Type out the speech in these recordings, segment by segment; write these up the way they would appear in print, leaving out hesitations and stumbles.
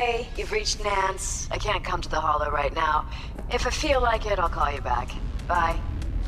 Hey, you've reached Nance. I can't come to the Hollow right now. If I feel like it, I'll call you back. Bye.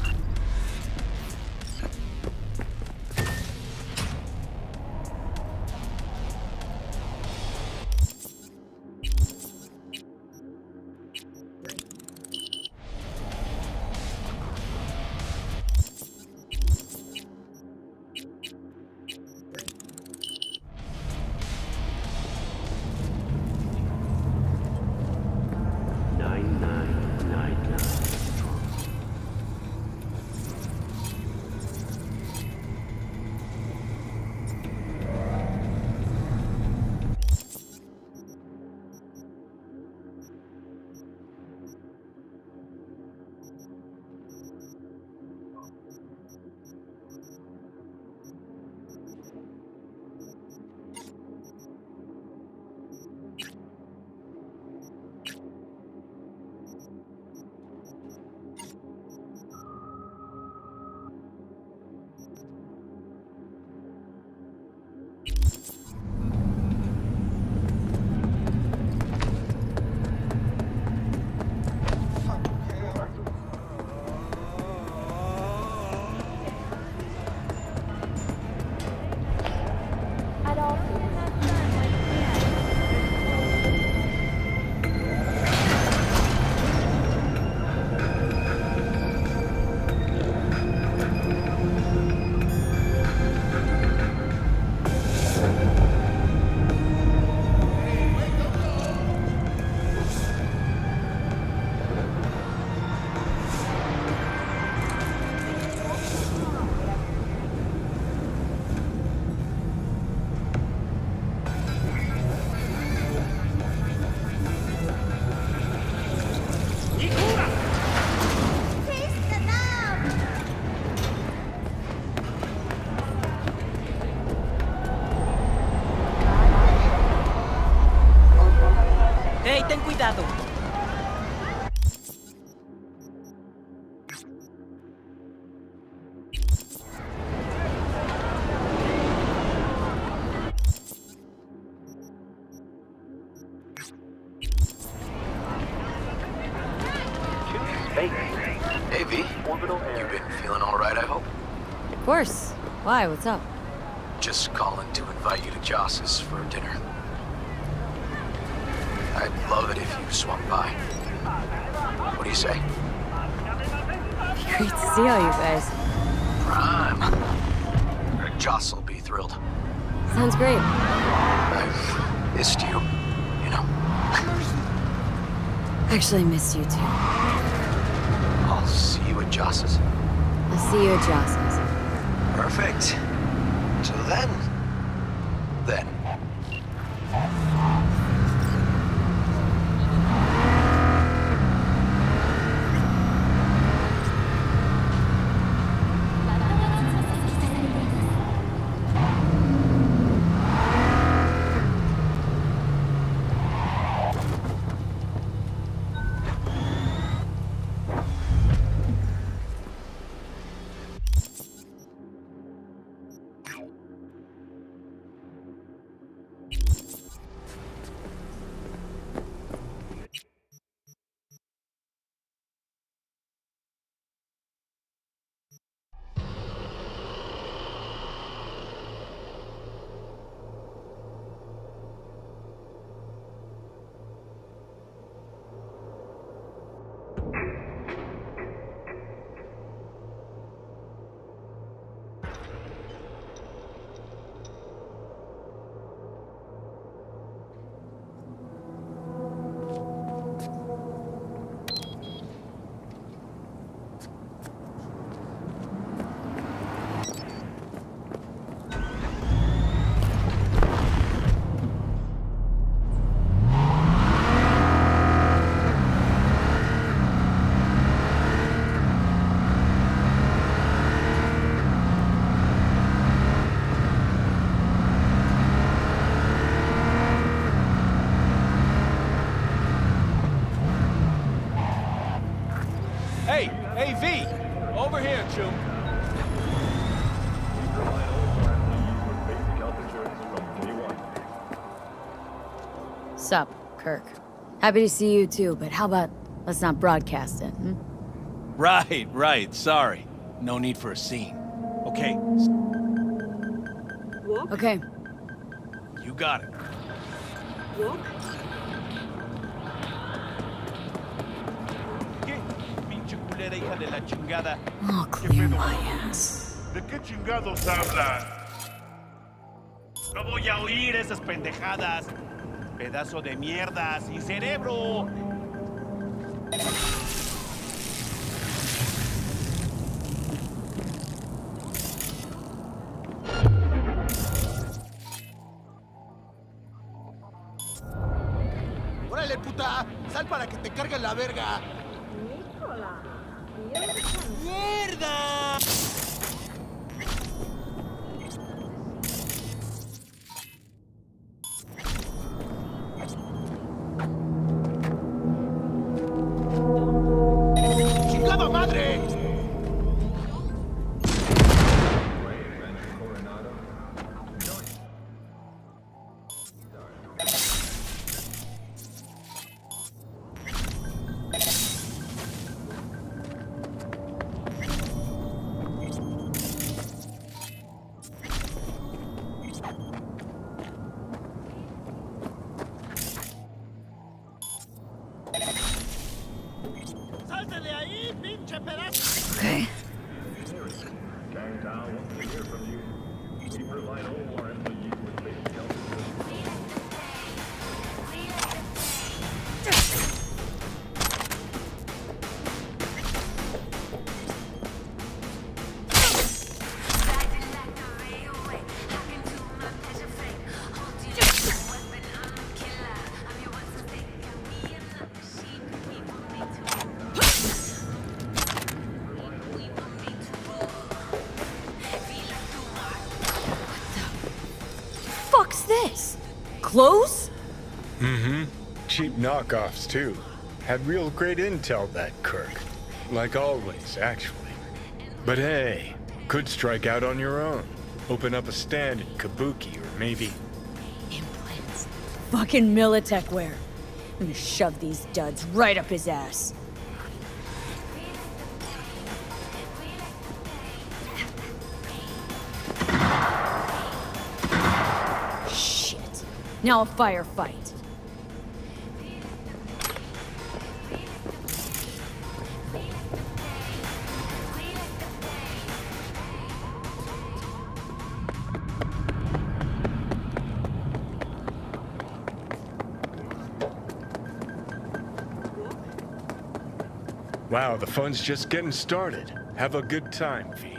Hey, ten cuidado. Hey, V. You've been feeling all right, I hope? Of course. Why? What's up? Just calling to invite you to Joss's for dinner. I'd love it if you swung by. What do you say? Great to see all you guys. Prime. Joss will be thrilled. Sounds great. I've missed you, you know. Actually missed you too. I'll see you at Joss's. I'll see you at Joss's. Perfect. So then. Hey, V! Over here, Chum. Sup? Kirk. Happy to see you too, but how about let's not broadcast it, hmm? Right. Sorry. No need for a scene. Okay. Okay. You got it. ¿Qué? Pinche culera hija de la chingada. I'll clear my ass. ¿De qué chingados hablan? No voy a oír esas pendejadas. Pedazo de mierda, sin cerebro. ¡Órale, puta! ¡Sal para que te carguen la verga! ¡Mierda! ¡Chingada madre! Okay. Fuck's this? Clothes? Mm-hmm. Cheap knockoffs, too. Had real great intel, that Kirk. Like always, actually. But hey, could strike out on your own. Open up a stand in Kabuki, or maybe... Implants. Fucking Militech wear. I'm gonna shove these duds right up his ass. Shit. Now a firefight. Wow, the fun's just getting started. Have a good time, V.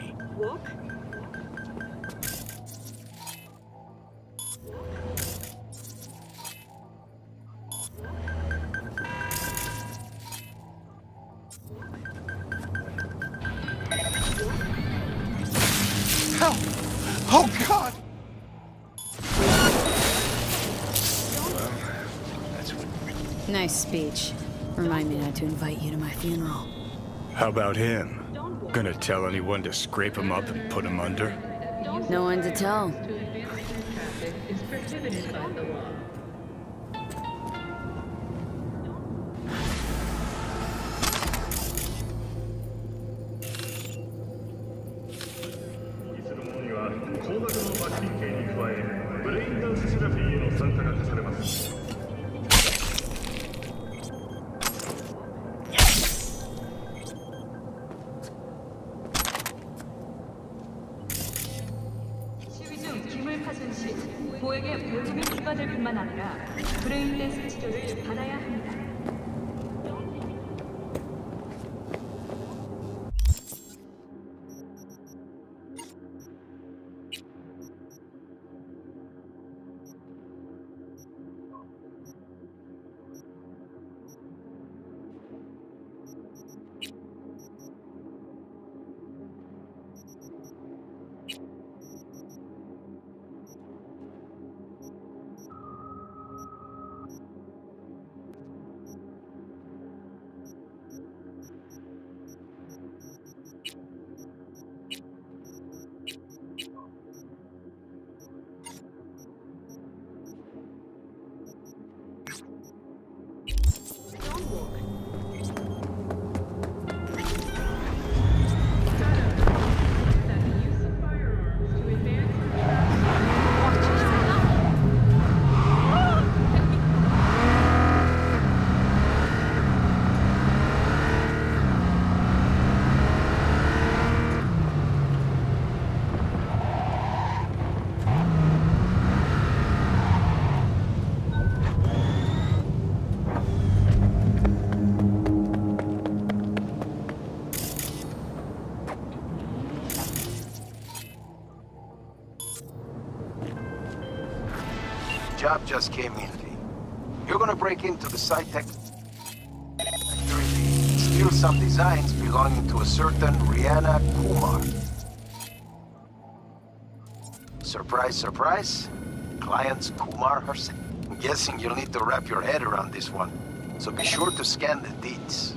Help! Oh, God! Nice speech. Remind me not to invite you to my funeral. How about him? Gonna tell anyone to scrape him up and put him under? No one to tell. 시위 중 기물 파손 시 고액의 보증이 추가될 뿐만 아니라 브레인 댄스 치료를 받아야 합니다. job just came in. You're gonna break into the Sci-Tech factory, steal some designs belonging to a certain Rihanna Kumar. Surprise, surprise. Client's Kumar herself. I'm guessing you'll need to wrap your head around this one, so be sure to scan the deeds.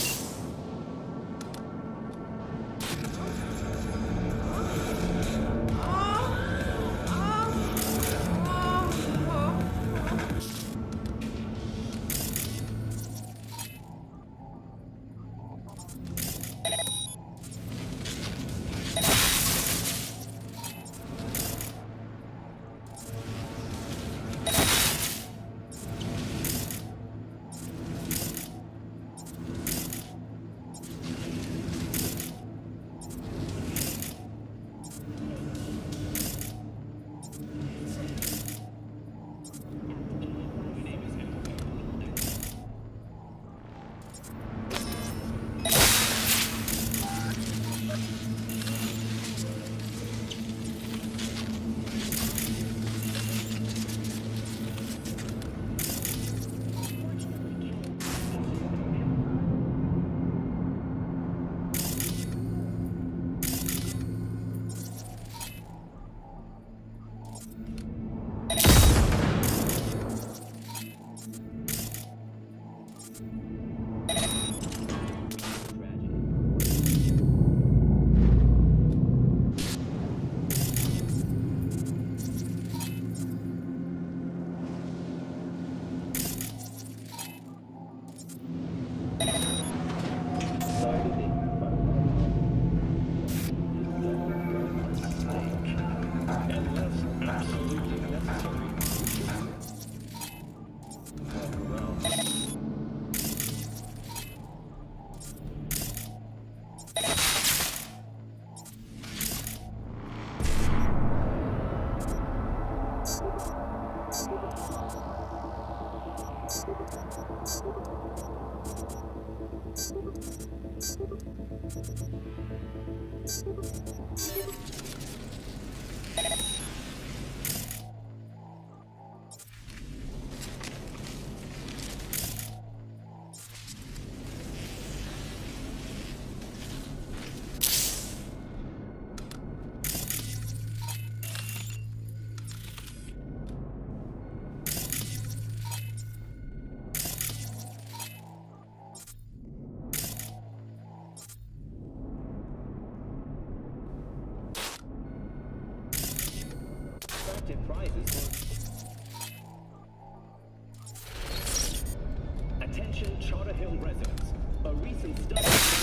Attention Charter Hill residents. A recent study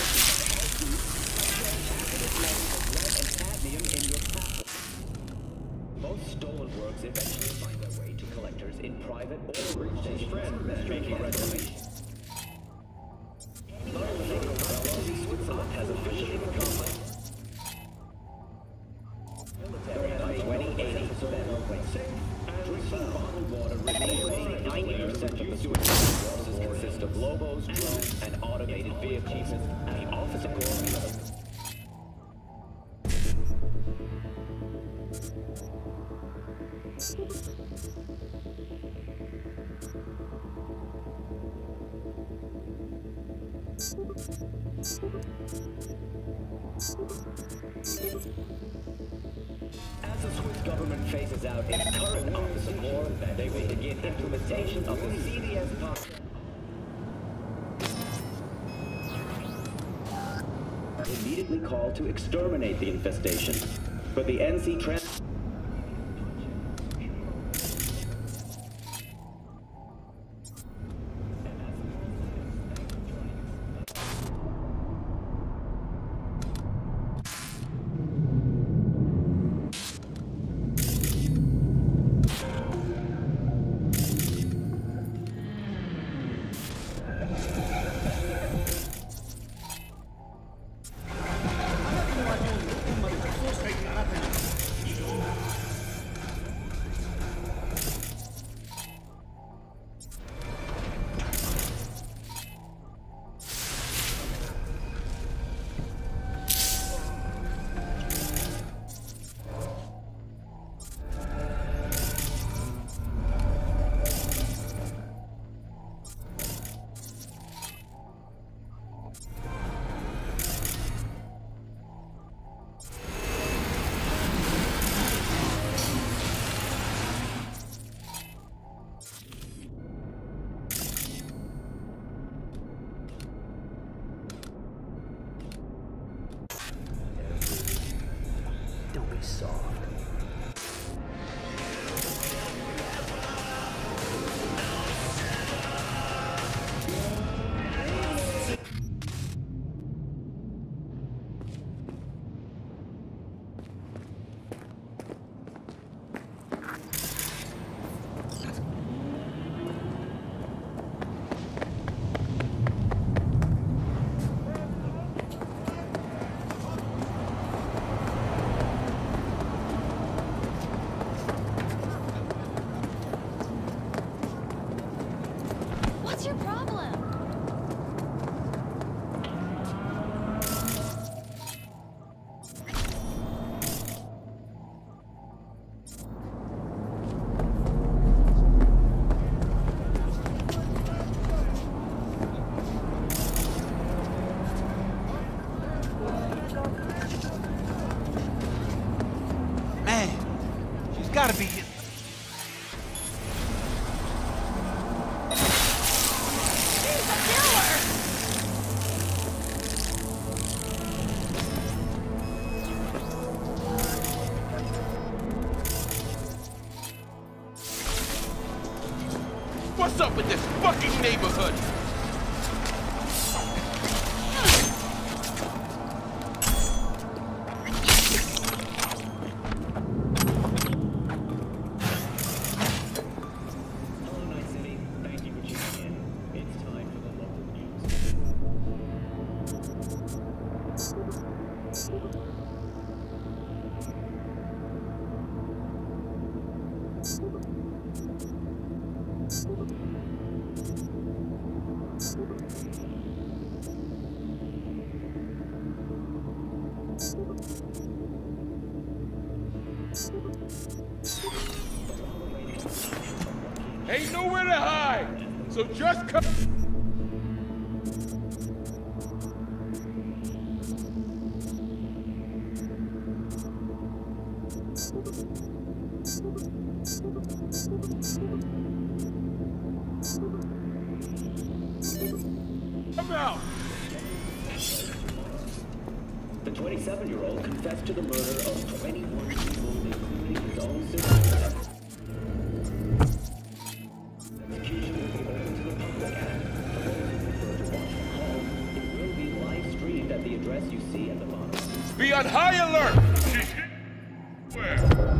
shows and cadmium in your passport. Most stolen works eventually find their way to collectors in private or reach friend making reclamation. Switzerland has officially become military by 2080 drinking bottled water remains 90% of the Swiss consist of Lobos, drones, and automated vehicles. The Office of Corps. As the Swiss government phases out its current Office of War, they will begin implementation of the CDS policy. Immediately called to exterminate the infestation, but the NC trans. What's your problem? Man, she's gotta be... What's up with this fucking neighborhood? Hello, Night City. Thank you for tuning in. It's time for the local news. Ain't nowhere to hide, so just come. Come out! The 27-year-old confessed to the murder of 21 people, including his own sister. Execution will be open to the public, and for those who prefer to watch from home, it will be live streamed at the address you see at the bottom. Be on high alert! Where?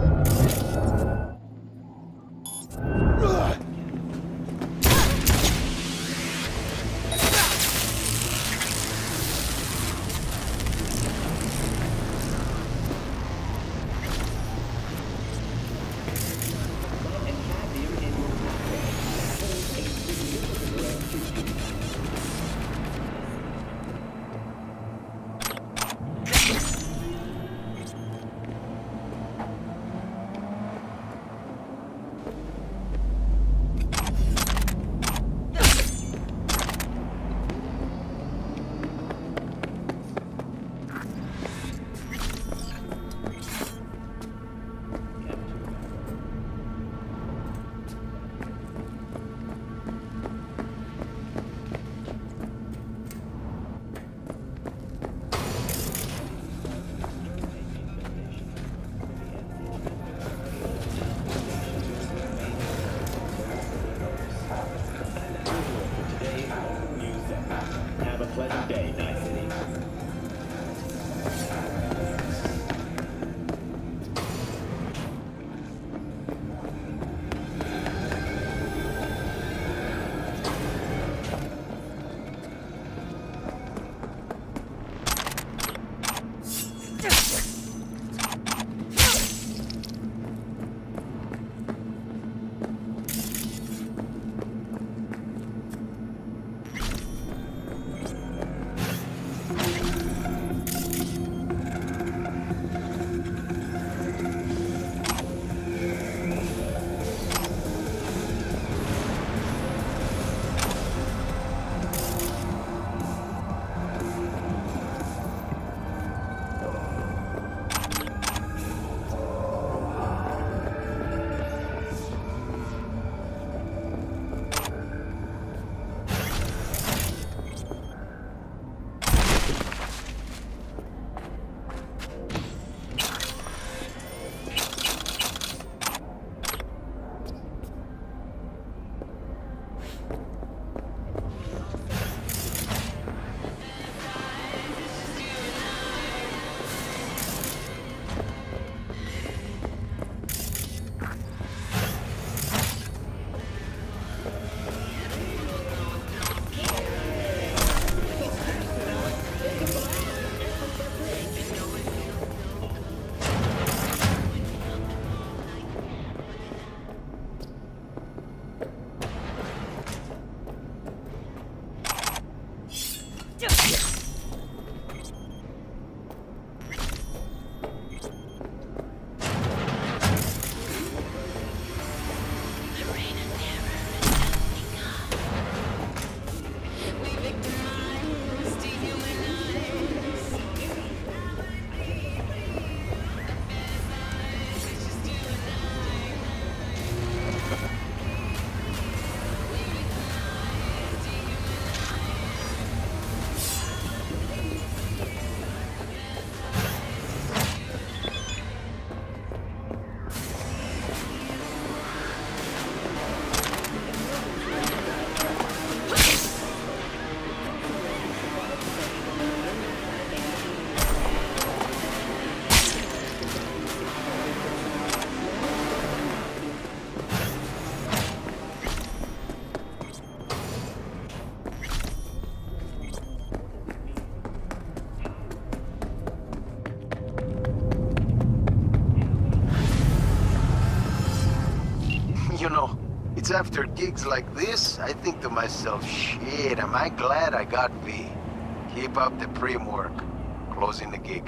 You know, it's after gigs like this, I think to myself, shit, am I glad I got V. Keep up the prim work. Closing the gig.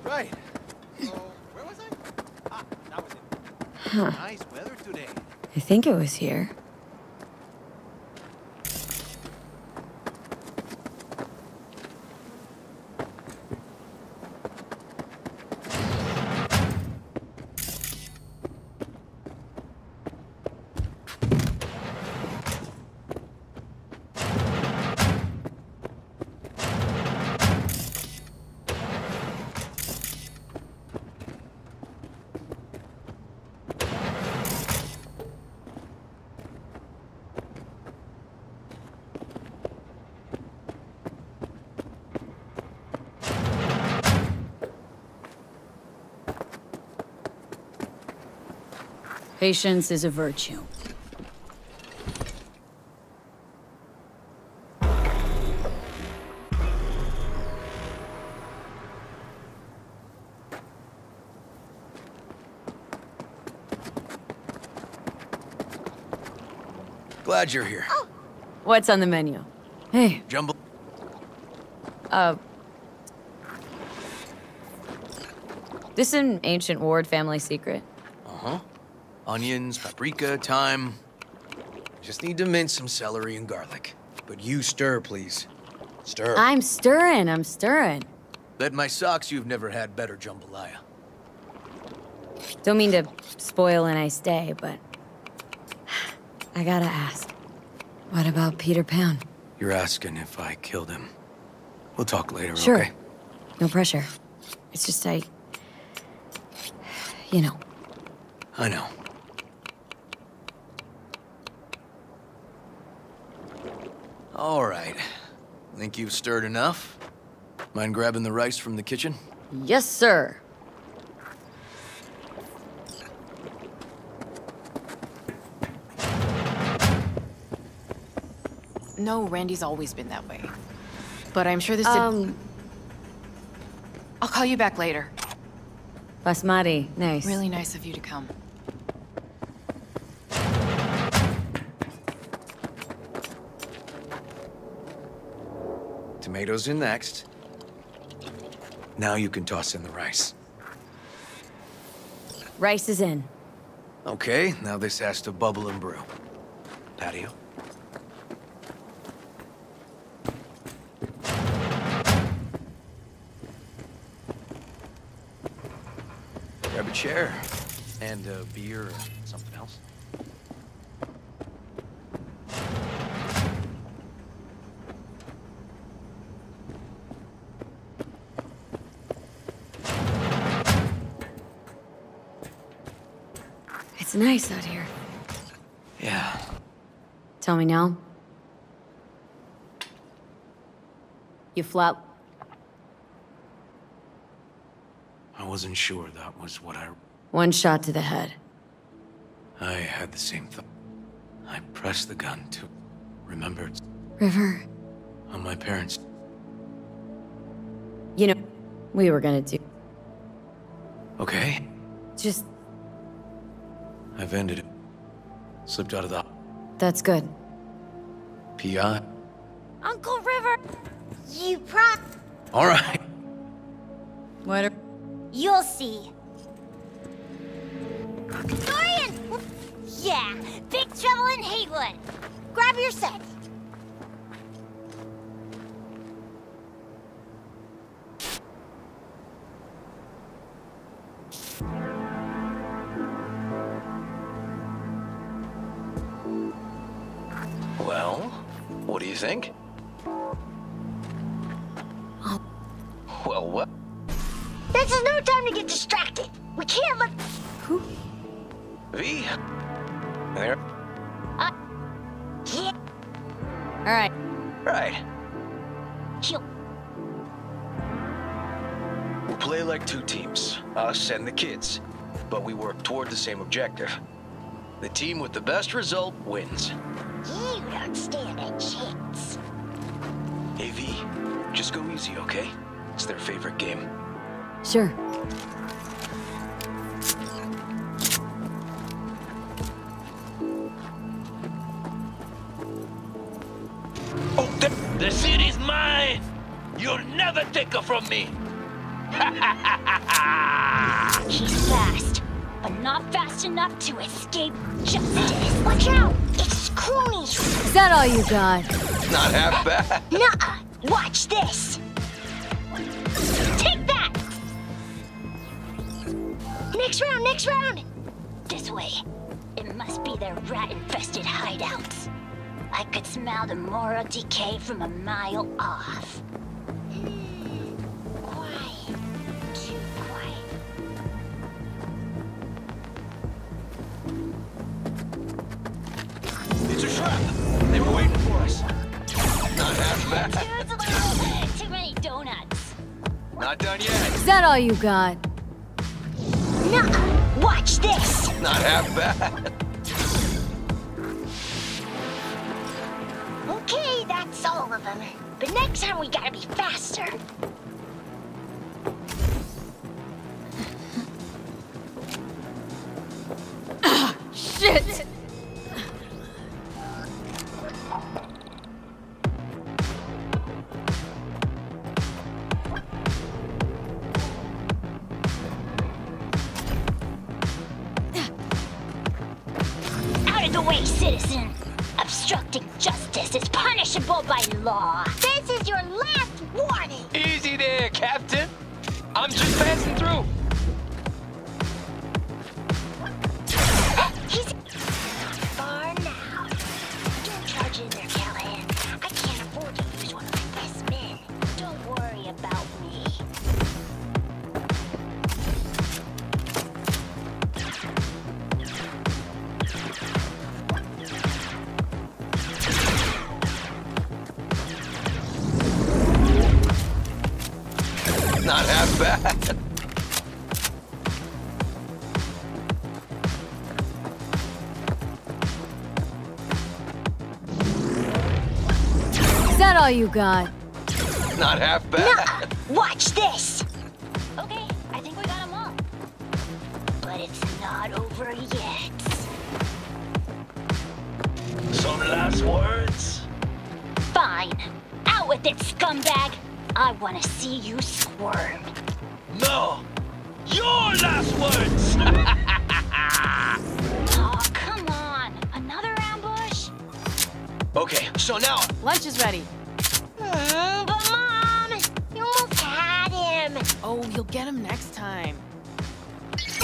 Right. So, where was I? Ah, that was it. Huh. Nice weather today. I think it was here. Patience is a virtue. Glad you're here. What's on the menu? Hey. Jumble. This an ancient Ward family secret? Uh-huh. Onions, paprika, thyme. Just need to mince some celery and garlic. But you stir, please. Stir. I'm stirring. Bet my socks you've never had better jambalaya. Don't mean to spoil a nice day, but I gotta ask. What about Peter Pan? You're asking if I killed him. We'll talk later, Sure. okay? No pressure. It's just you know. I know. All right. Think you've stirred enough? Mind grabbing the rice from the kitchen? Yes, sir. No, Randy's always been that way. But I'm sure this did... I'll call you back later. Basmati, nice. Really nice of you to come. Tomatoes in next. Now you can toss in the rice. Rice is in. Okay, now this has to bubble and brew. Patio. Grab a chair. And a beer or something else. It's nice out here. Yeah. Tell me now. You flop. I wasn't sure that was what I... One shot to the head. I had the same thought. I pressed the gun to... remembered River. on my parents. You know, we were gonna do... Okay. Just... I've ended it. Slipped out of the... That's good. PI. Uncle River, you All right. What? You'll see. Dorian! Yeah, big trouble in Haywood. Grab your set. Well, what do you think? Well, what? This is no time to get distracted. We can't let... Who? V? There? Yeah. All right. Right. Chill. We play like two teams, us and the kids. But we work toward the same objective. The team with the best result wins. You don't stand a chance. Hey, V, just go easy, okay? It's their favorite game. Sure. Oh, the city's mine! You'll never take her from me! He's fast, but not fast enough to escape justice. Watch out! It's cronies! Is that all you got? Not half bad. Nuh-uh! Watch this! Take that! Next round, next round! This way. It must be their rat-infested hideouts. I could smell the moral decay from a mile off. Quiet. Too quiet. It's a trap. They were waiting for us. Not half bad. Too many donuts. Not done yet. Is that all you got? Nuh-uh. Watch this! Not half bad. Okay, that's all of them. But next time we gotta be faster. Shit! Out of the way, citizen! Obstructing justice is punishable by law. This is your last warning! Easy there, Captain. I'm just passing through. He's far now. Don't charge in there, Callahan. I can't afford to lose one of my best men. Don't worry about me. Not half bad. Is that all you got? Not half bad. Nuh-uh. Watch this! Okay, I think we got them all. But it's not over yet. Some last words? Fine. Out with it, scumbag! I want to see you squirm. No! Your last words! Oh, come on. Another ambush? Okay, so now... Lunch is ready. But Mom! You almost had him! Oh, you'll get him next time. You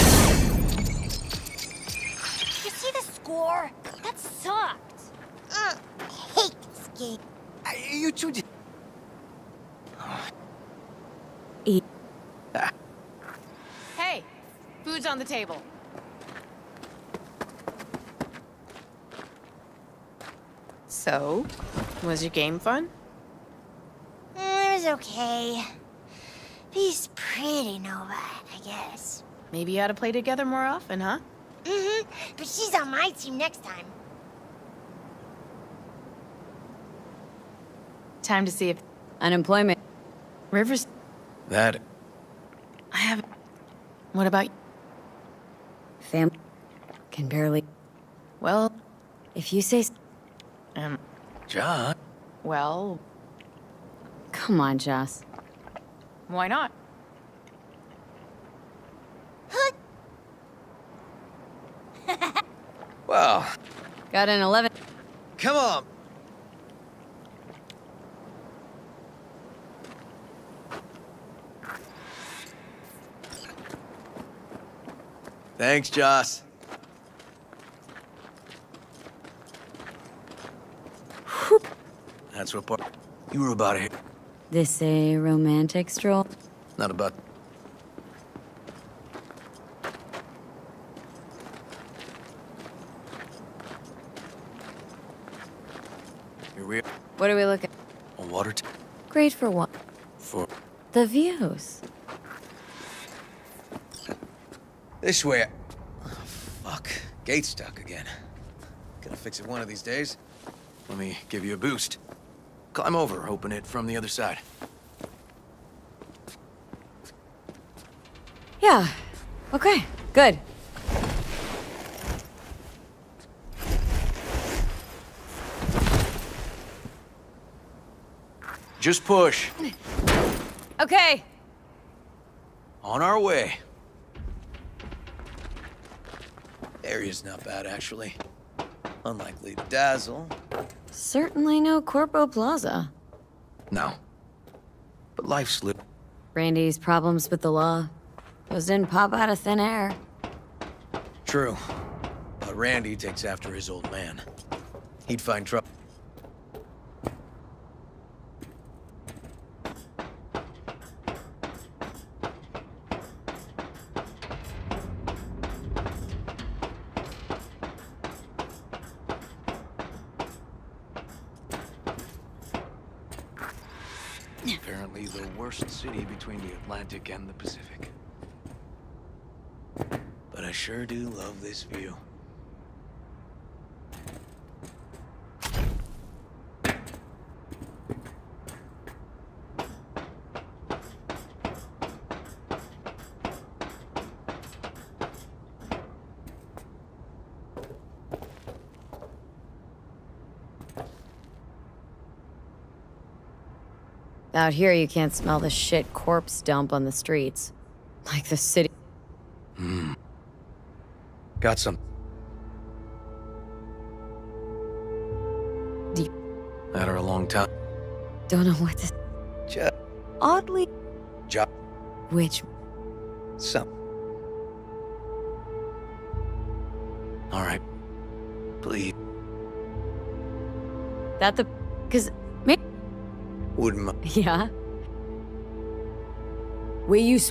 see the score? That sucked. I hate this game. You two did... Eat. Hey, food's on the table. So, was your game fun? It was okay. He's pretty Nova, I guess. Maybe you ought to play together more often, huh? Mm-hmm. But she's on my team next time. Time to see if Unemployment. Rivers... That... I haven't... What about... Fam... Can barely... Well... If you say... John? Well... Come on, Joss. Why not? Well... Got an 11. Come on. Thanks, Joss. That's what part you were about here. This a romantic stroll? Not about... Here we are. What are we looking? On water Great for what? for... The views. This way. Oh, fuck. Gate's stuck again. Gonna fix it one of these days. Let me give you a boost. Climb over, open it from the other side. Yeah. Okay, good. Just push. Okay. On our way. Area's not bad, actually. Unlikely to dazzle. Certainly no Corpo Plaza. No. But life's lived. Randy's problems with the law. Those didn't pop out of thin air. True. But Randy takes after his old man. He'd find trouble. Apparently the worst city between the Atlantic and the Pacific. But I sure do love this view. Out here, you can't smell the shit corpse dump on the streets. Like the city. Got some. Deep. Had her a long time. Don't know what to... Oddly... Job. Which... Some. All right. Please. That the... Cause... Maybe... Wouldn't mind. Yeah? We used...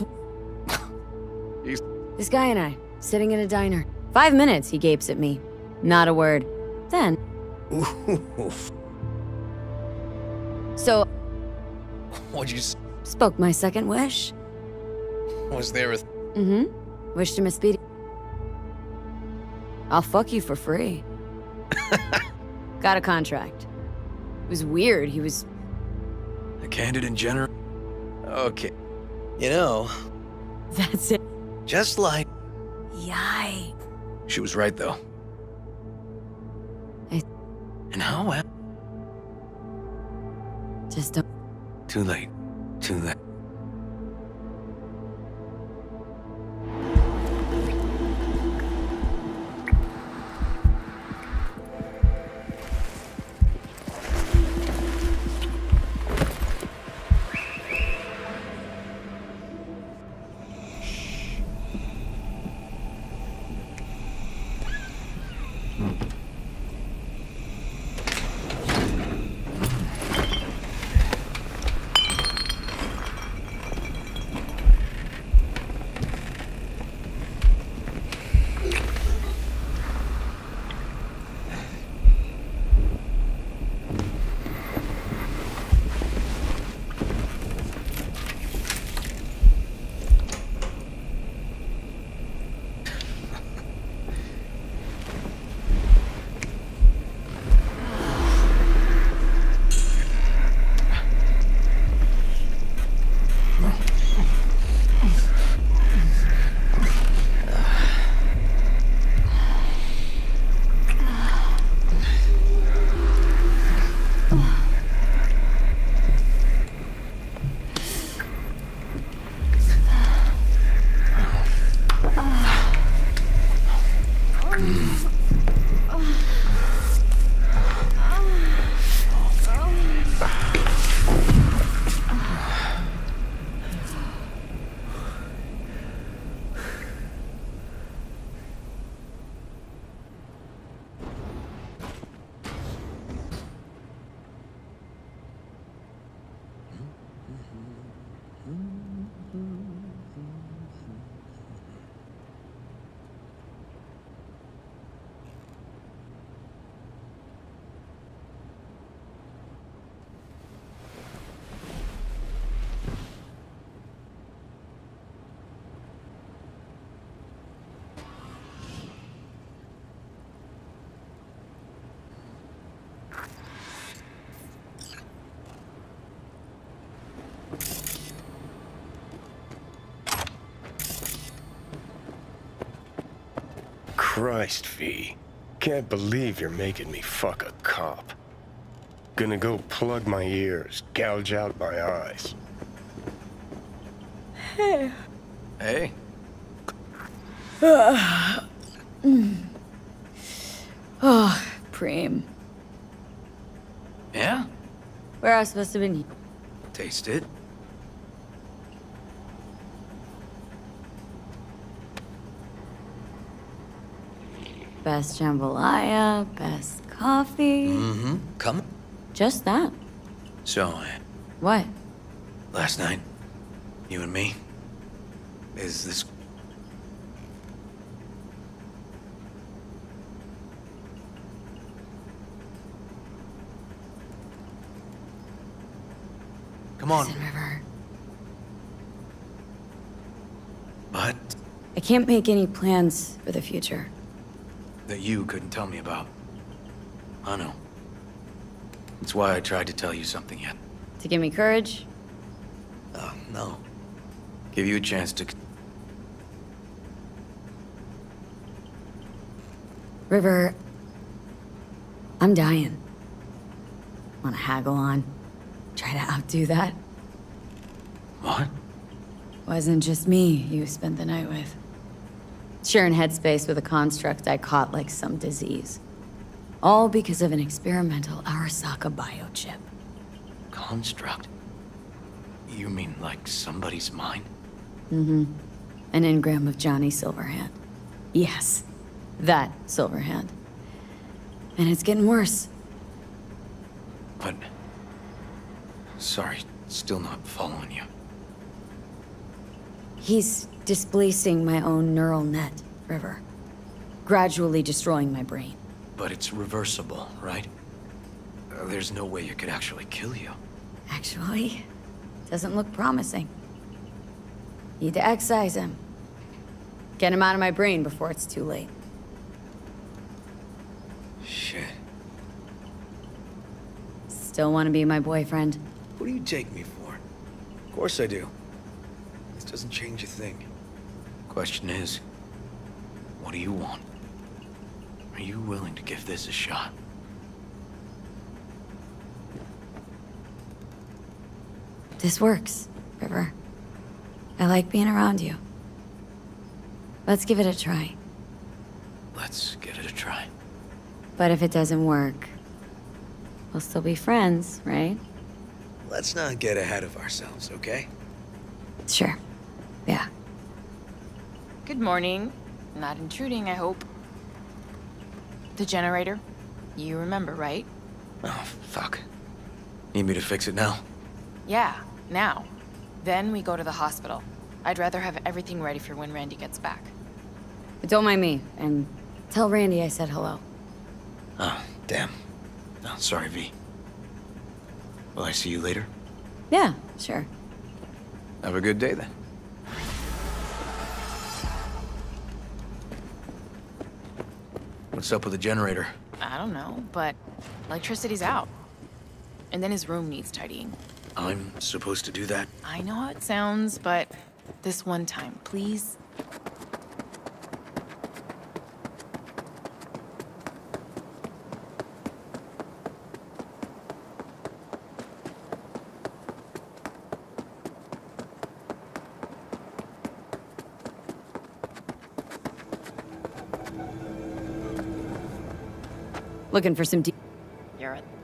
This guy and I, sitting in a diner. 5 minutes, he gapes at me. Not a word. Then... Oof. So... What'd you say? Spoke my second wish. Was there a... Mm-hmm. Wished him a speedy... I'll fuck you for free. Got a contract. It was weird, he was... A candid and generous... Okay. You know... That's it. Just like... Yikes. She was right, though. And how well... Just don't... Too late. Too late. Christ, V. Can't believe you're making me fuck a cop. Gonna go plug my ears, gouge out my eyes. Hey. Hey. Oh, Preem. Yeah? Where I was supposed to be. Taste it. Best jambalaya, best coffee. Mm-hmm. Come. Just that. So, What? last night, you and me, is this... Come on. Listen, River. But I can't make any plans for the future. that you couldn't tell me about. I know. That's why I tried to tell you something yet. To give me courage? Oh, no. Give you a chance to... River, I'm dying. Wanna haggle on? Try to outdo that? What? Wasn't just me you spent the night with. Sharing headspace with a construct I caught like some disease. All because of an experimental Arasaka biochip. Construct? You mean like somebody's mind? Mm-hmm. An engram of Johnny Silverhand. Yes, that Silverhand. And it's getting worse. But... Sorry, still not following you. He's displacing my own neural net, River. Gradually destroying my brain. But it's reversible, right? There's no way it could actually kill you. Actually, doesn't look promising. Need to excise him. Get him out of my brain before it's too late. Shit. Still want to be my boyfriend? What do you take me for? Of course I do. This doesn't change a thing. Question is, what do you want? Are you willing to give this a shot? This works, River. I like being around you. Let's give it a try. Let's give it a try. But if it doesn't work, we'll still be friends, right? Let's not get ahead of ourselves, okay? Sure. Yeah. Good morning. Not intruding, I hope. The generator? You remember, right? Oh, fuck. Need me to fix it now? Yeah, now. Then we go to the hospital. I'd rather have everything ready for when Randy gets back. But don't mind me, and tell Randy I said hello. Oh, damn. Oh, sorry, V. Will I see you later? Yeah, sure. Have a good day, then. What's up with the generator? I don't know, but electricity's out. And then his room needs tidying. I'm supposed to do that? I know how it sounds, but this one time, please. Looking for some You're it.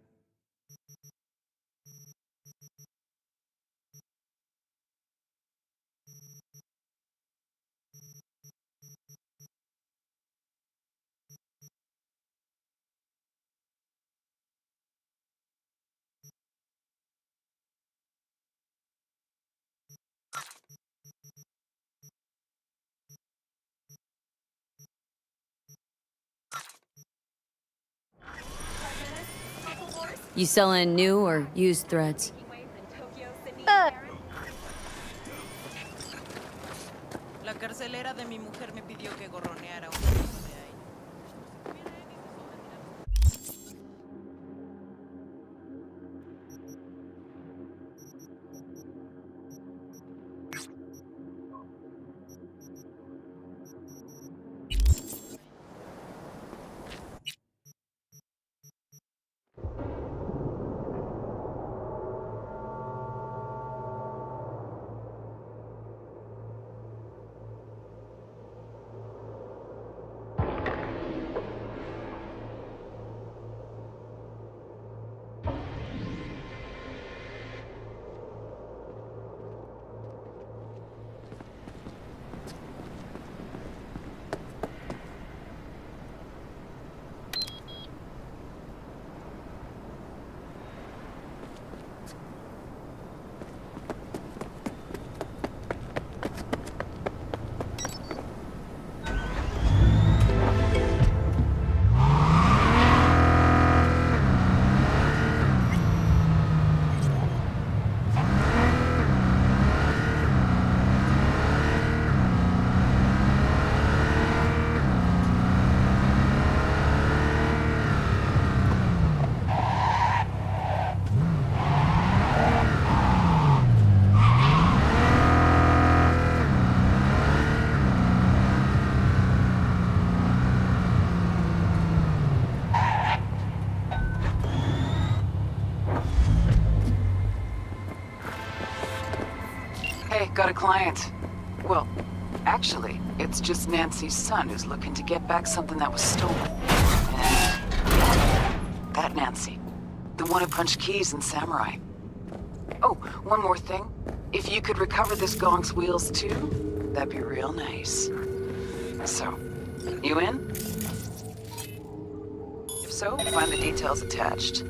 You selling new or used threads? La carcelera de mi mujer me pidió que gorroneara una cosa de ahí. a client. Well, actually, it's just Nancy's son who's looking to get back something that was stolen. And that Nancy. The one who punched Keys in Samurai. Oh, one more thing. If you could recover this gong's wheels too, that'd be real nice. So, you in? If so, find the details attached.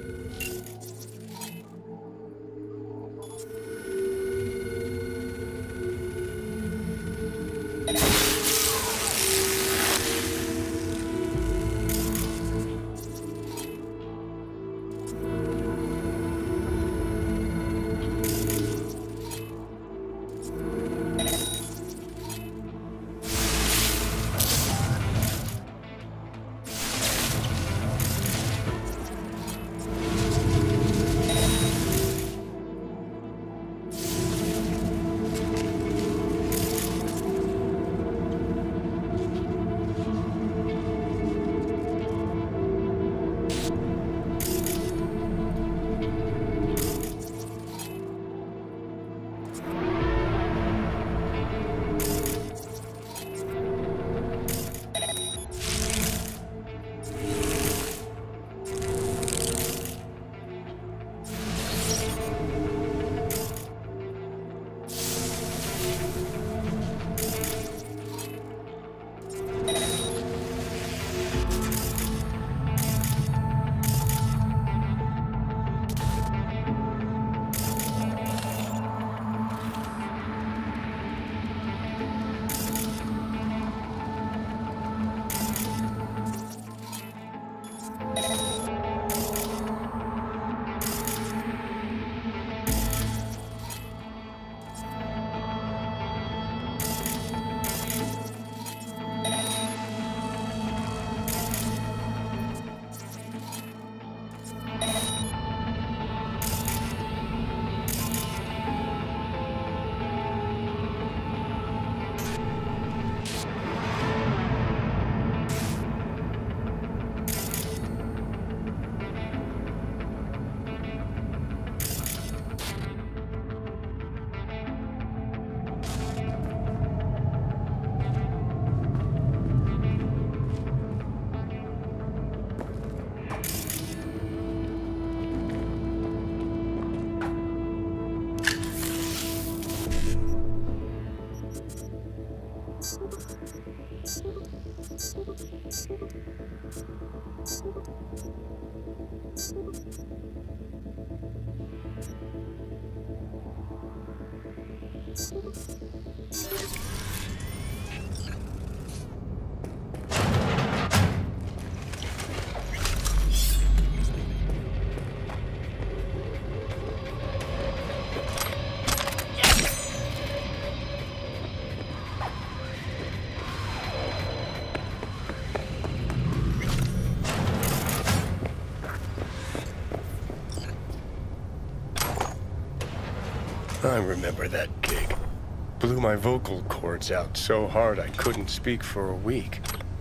I remember that gig. Blew my vocal cords out so hard I couldn't speak for a week.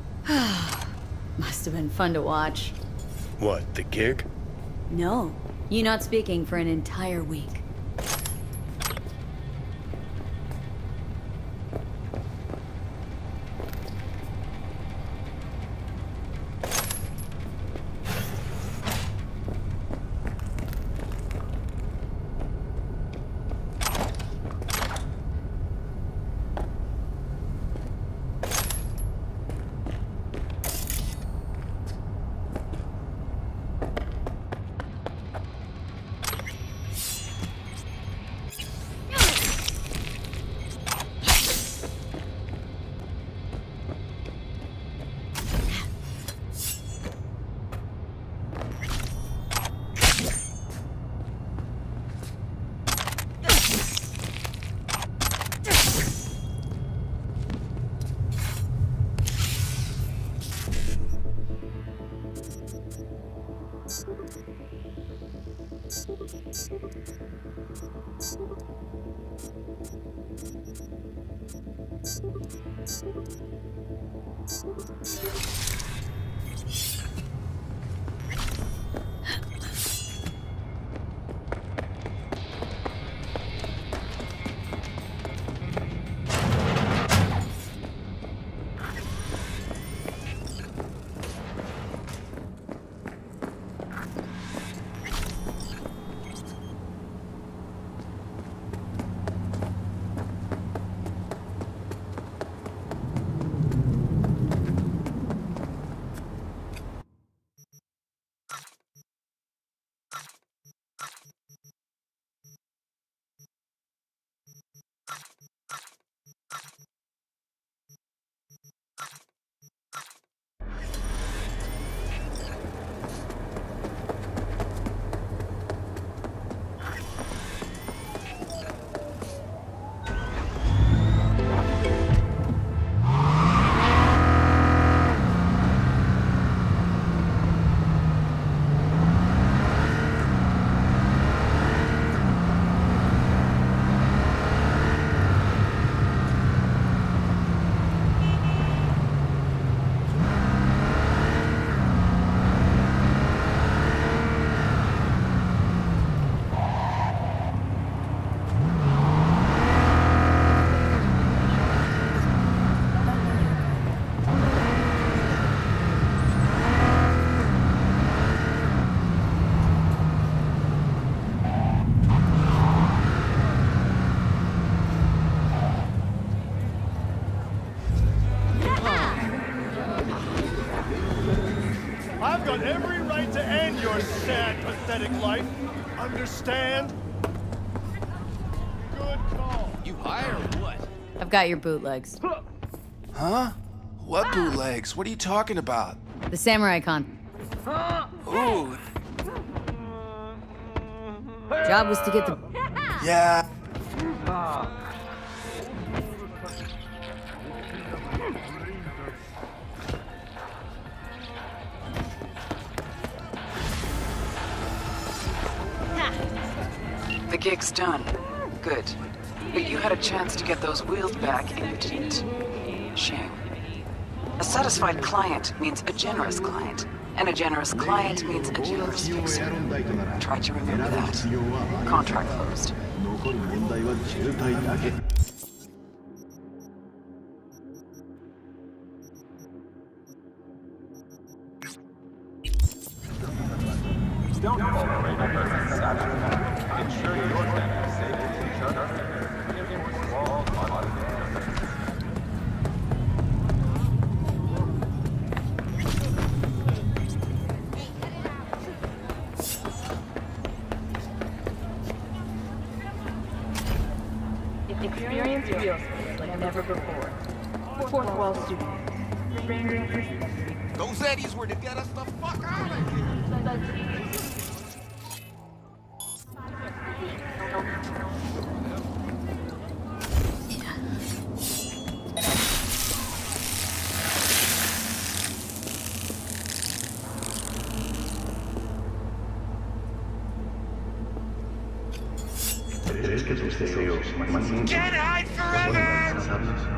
Must have been fun to watch. What, the gig? No, you not speaking for an entire week. got every right to end your sad, pathetic life. Understand? Good call. You hire or what? I've got your bootlegs. Huh? What bootlegs? What are you talking about? The Samurai Con. Ooh. Job was to get the... Yeah. The gig's done. Good. But you had a chance to get those wheels back and you didn't. Shame. A satisfied client means a generous client. And a generous client means a generous fixer. Try to remember that. Contract closed. Don't tolerate person's action. Ensure your family safety to each other. Enforce all conflict. Experience real space like never before. Fourth wall studio. Those Eddies were to get us the fuck out of here. Can't hide forever!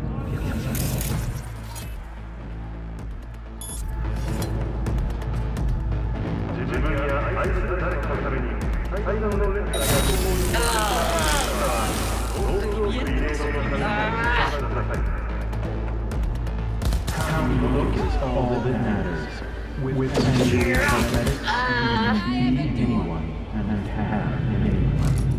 Is all that matters. With Samurai cosmetics, you can be anyone and have anyone.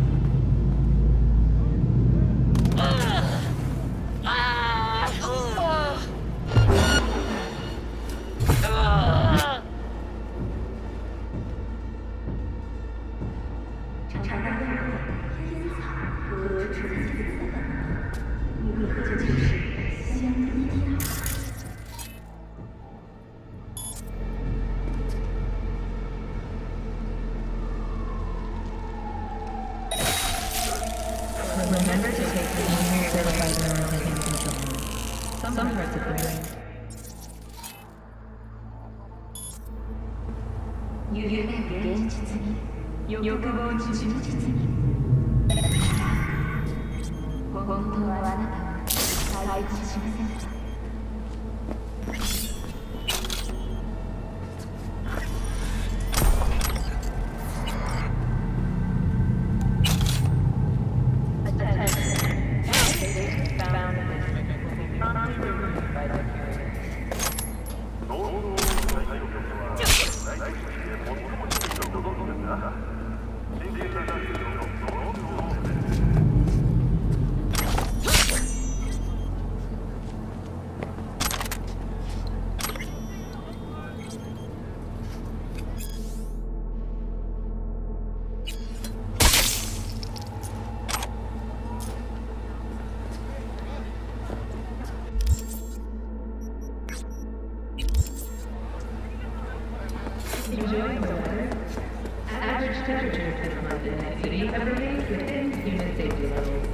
Remember to take the engineer certified neuroimaging control. Some parts of the brain. 유연의現実に欲望中の実に本当はあなたは再婚しませんかEnjoying the weather? Average temperatures this month in that city have remained within human safety levels.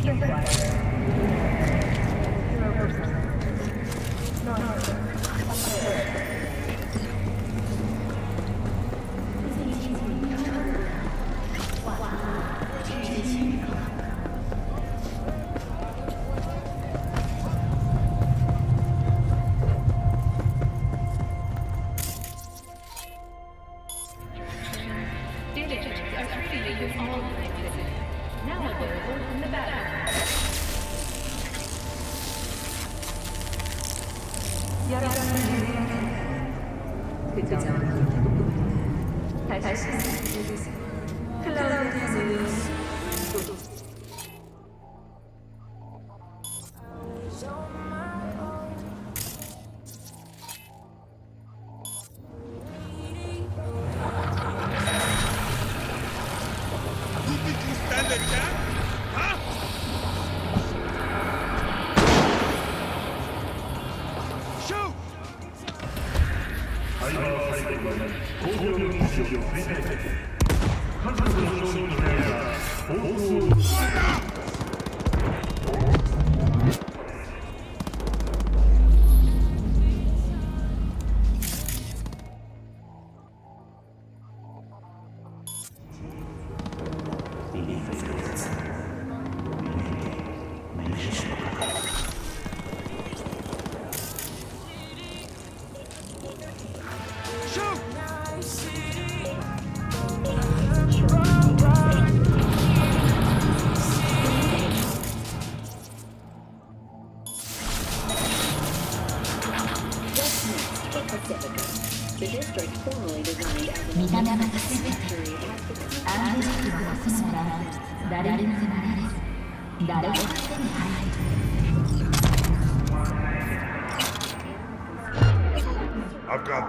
I've got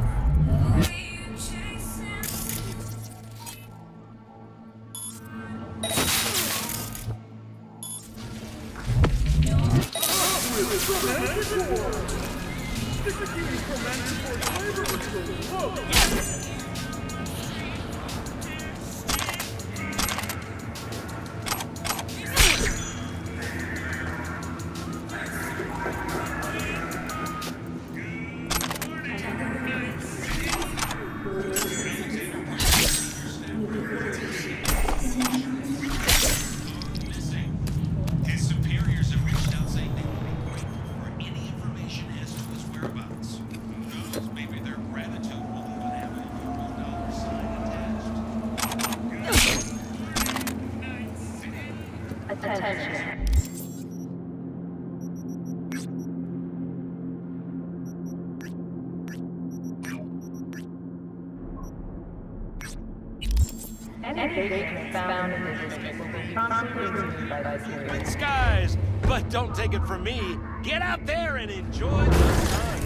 this. Big skies, but don't take it from me. Get out there and enjoy the sun.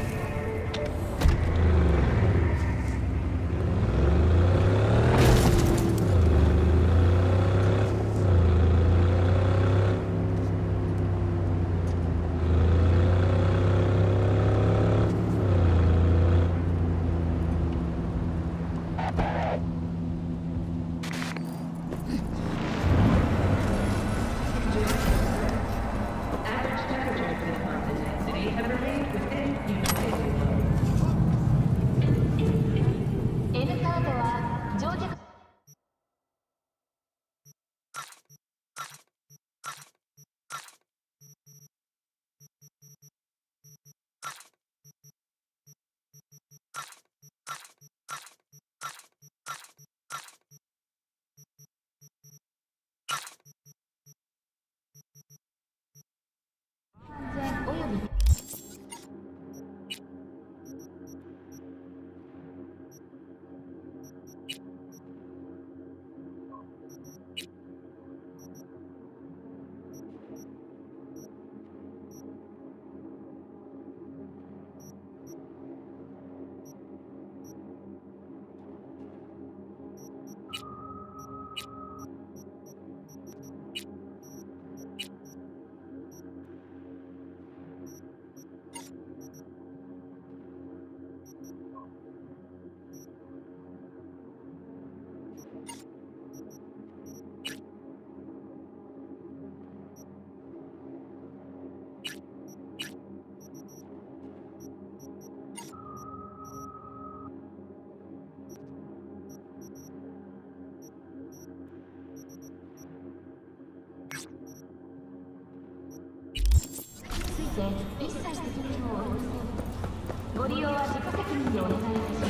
して一切説明をおりません。ご利用は自己責任でお願いいたします。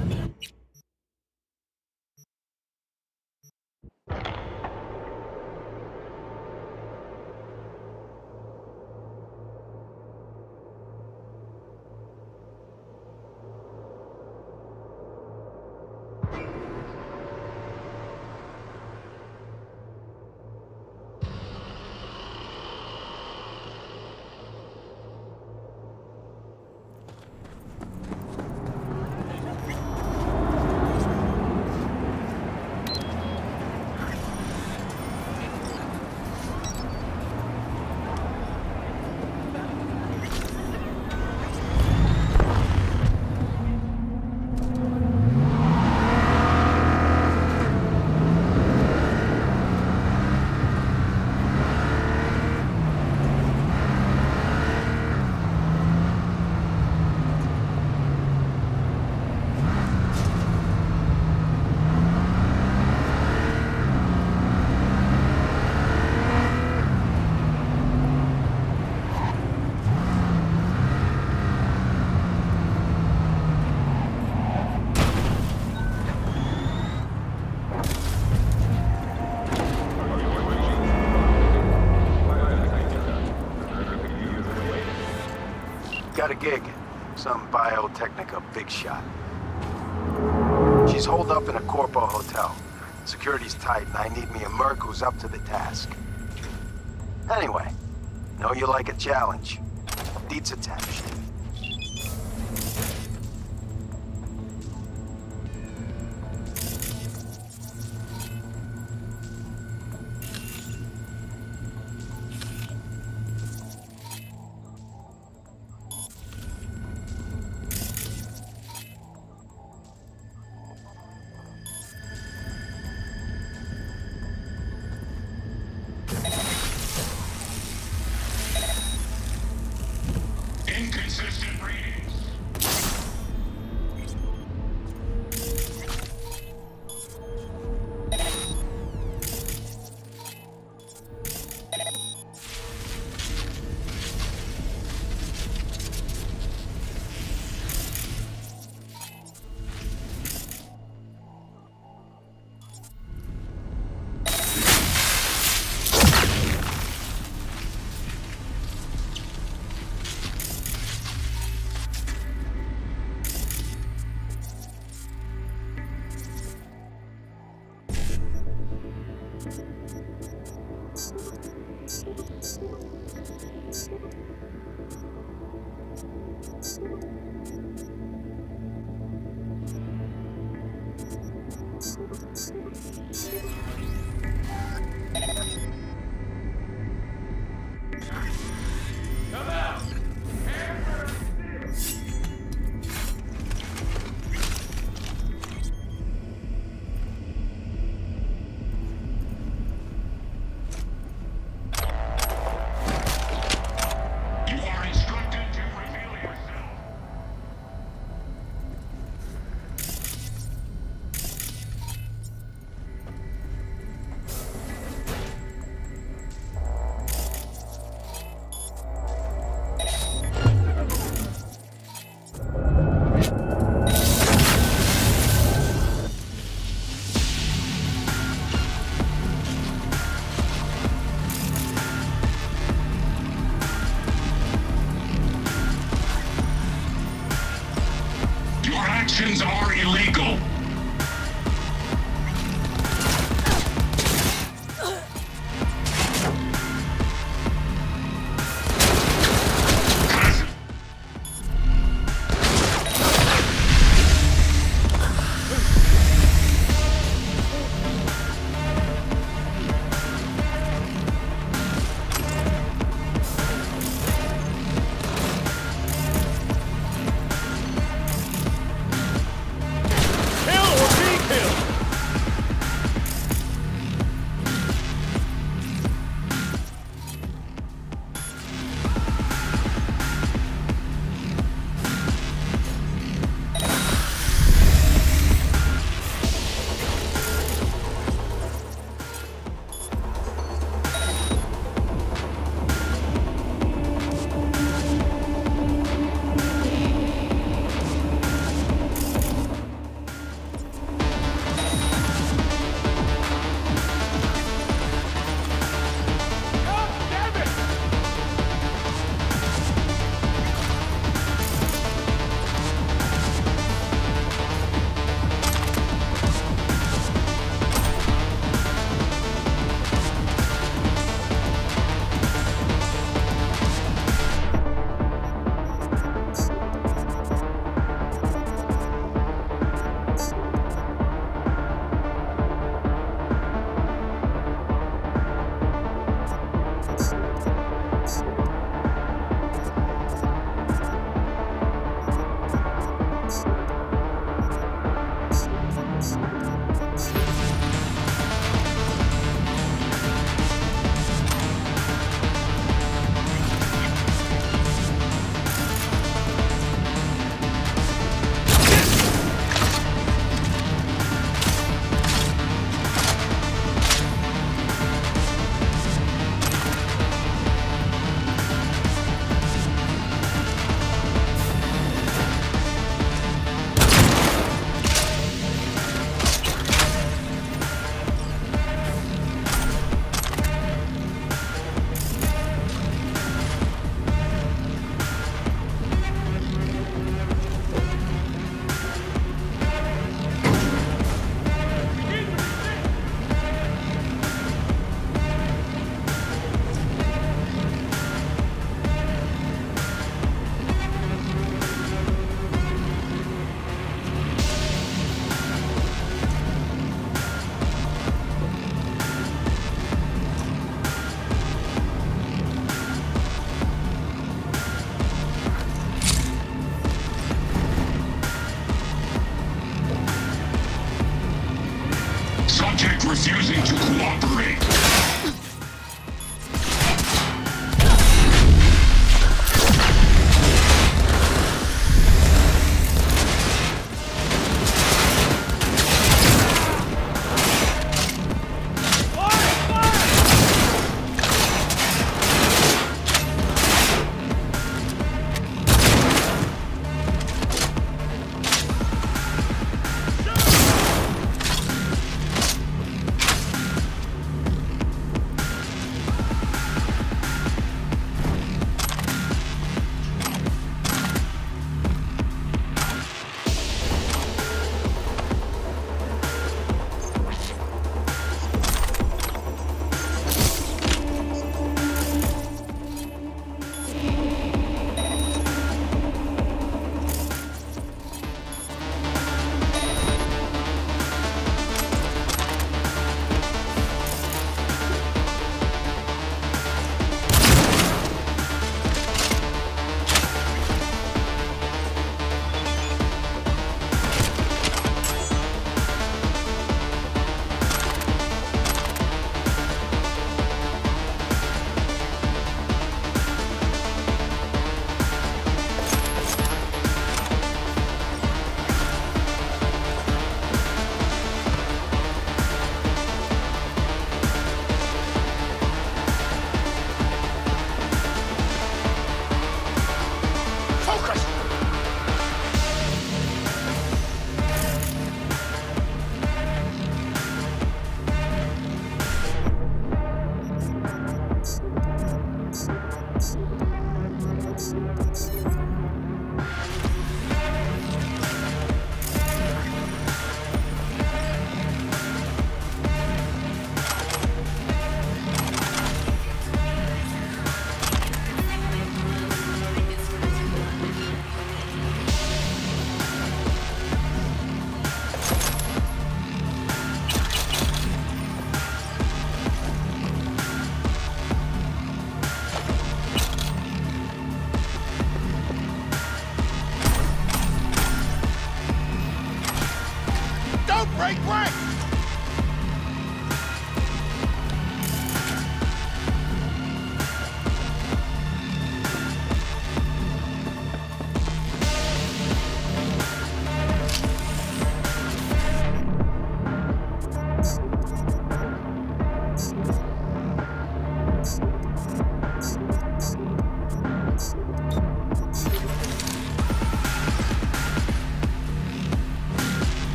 Got a gig. Some Biotechnica big shot. She's holed up in a Corpo hotel. Security's tight, and I need me a merc who's up to the task. Anyway, know you like a challenge. Deeds attached. Inconsistent readings. Come out! You are instructed to reveal yourself. Subject refusing to cooperate.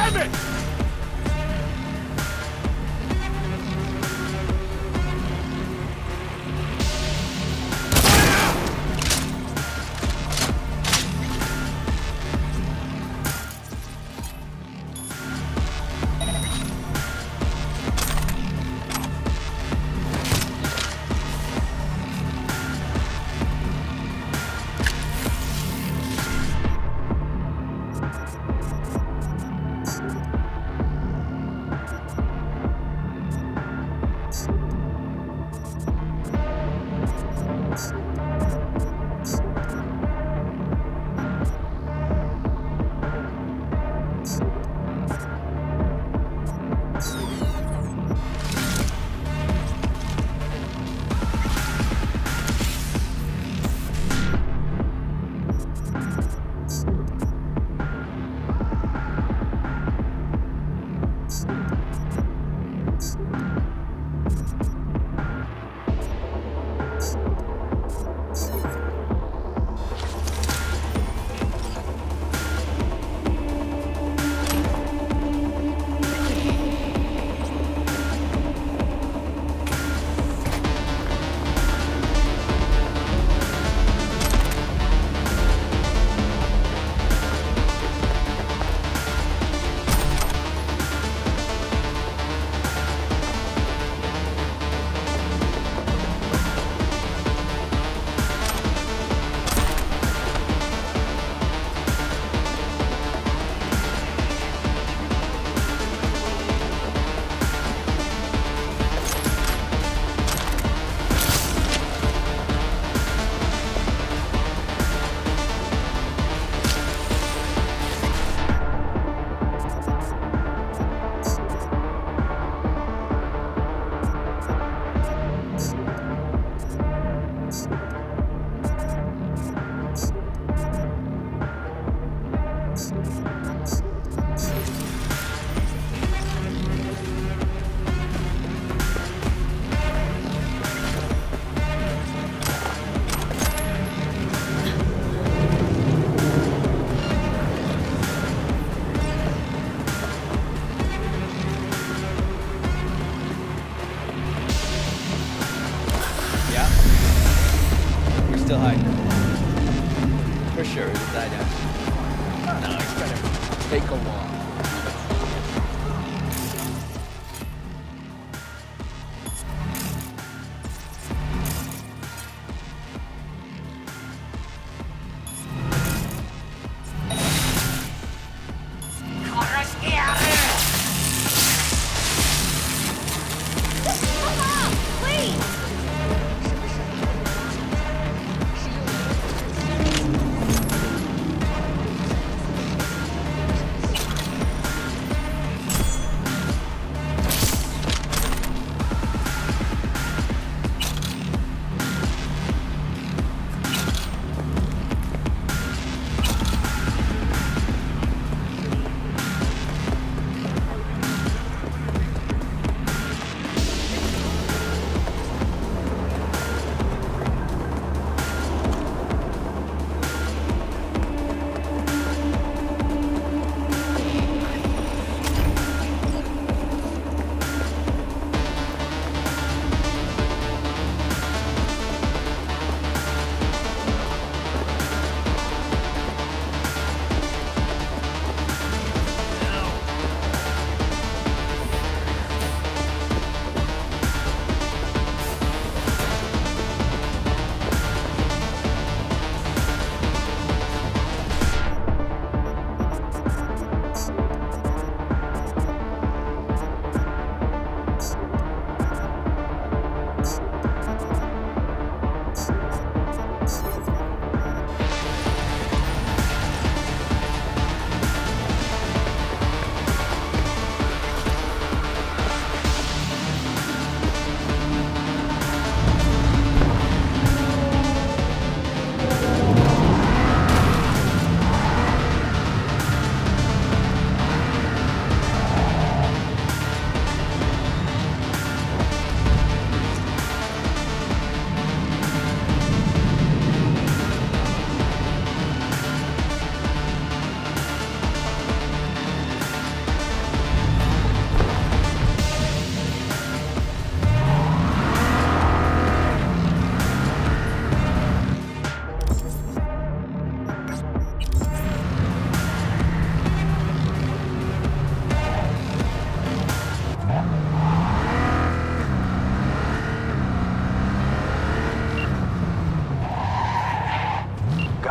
Damn it!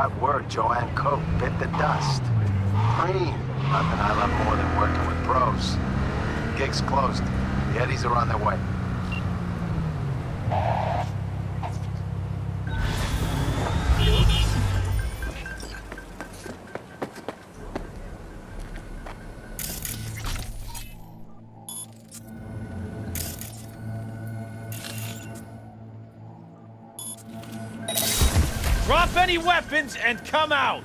got word Joanne Cope bit the dust. Cream. Nothing I love more than working with pros. Gig's closed. The Eddies are on their way. Drop any weapons and come out!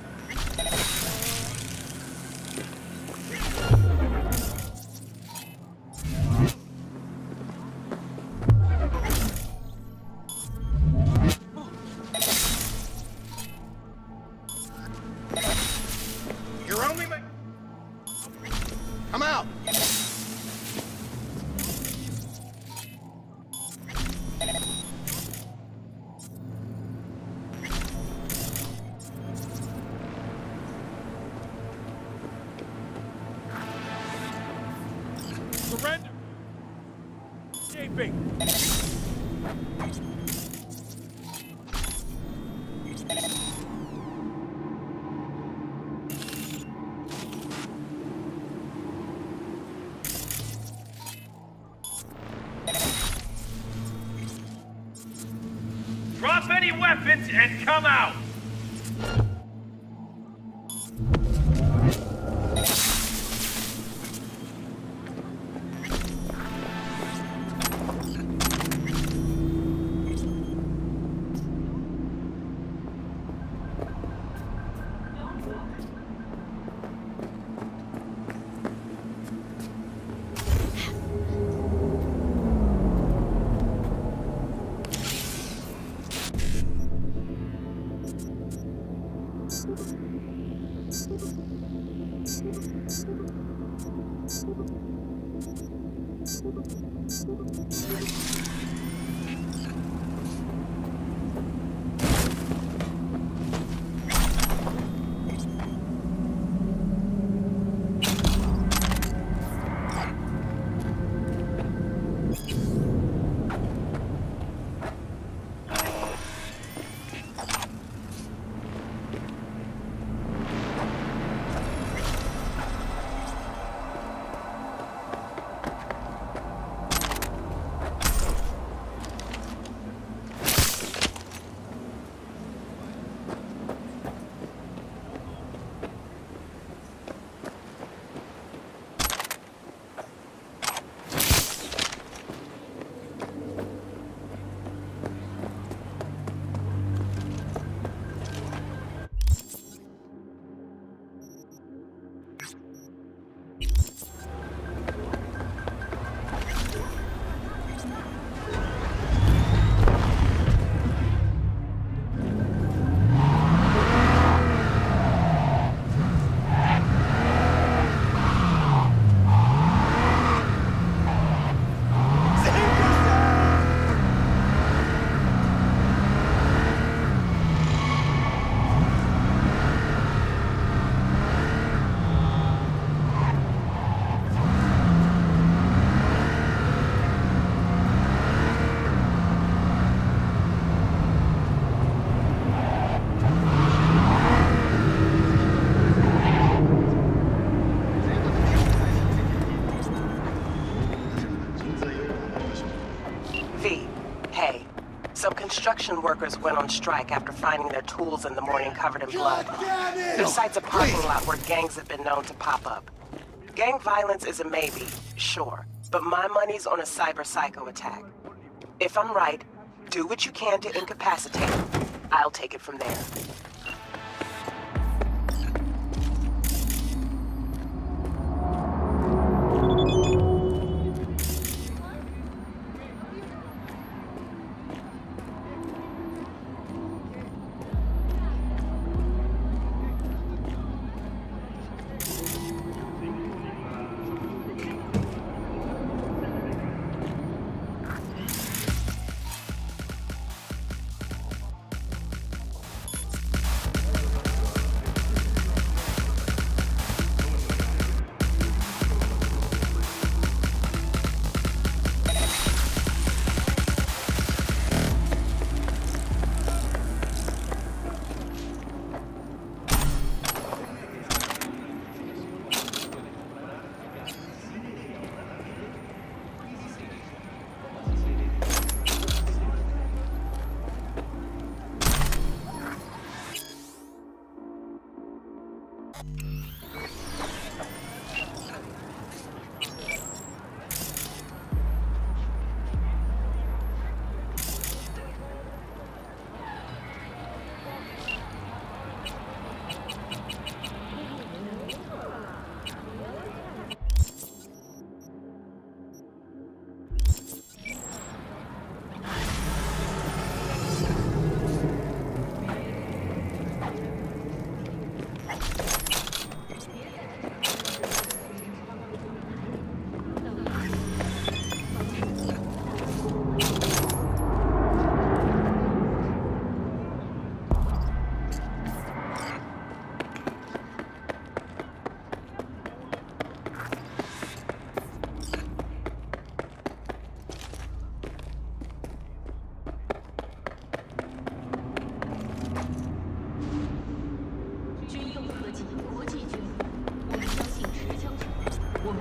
You're only Come out! Surrender! Escaping! Drop any weapons and come out! Some construction workers went on strike after finding their tools in the morning covered in blood. Their site's a parking lot where gangs have been known to pop up. Gang violence is a maybe, sure, but my money's on a cyber psycho attack. If I'm right, do what you can to incapacitate him. I'll take it from there.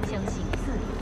相信自己。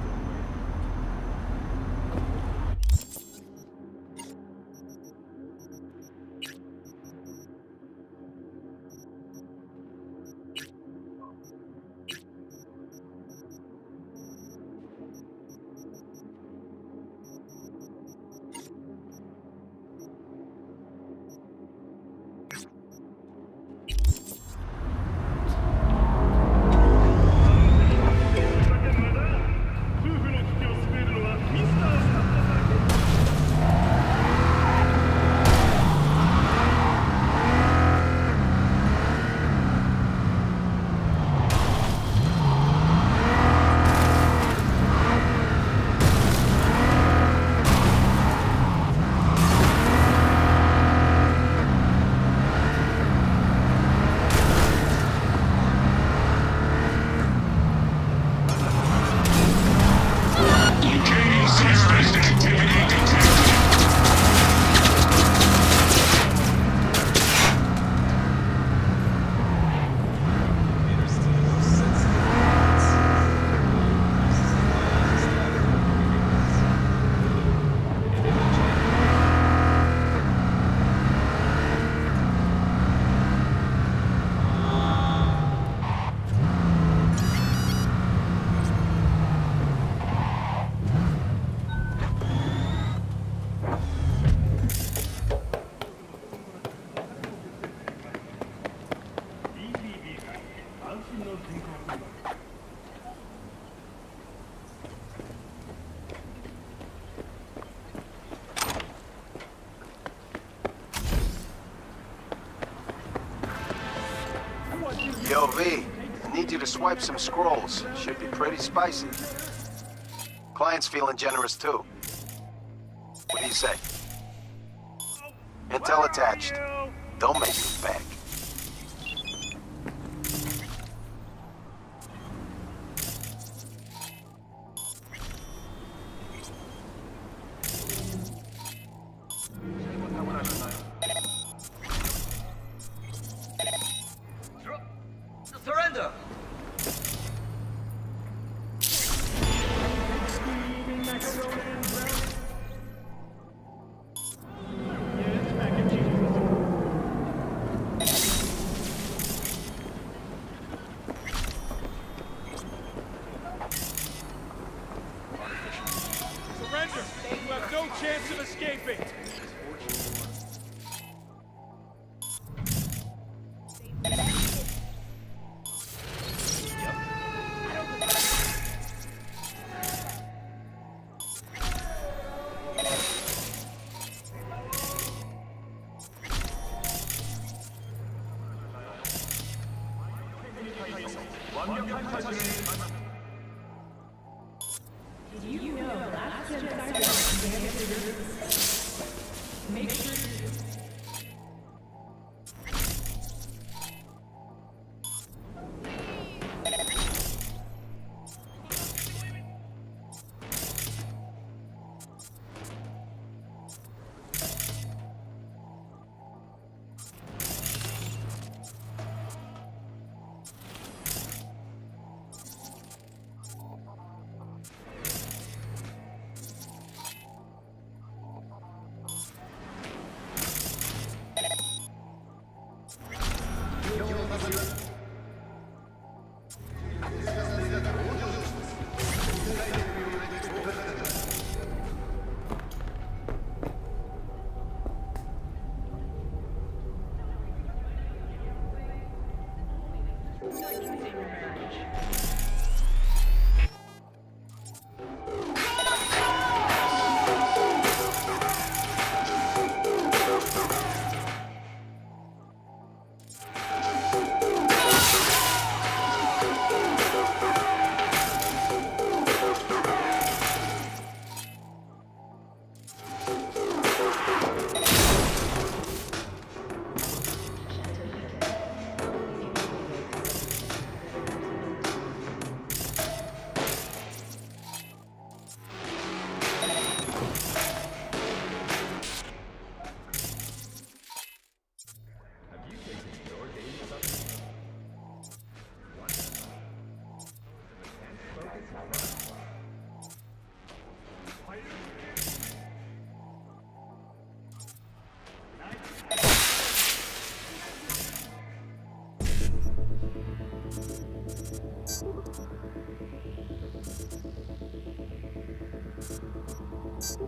Yo, V, I need you to swipe some scrolls. Should be pretty spicy. Client's feeling generous, too. What do you say? Intel attached. Don't make me beg. Surrender! Surrender! You have no chance of escaping! Did you know last make sure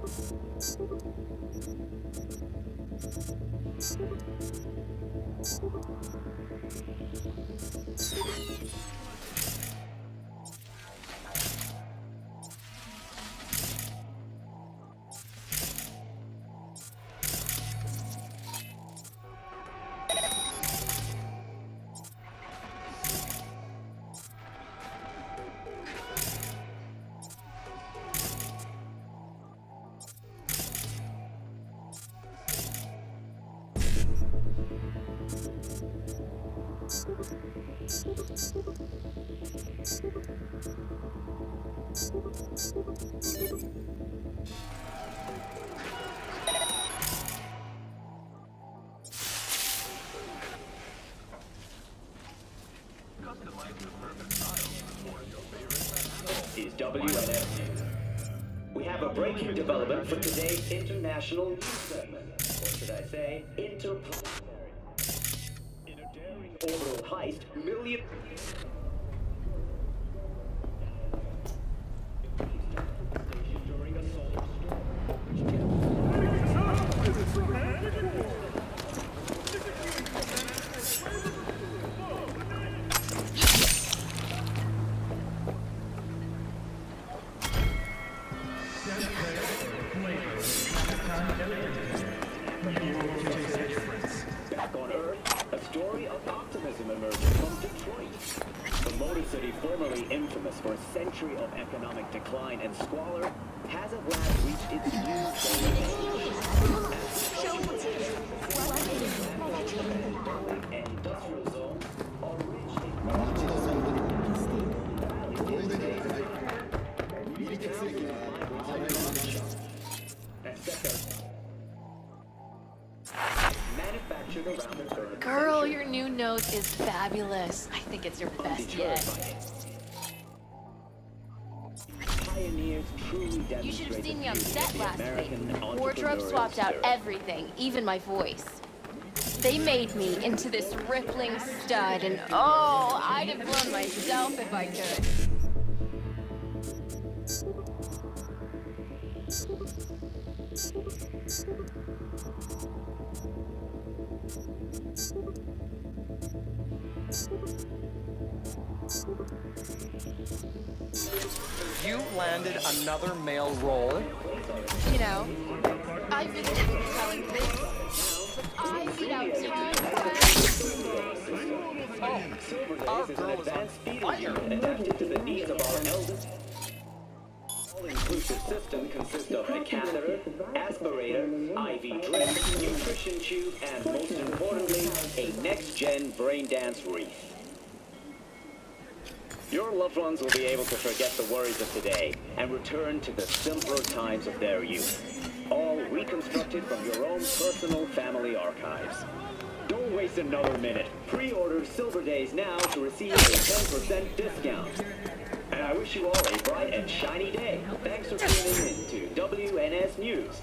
Is WNS News. We have a breaking development for today's international news segment. Or should I say, interplanetary. In a daring orbital heist, million... Back on Earth, a story of optimism emerges from Detroit. The Motor City, formerly infamous for a century of economic decline and squalor, has at last reached its and industrial zones are rich manufactured around the turn. Girl, your new nose is fabulous. I think it's your best yet. You should have seen me on set last week. Wardrobe swapped out everything, even my voice. They made me into this rippling stud, and oh, I'd have blown myself if I could. You landed another male role. You know, I've been telling this, but I beat out time. Our girl is on fire. Adapted to the needs of our elders. All-inclusive system consists of a catheter, aspirator, IV drip, nutrition tube, and most importantly, a next-gen brain dance wreath. Your loved ones will be able to forget the worries of today and return to the simpler times of their youth. All reconstructed from your own personal family archives. Don't waste another minute. Pre-order Silver Days now to receive a 10% discount. And I wish you all a bright and shiny day. Thanks for tuning in to WNS News.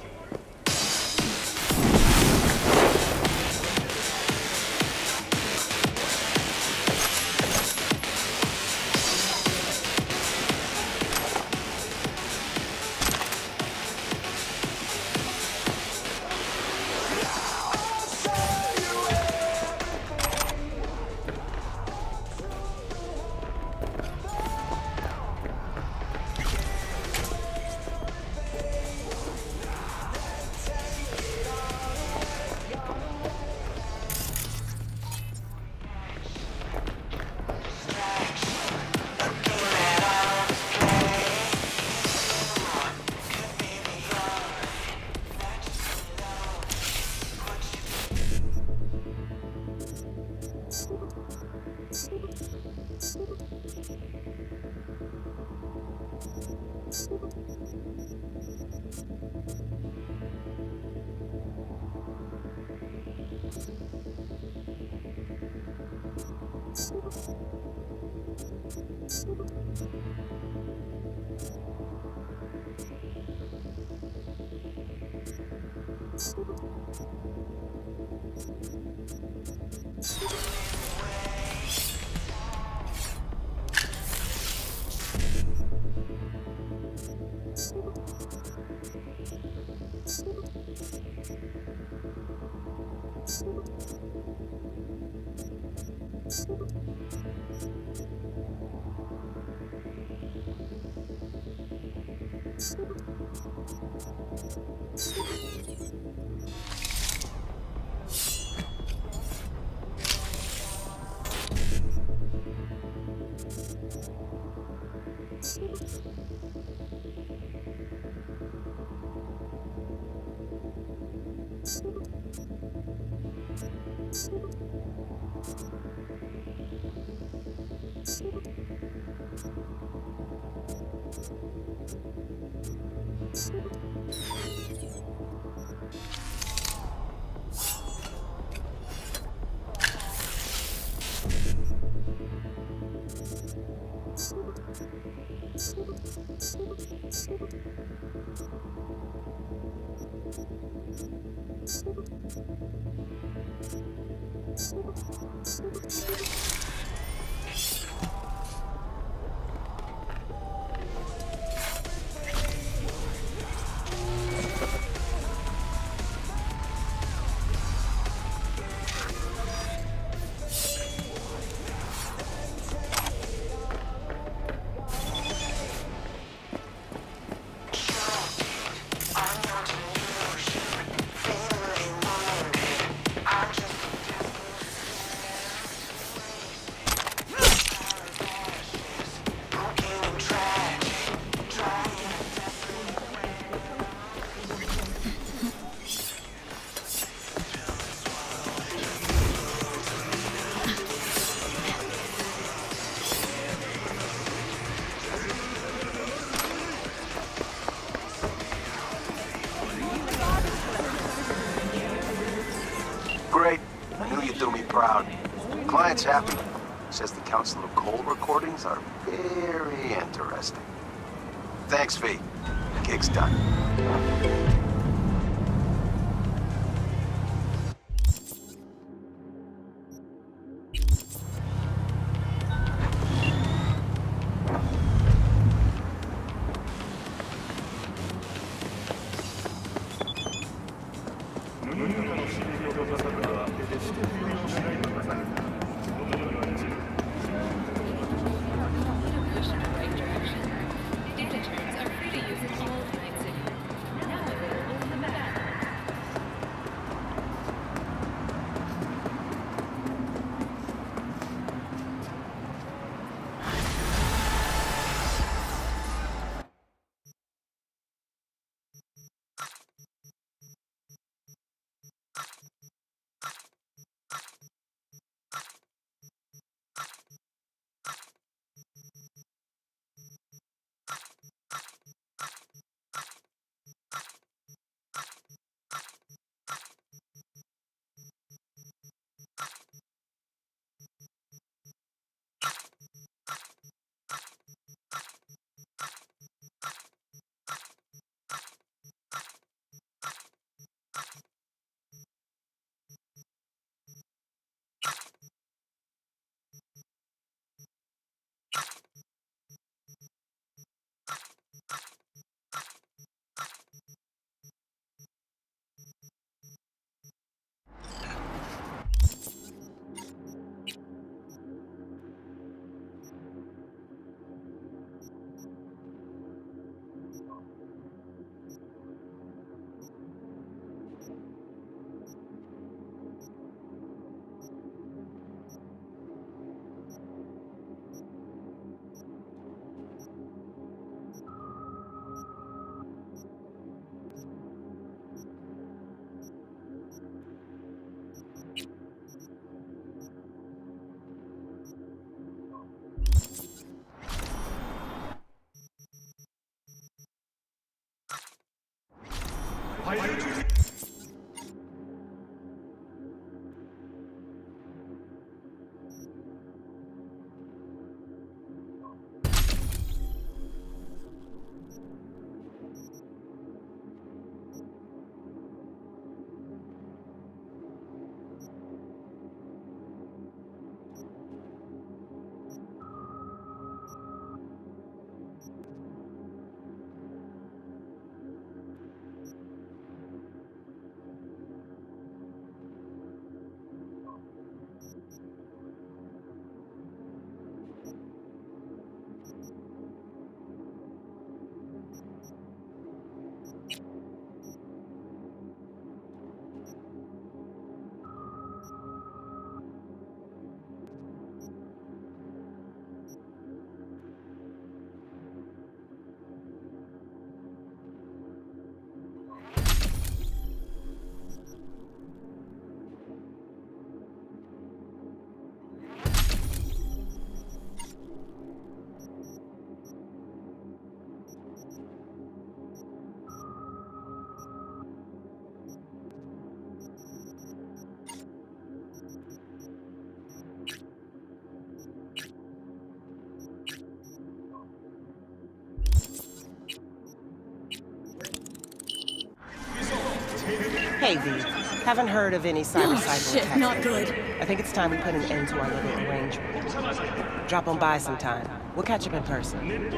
Great. I knew you'd do me proud. Client's happy. Says the Council of Cole recordings are very interesting. Thanks, V. Gig's done. Hey, V. Haven't heard of any cyber cycle shit, attacks. not good. I think it's time we put an end to our little arrangement. Drop on by sometime. We'll catch up in person.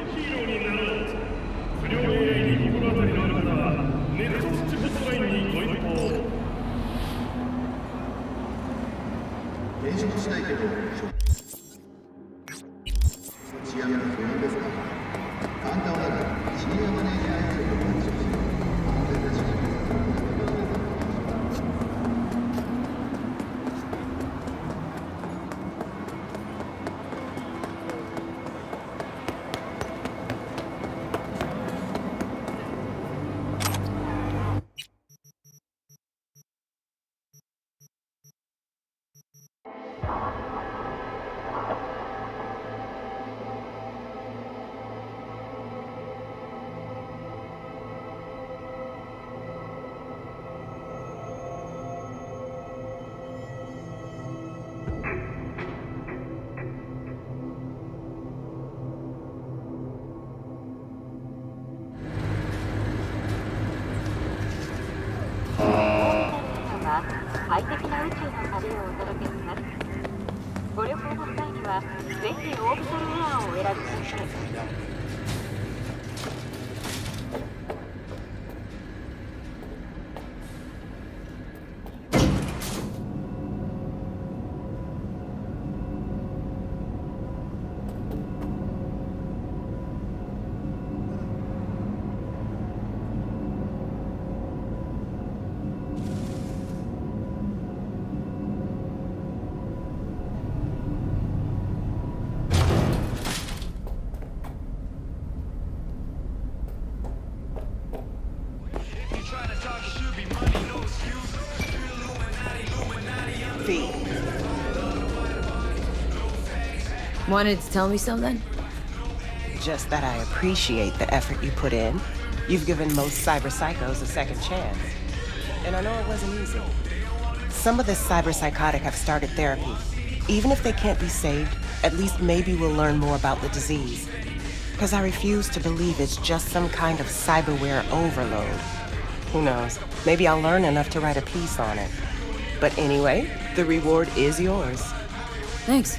Wanted to tell me something? Just that I appreciate the effort you put in. You've given most cyber psychos a second chance. And I know it wasn't easy. Some of the cyber psychotic have started therapy. Even if they can't be saved, at least maybe we'll learn more about the disease. Because I refuse to believe it's just some kind of cyberware overload. Who knows? Maybe I'll learn enough to write a piece on it. But anyway, the reward is yours. Thanks.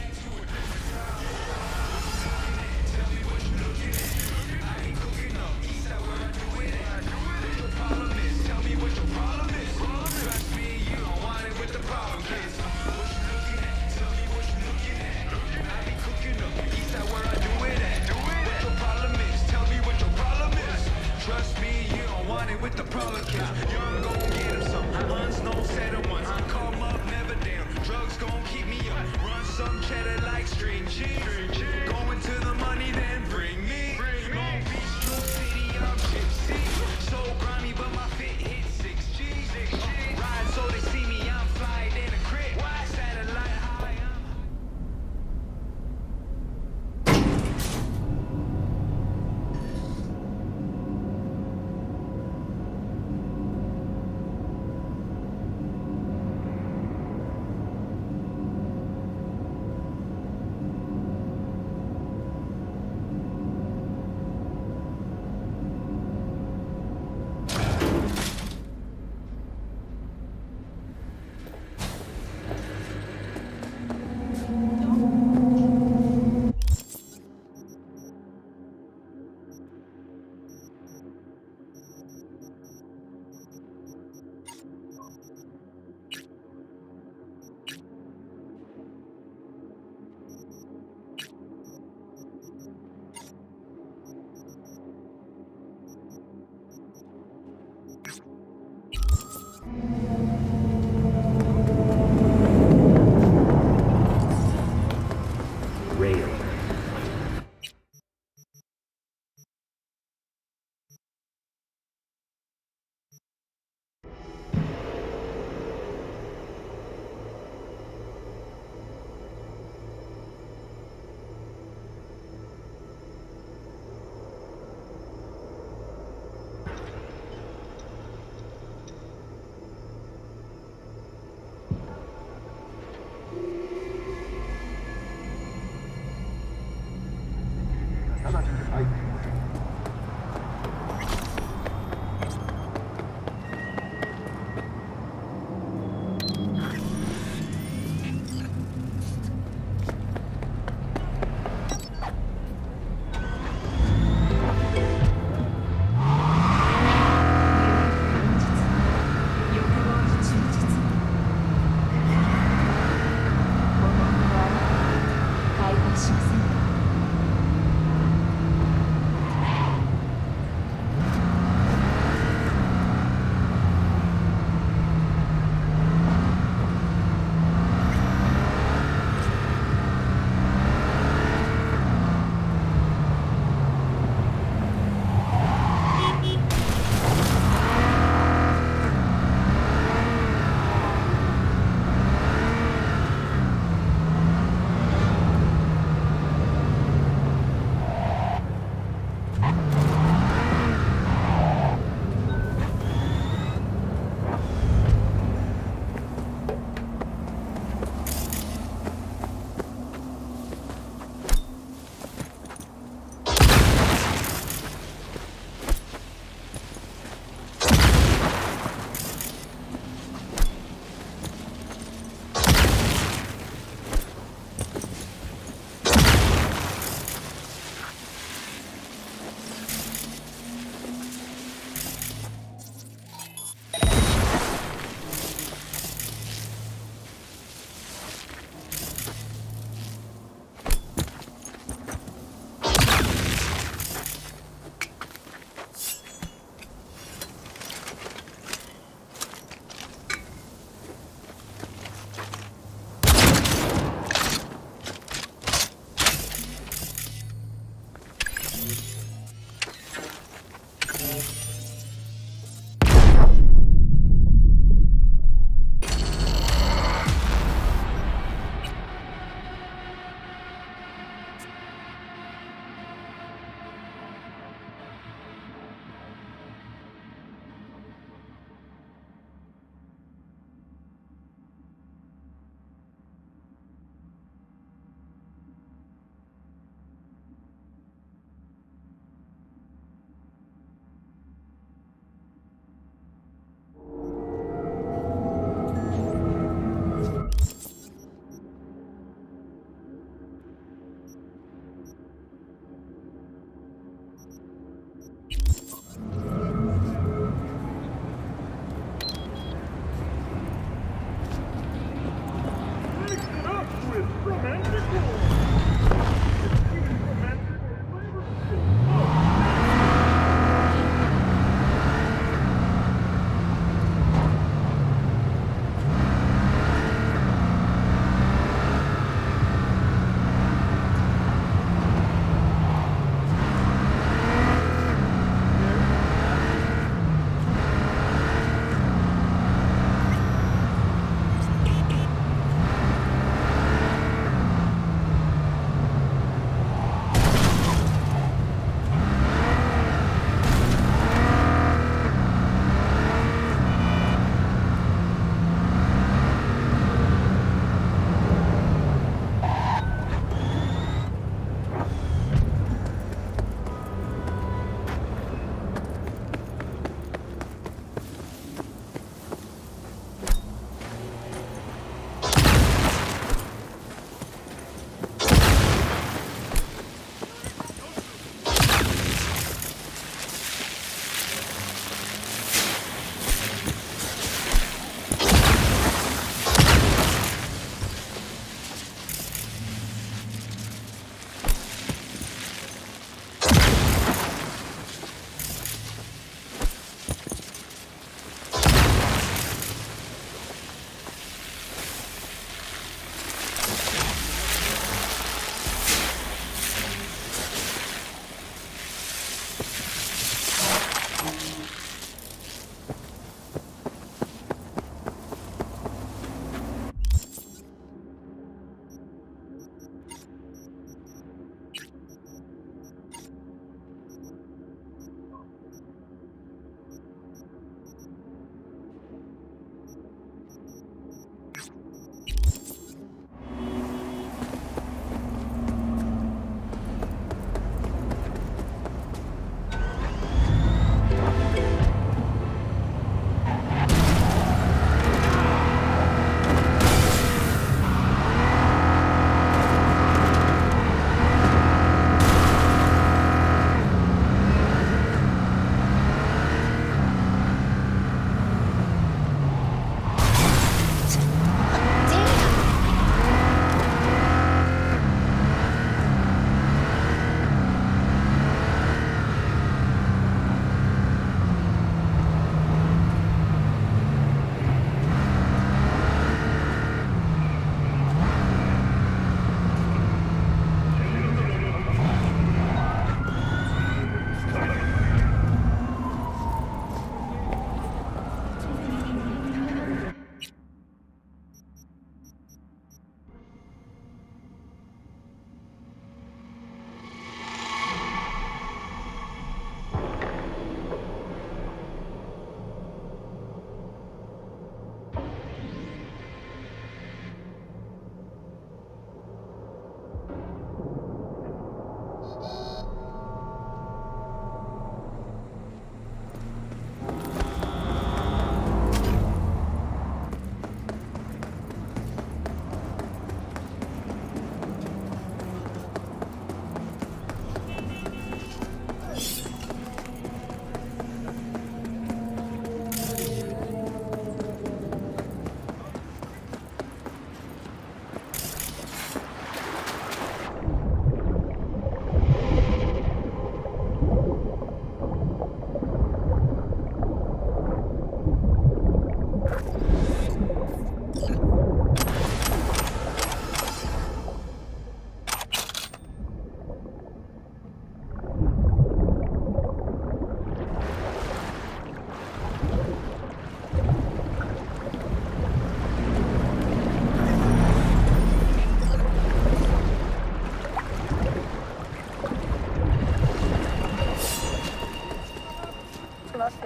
しますって。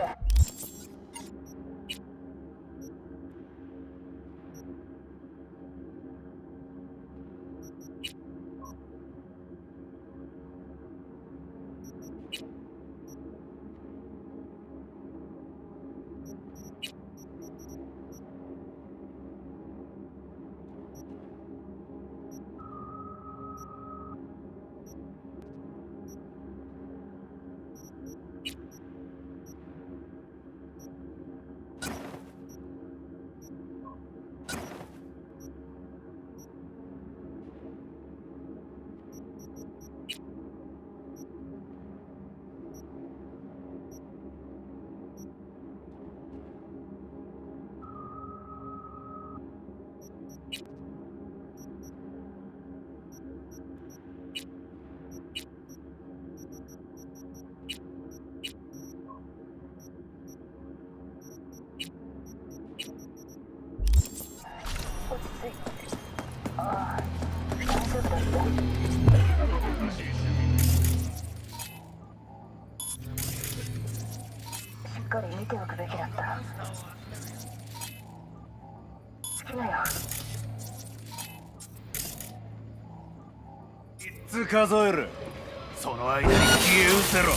しっかり見ておくべきだった。好きだよ。 いつ数える。その間に消え失せろ。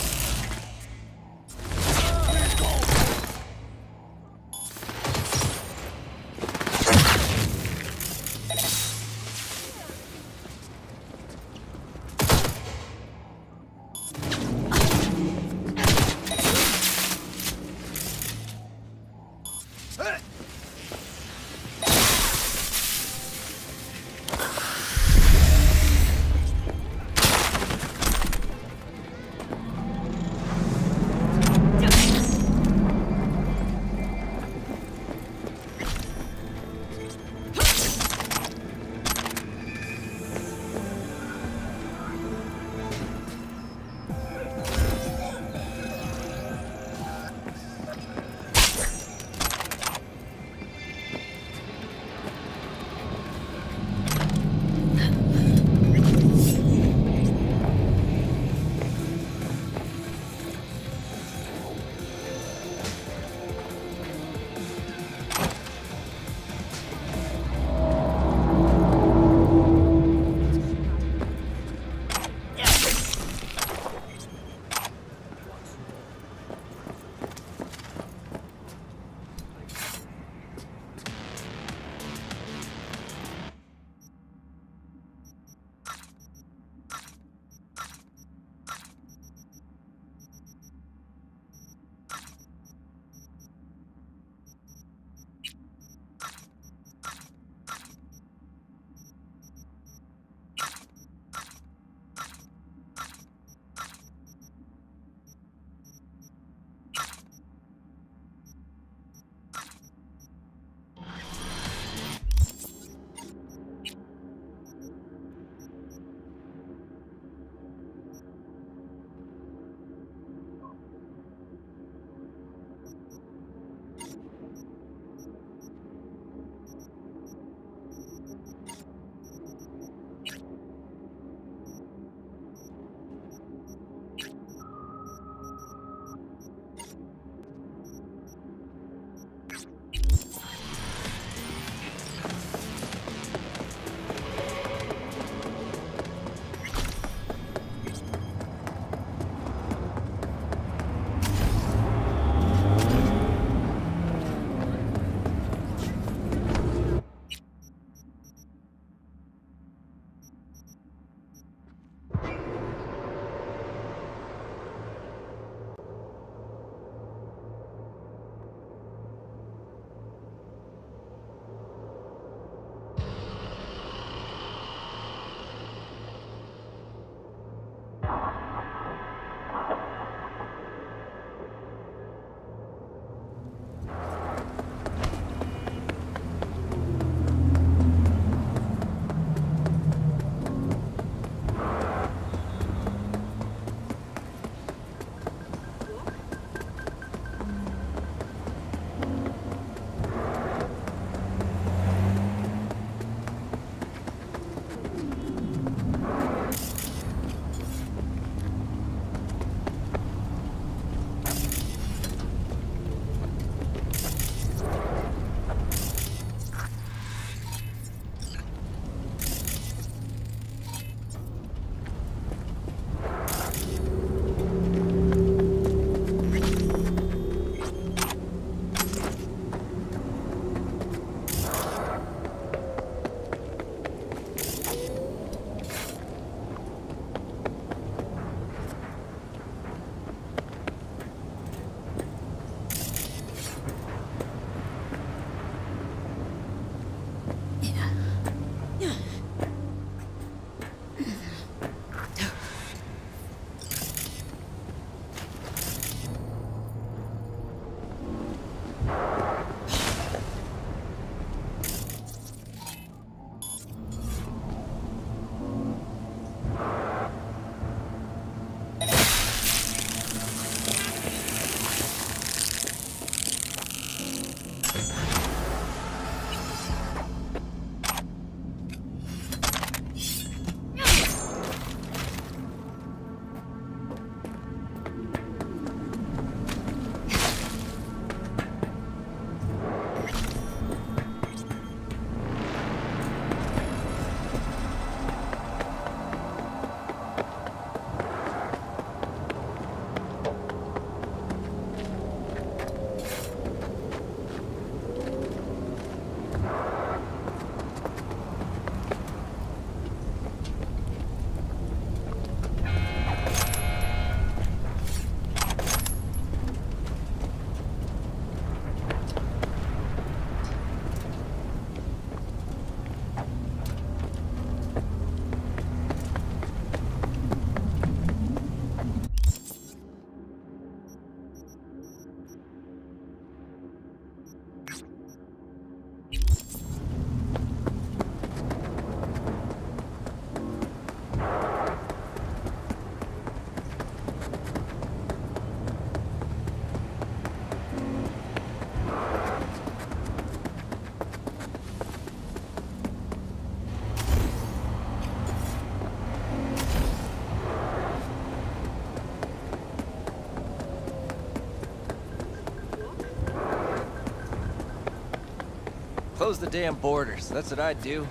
Close the damn borders. That's what I'd do.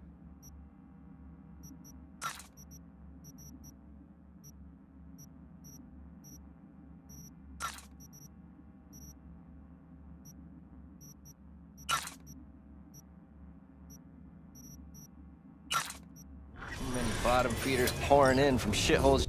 Many bottom feeders pouring in from shitholes.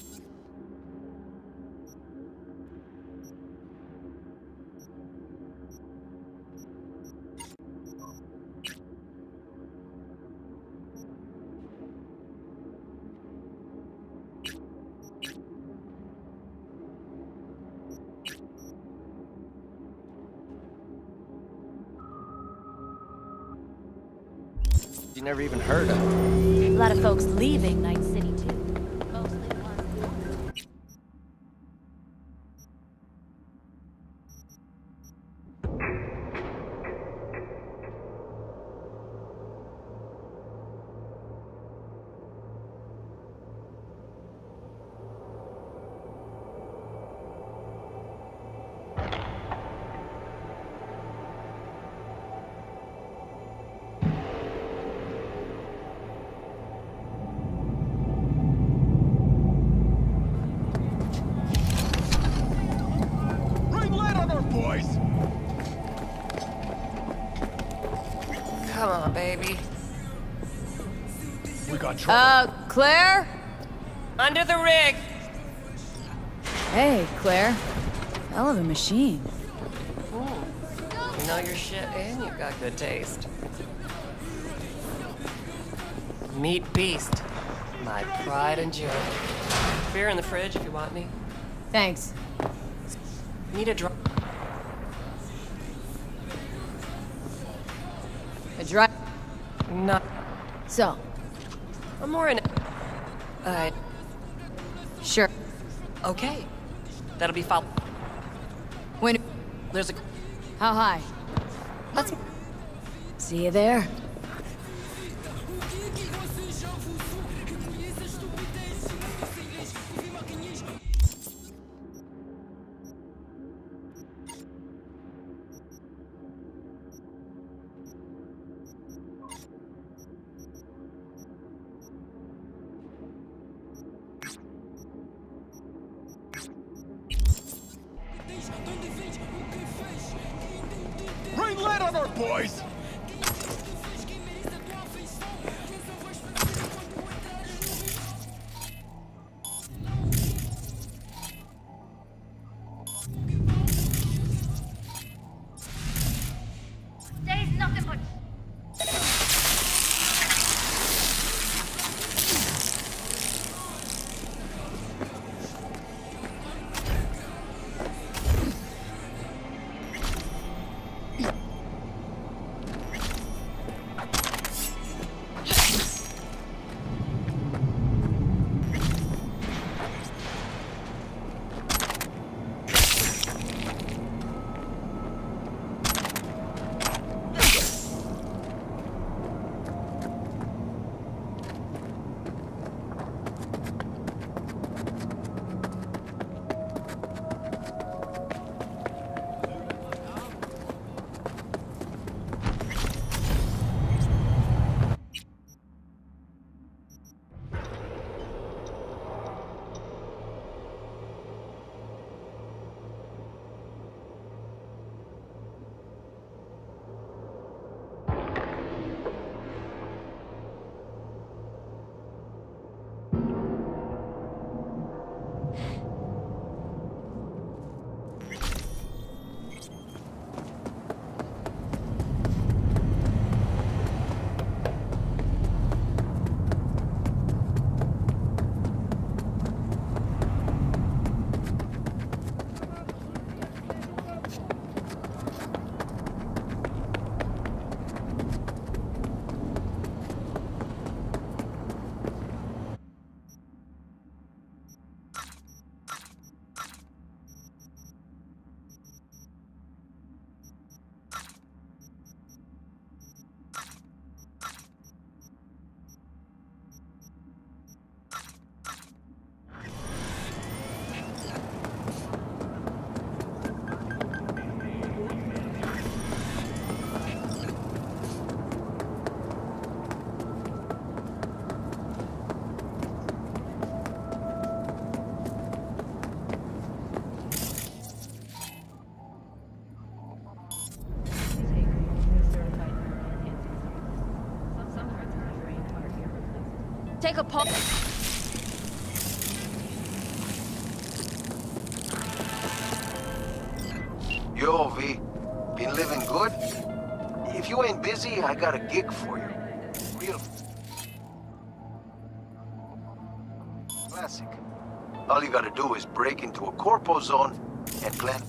You never even heard of. A lot of folks leaving Night City, too. Come on, baby. We got trouble. Claire? Under the rig. Hey, Claire. Hell of a machine. You know your shit and you've got good taste. Meat Beast. My pride and joy. Beer in the fridge if you want me. Thanks. Need a drop. A dry... Not... So? I'm more in... Sure. Okay. That'll be fine. When... There's a... How high? Let's... See you there. Bring lead on our boys! There's nothing but... take a pulse. Yo, V. Been living good? If you ain't busy, I got a gig for you. Real classic. All you gotta do is break into a corpo zone and plant...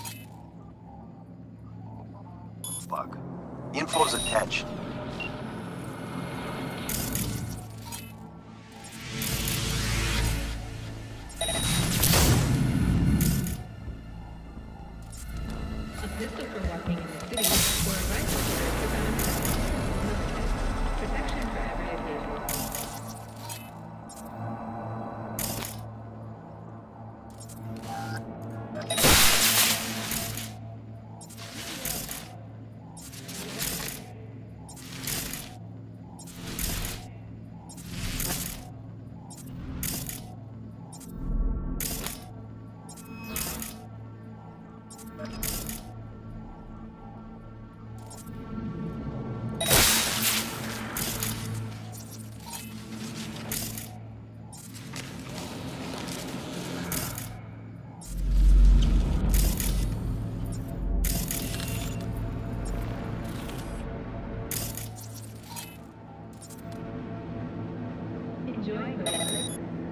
Bug. Info's attached. A pistol for walking in the city, or a rifle for protection for every occasion. Enjoy the weather.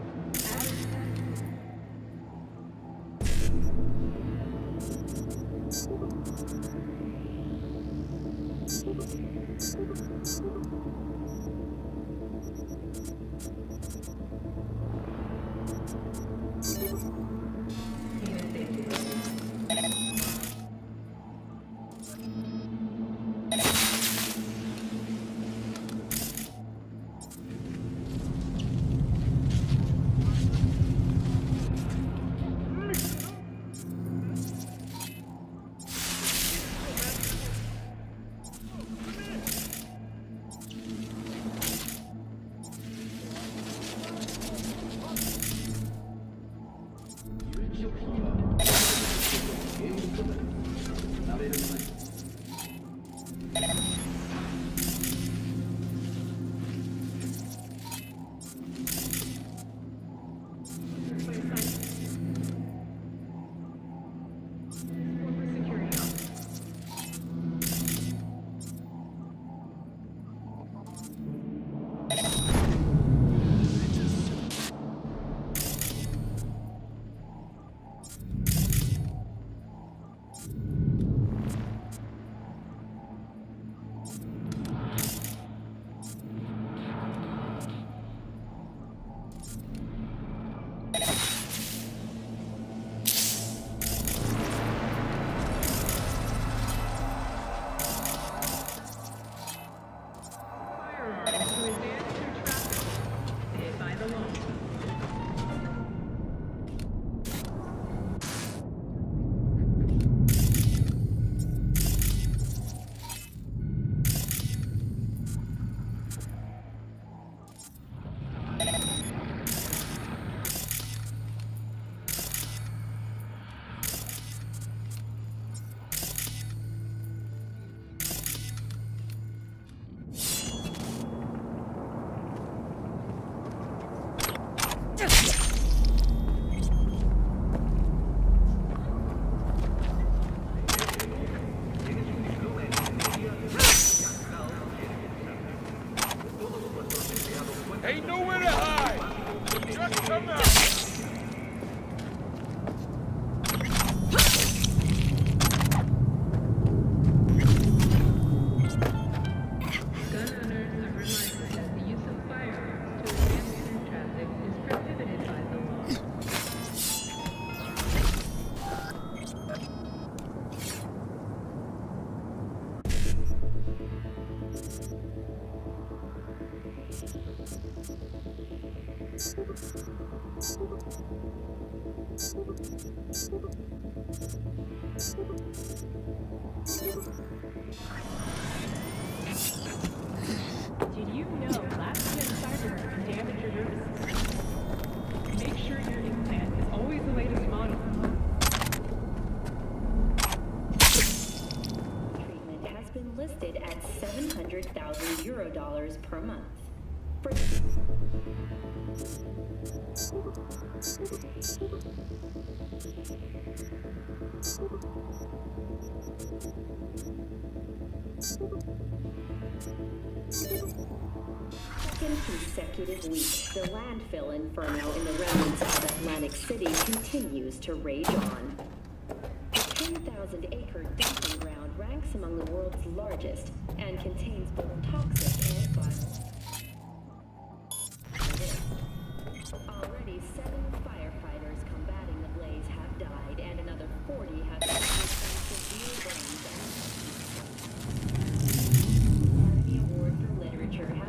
Ain't nowhere to hide! Just come out! Did you know last-gen cyber can damage your nervous system? Make sure your implant is always the latest model. Treatment has been listed at 700,000 euro per month. Second consecutive week, the landfill inferno in the remnants of Atlantic City continues to rage on. The 10,000-acre dumping ground ranks among the world's largest and contains both toxic and violent. Already 7 firefighters combating the blaze have died, and another 40 have been severe burns. The Award for Literature has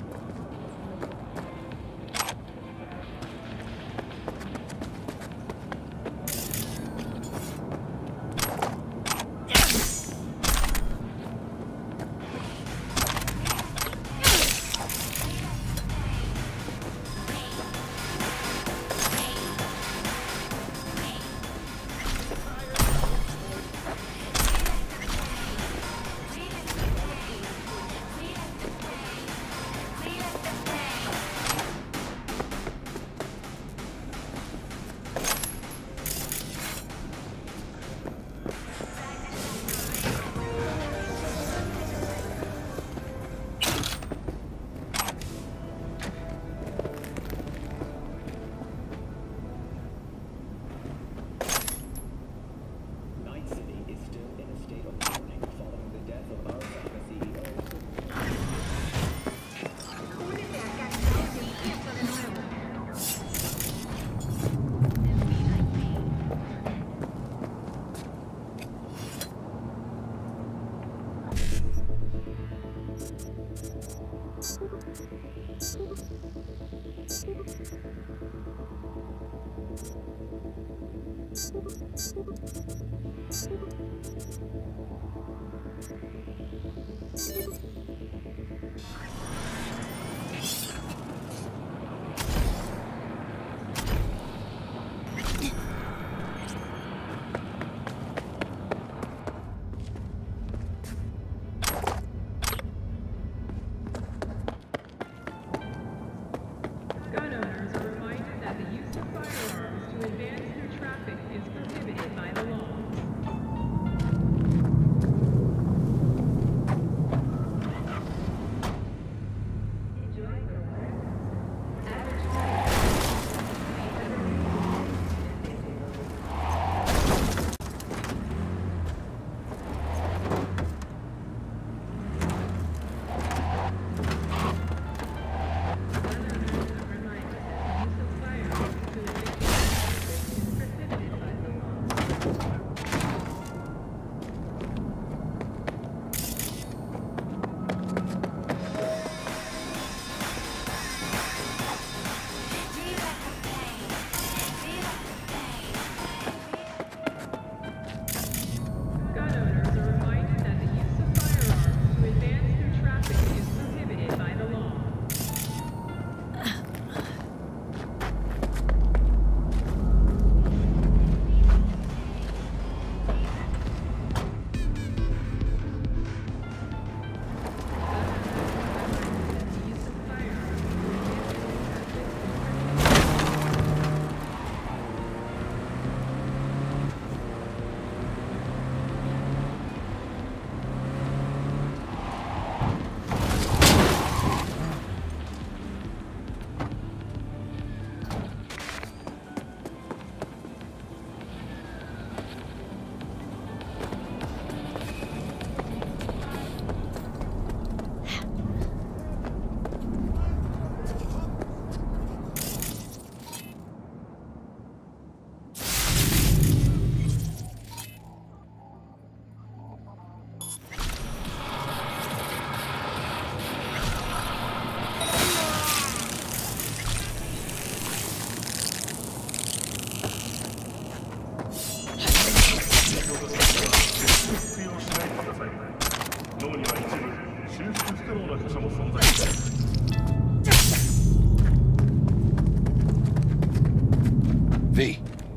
V.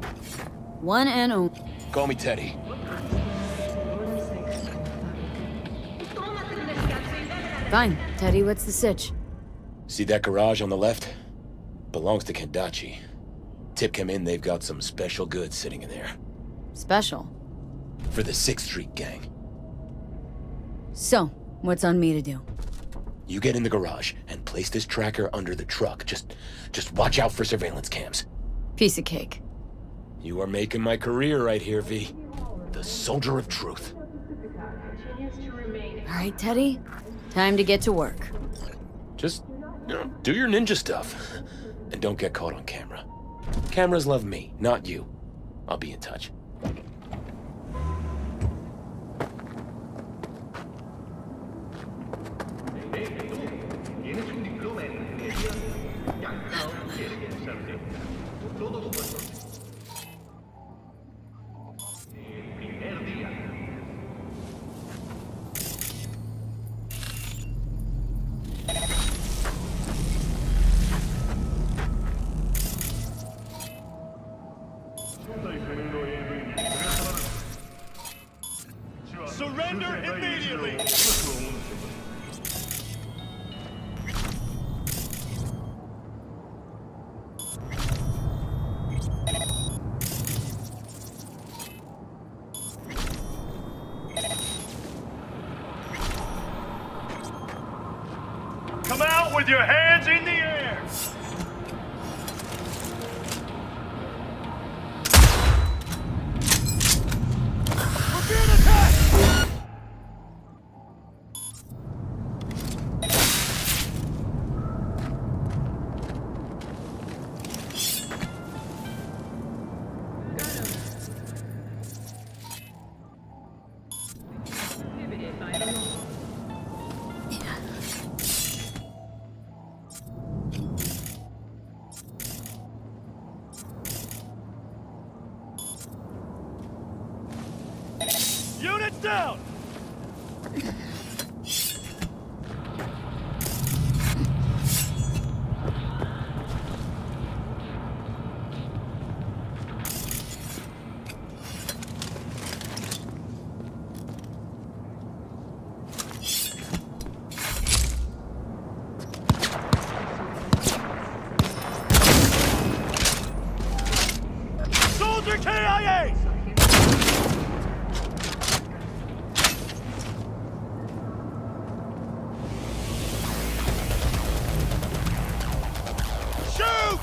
One and only. Call me Teddy. Fine. Teddy, what's the sitch? See that garage on the left? Belongs to Kendachi. Tip came in, they've got some special goods sitting in there. Special? For the 6th Street gang. So, what's on me to do? You get in the garage and place this tracker under the truck. Just watch out for surveillance cams. Piece of cake. You are making my career right here, V. The soldier of truth. All right, Teddy. Time to get to work. Just, do your ninja stuff. And don't get caught on camera. Cameras love me, not you. I'll be in touch. Surrender immediately! Come out with your hands in the air! We're being attacked! Units down! Soldier KIA! Shoot!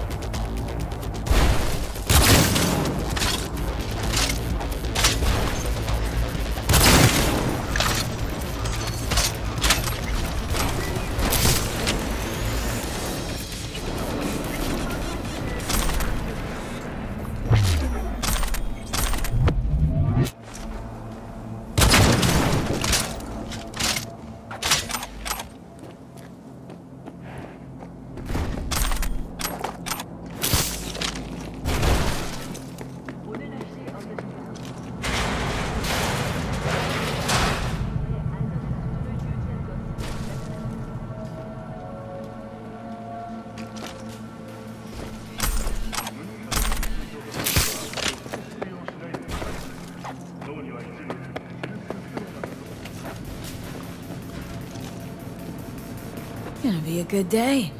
Gonna be a good day.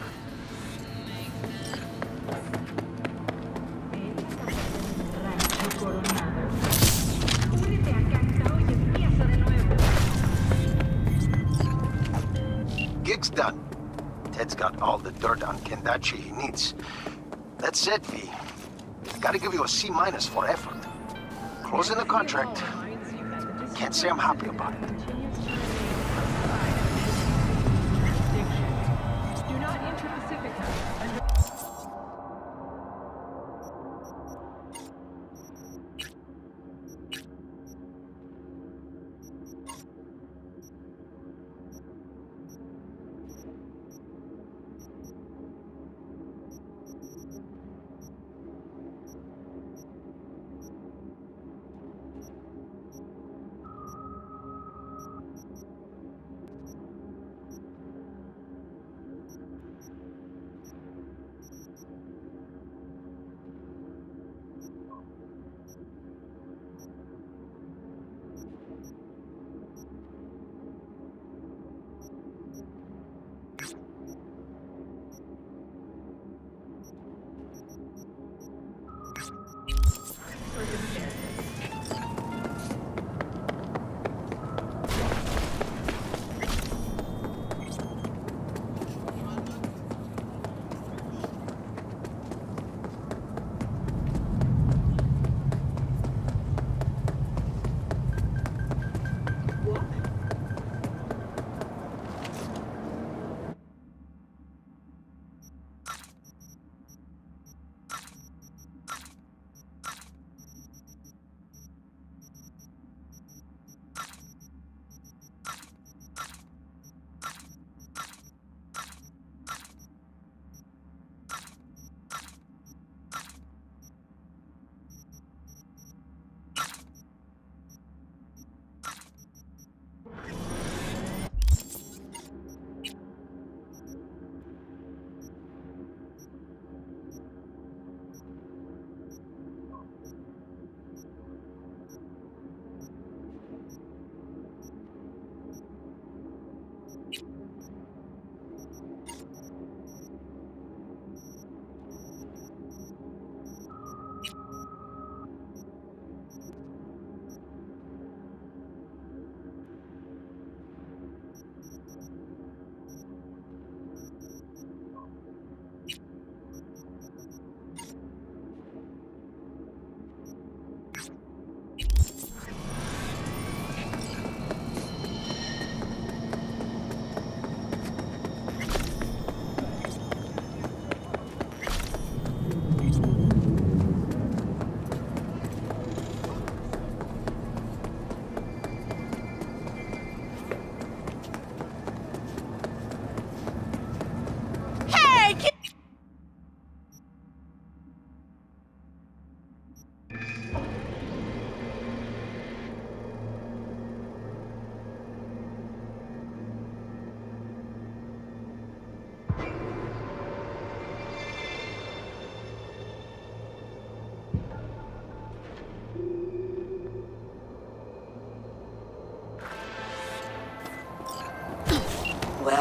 Gig's done. Ted's got all the dirt on Kendachi he needs. That's it, V. Gotta give you a C- for effort. Closing the contract. Can't say I'm happy about it. Do not enter Pacifica.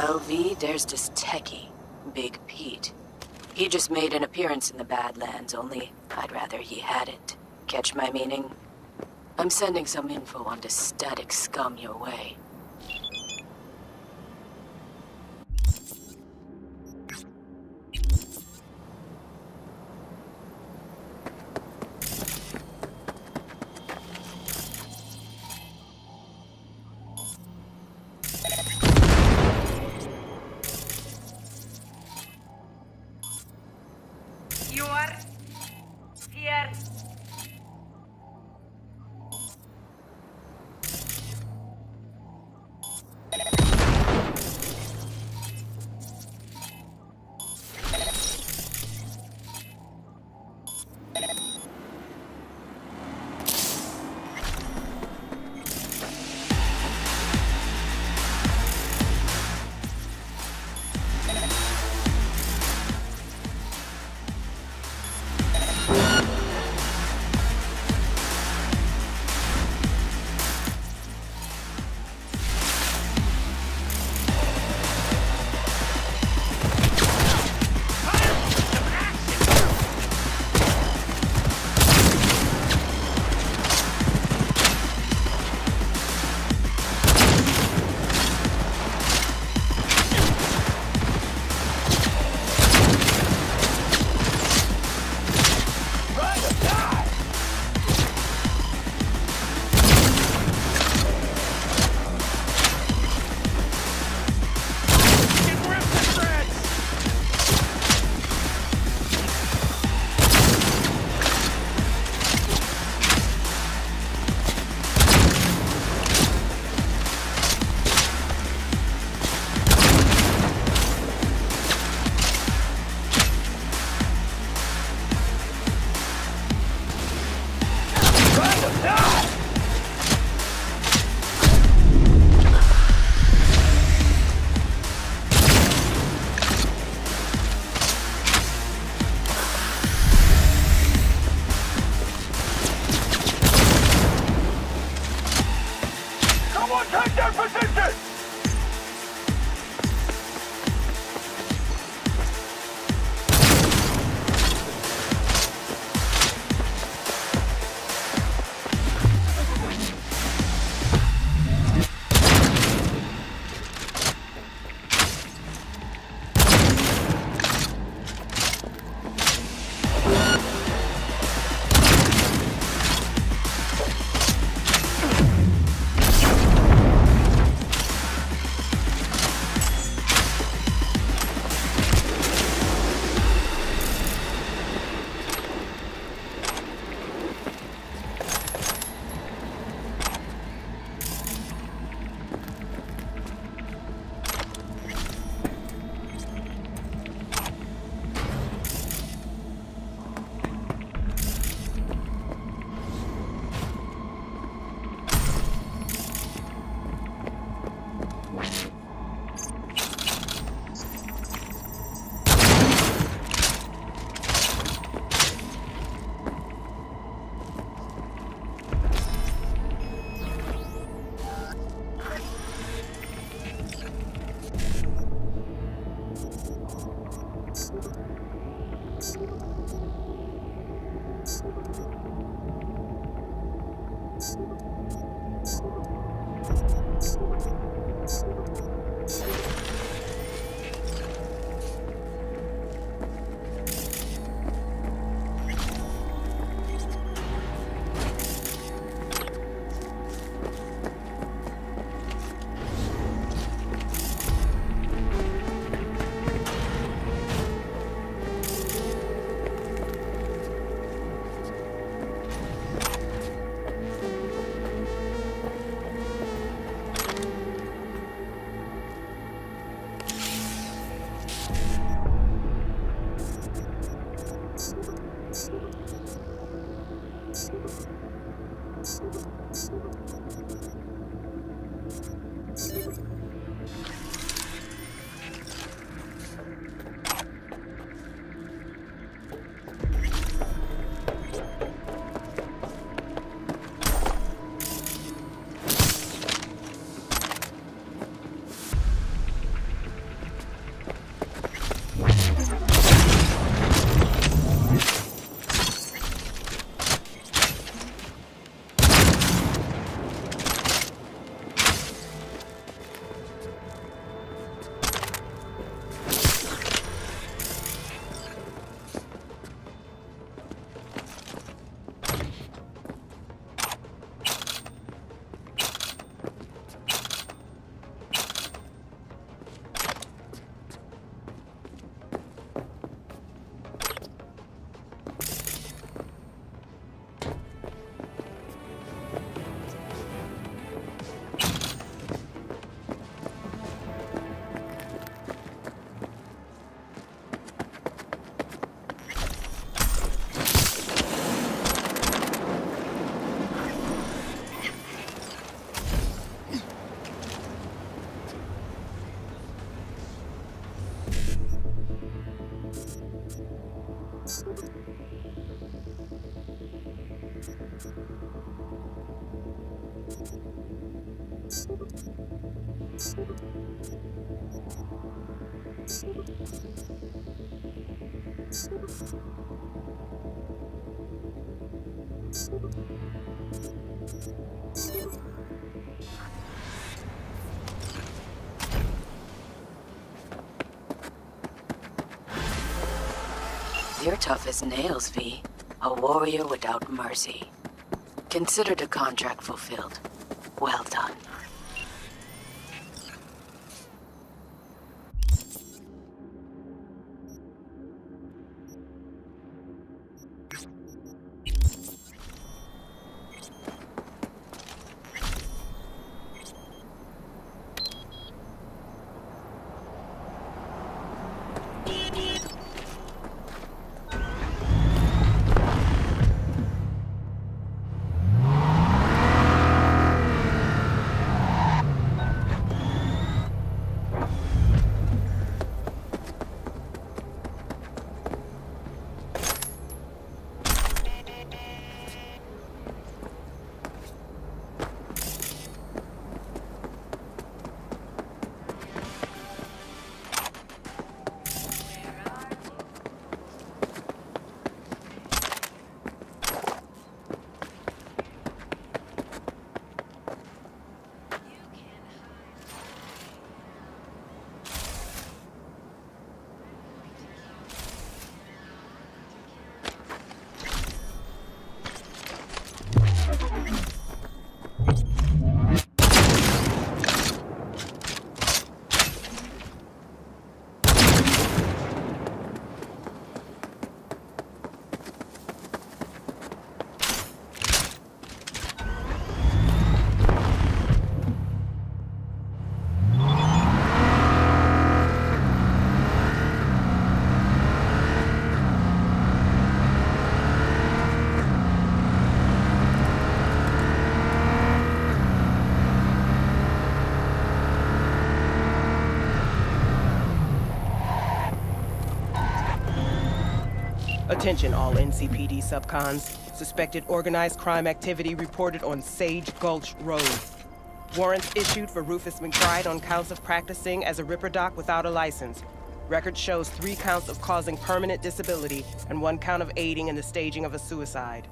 Well, V, there's this techie, Big Pete. He just made an appearance in the Badlands, only I'd rather he hadn't. Catch my meaning? I'm sending some info on this static scum your way. You are here. You're tough as nails, V. A warrior without mercy. Considered a contract fulfilled. Well done. Attention all NCPD subcons. Suspected organized crime activity reported on Sage Gulch Road. Warrants issued for Rufus McBride on counts of practicing as a Ripper Doc without a license. Record shows 3 counts of causing permanent disability and 1 count of aiding in the staging of a suicide.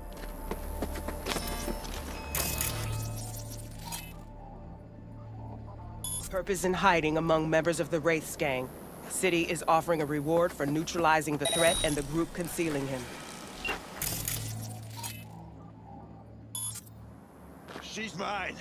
Perp is in hiding among members of the Wraiths gang. City is offering a reward for neutralizing the threat and the group concealing him. She's mine.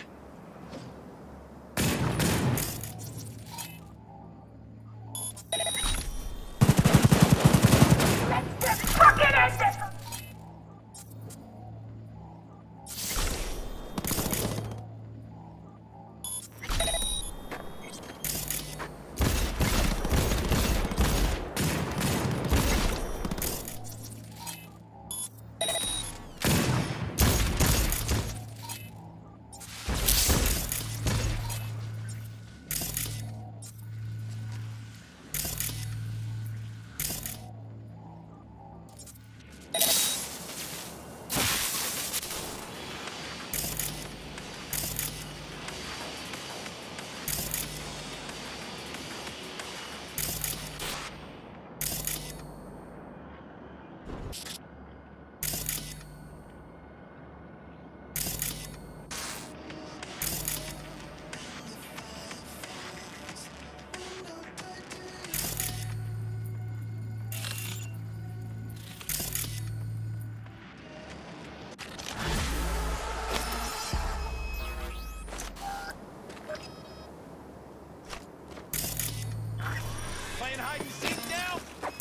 Playing hide and seek now?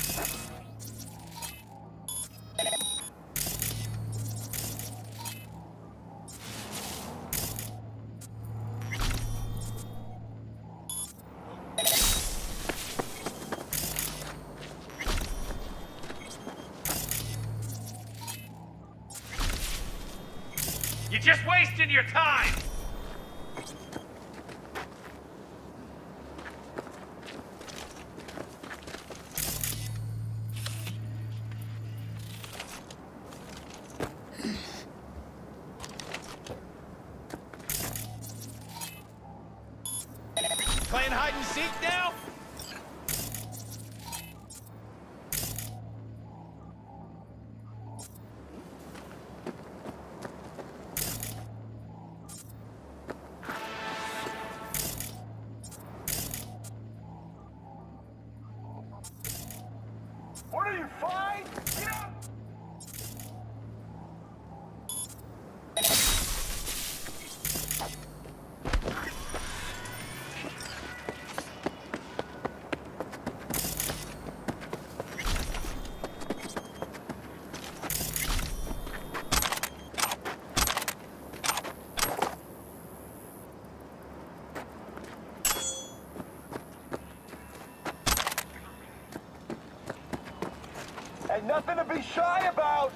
You're just wasting your time! playing hide and seek now? What are you, fine? Get up! Ain't nothing to be shy about!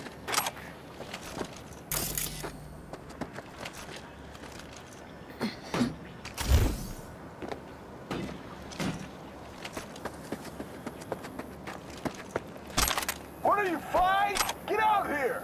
What are you, fine? Get out here!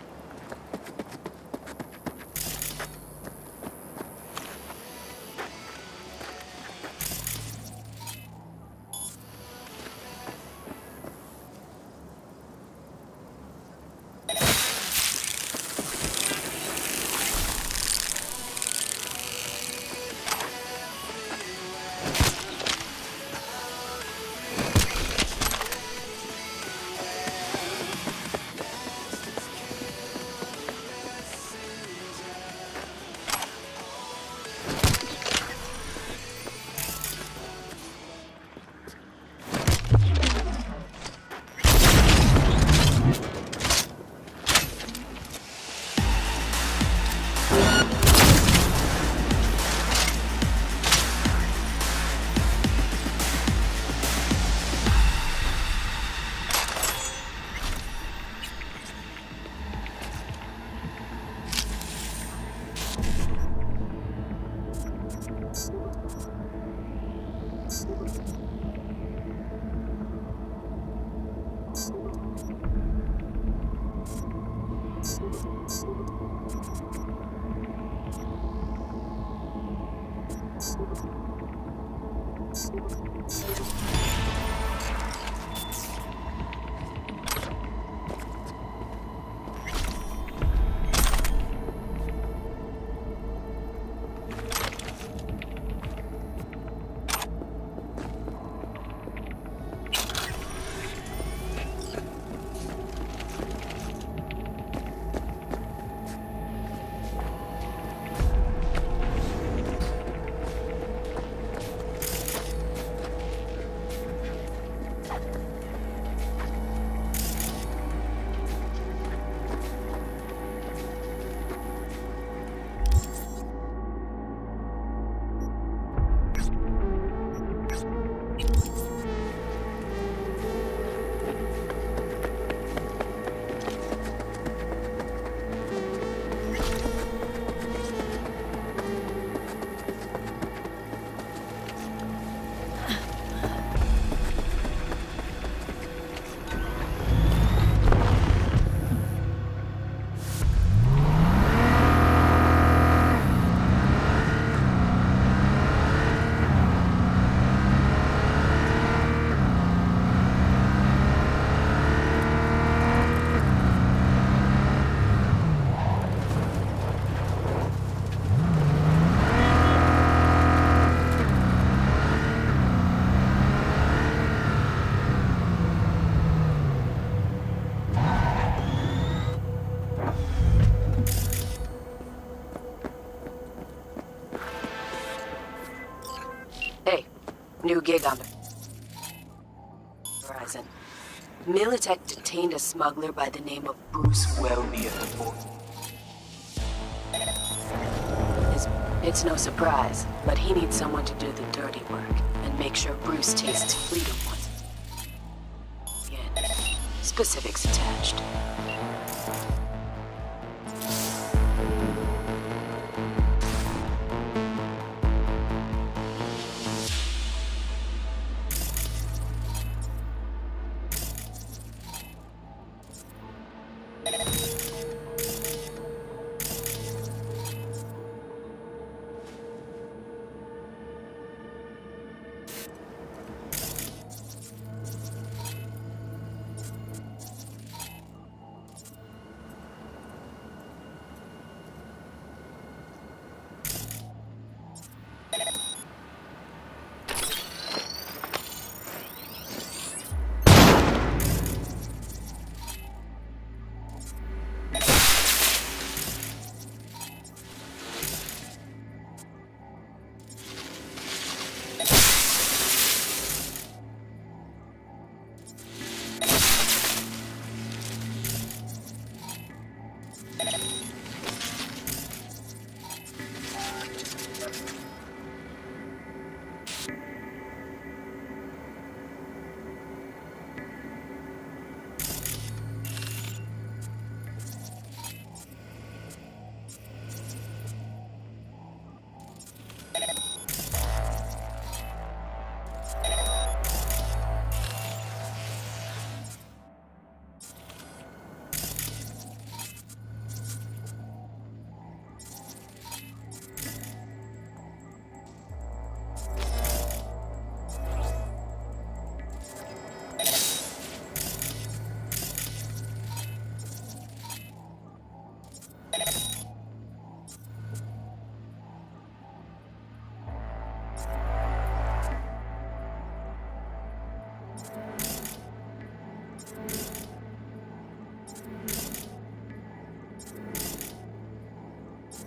New gig on the horizon. Militech detained a smuggler by the name of Bruce Welby at the port. It's no surprise, but he needs someone to do the dirty work and make sure Bruce tastes freedom once. Again, specifics attached.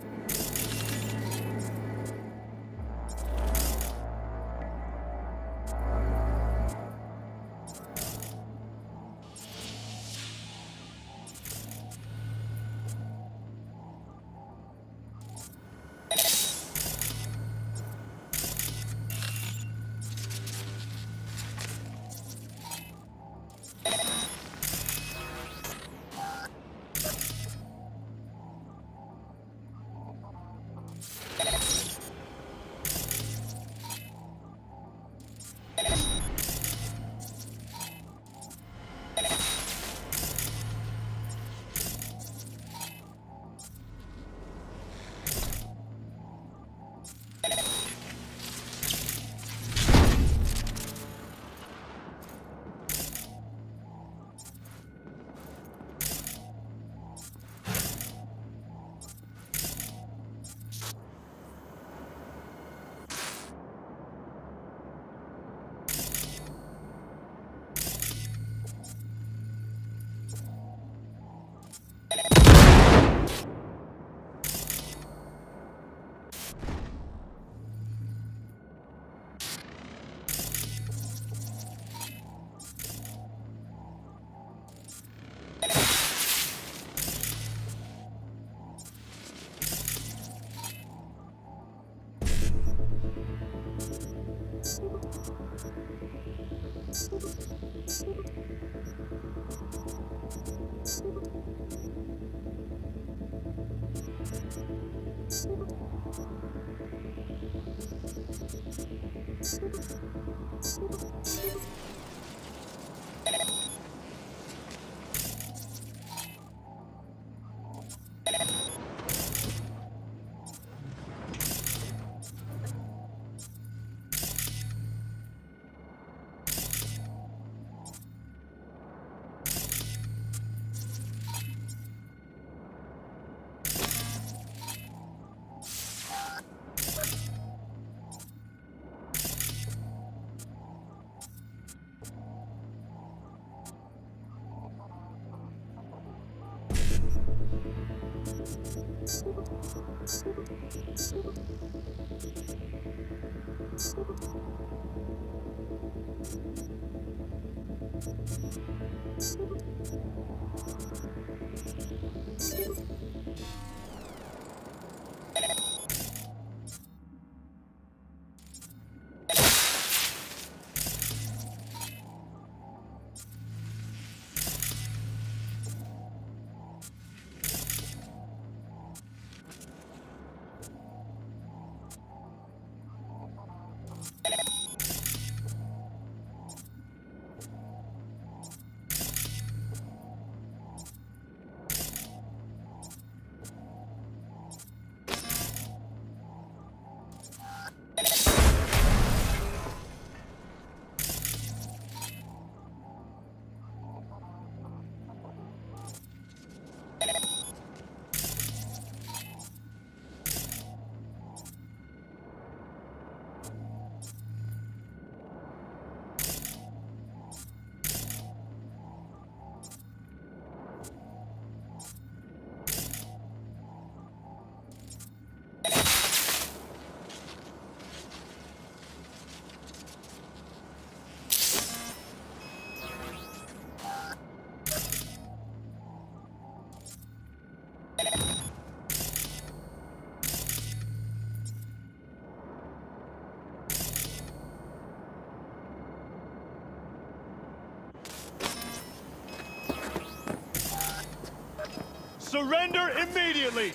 Surrender immediately!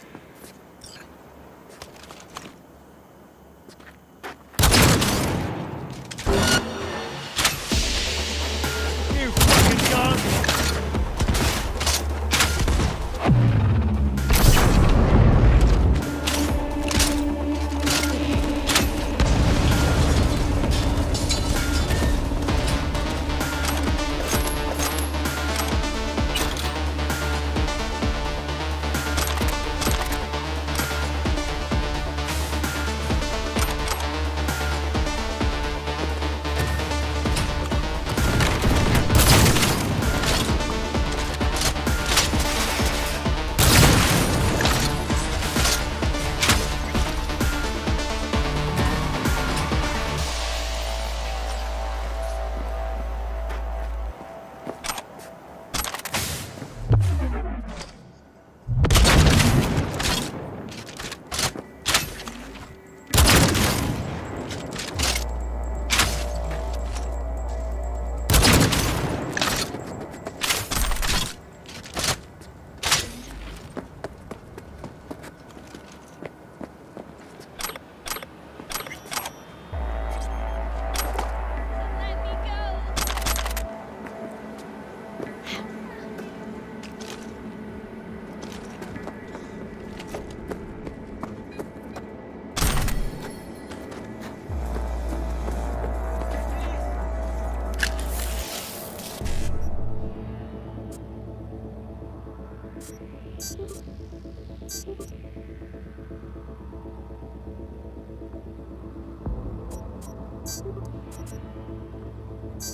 You fucking gun!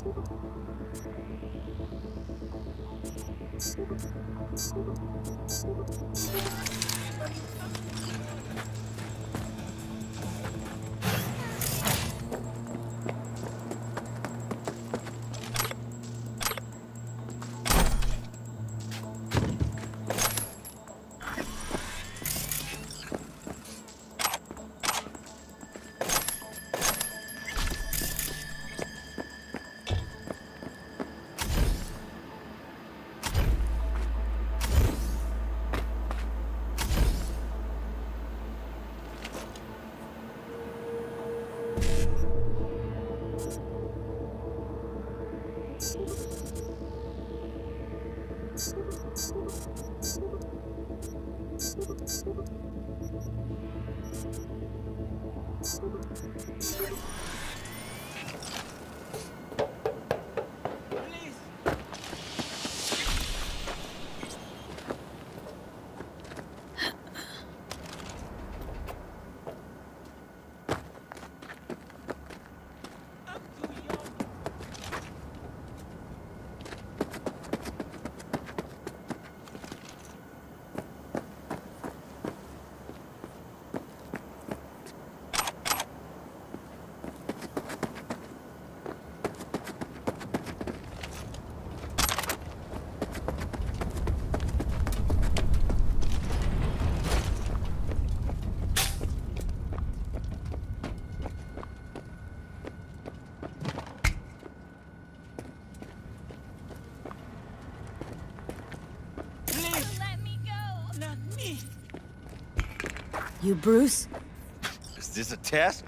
You Bruce? Is this a test?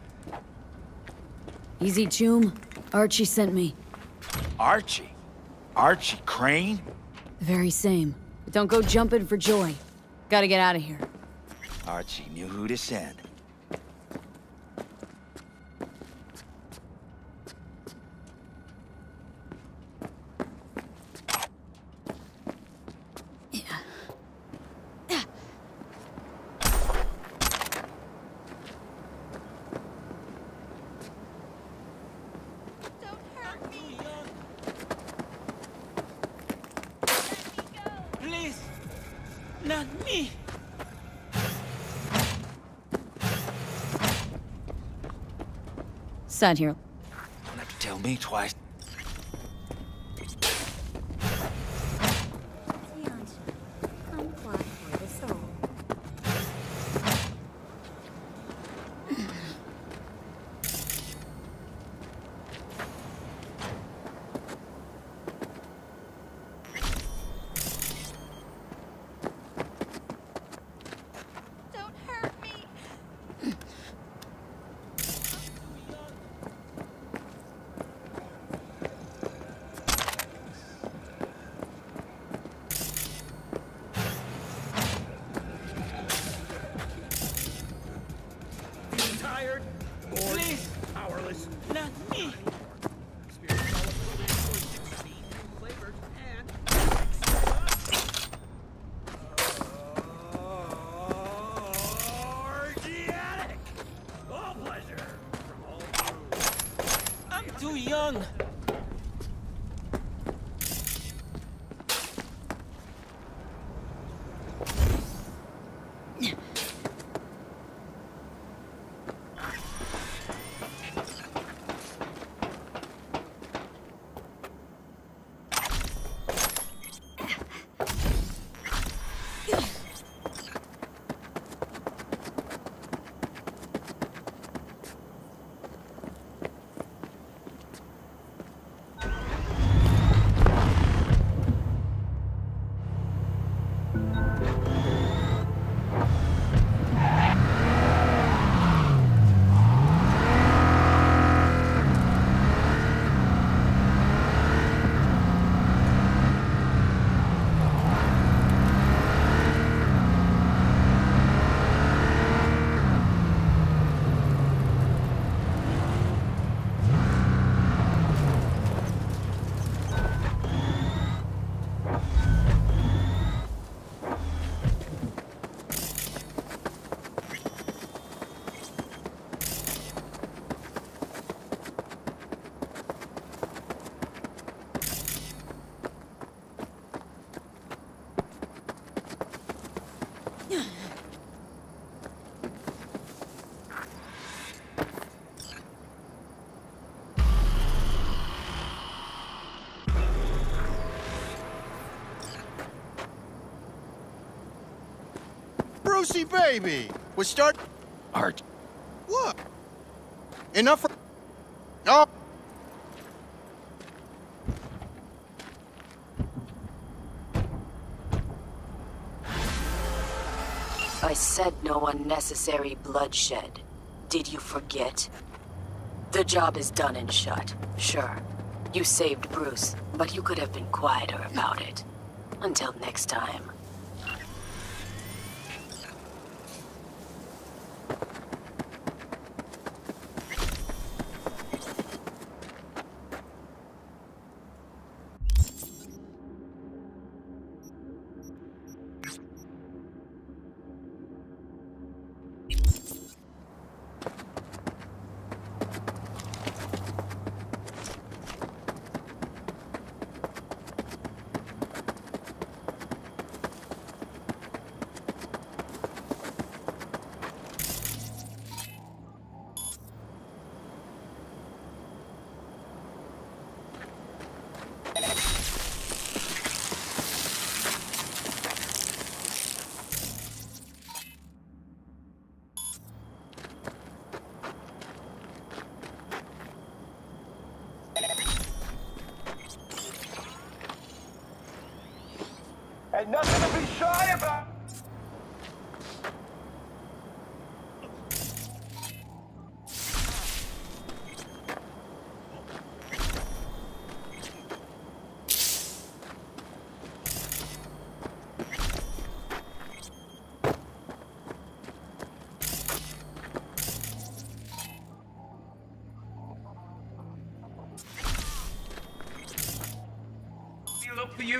Easy, Choom. Archie sent me. Archie? Archie Crane? The very same. But don't go jumping for joy. Gotta get out of here. Archie knew who to send. Not me! Sat here. Don't have to tell me twice. Too young. Brucey, baby! We're start... Arch. What? Enough for... Oh! I said no unnecessary bloodshed. Did you forget? The job is done and shut. Sure, you saved Bruce, but you could have been quieter about it. Until next time. And nothing to be shy about. You look for you.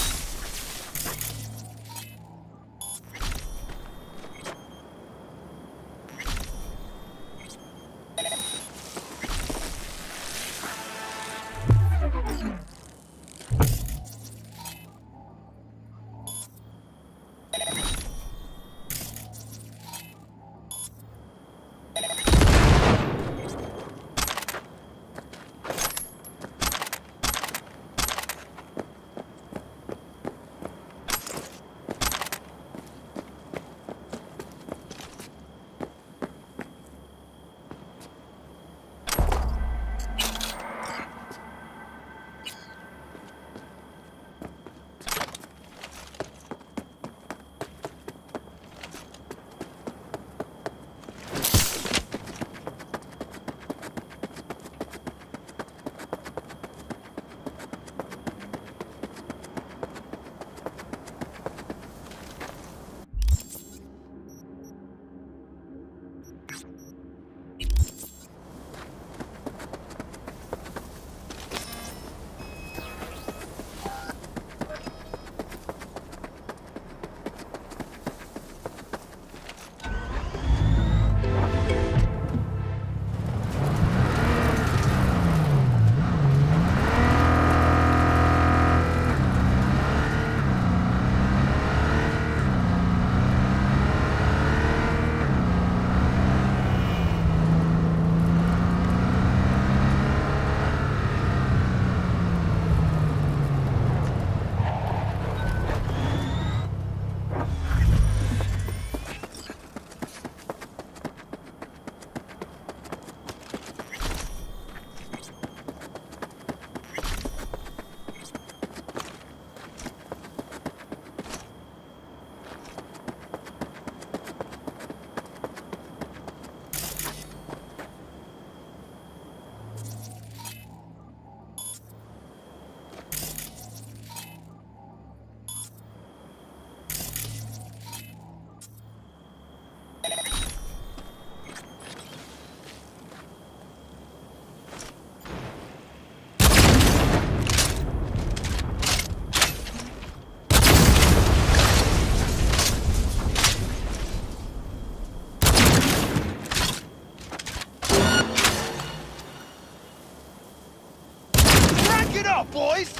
Boys!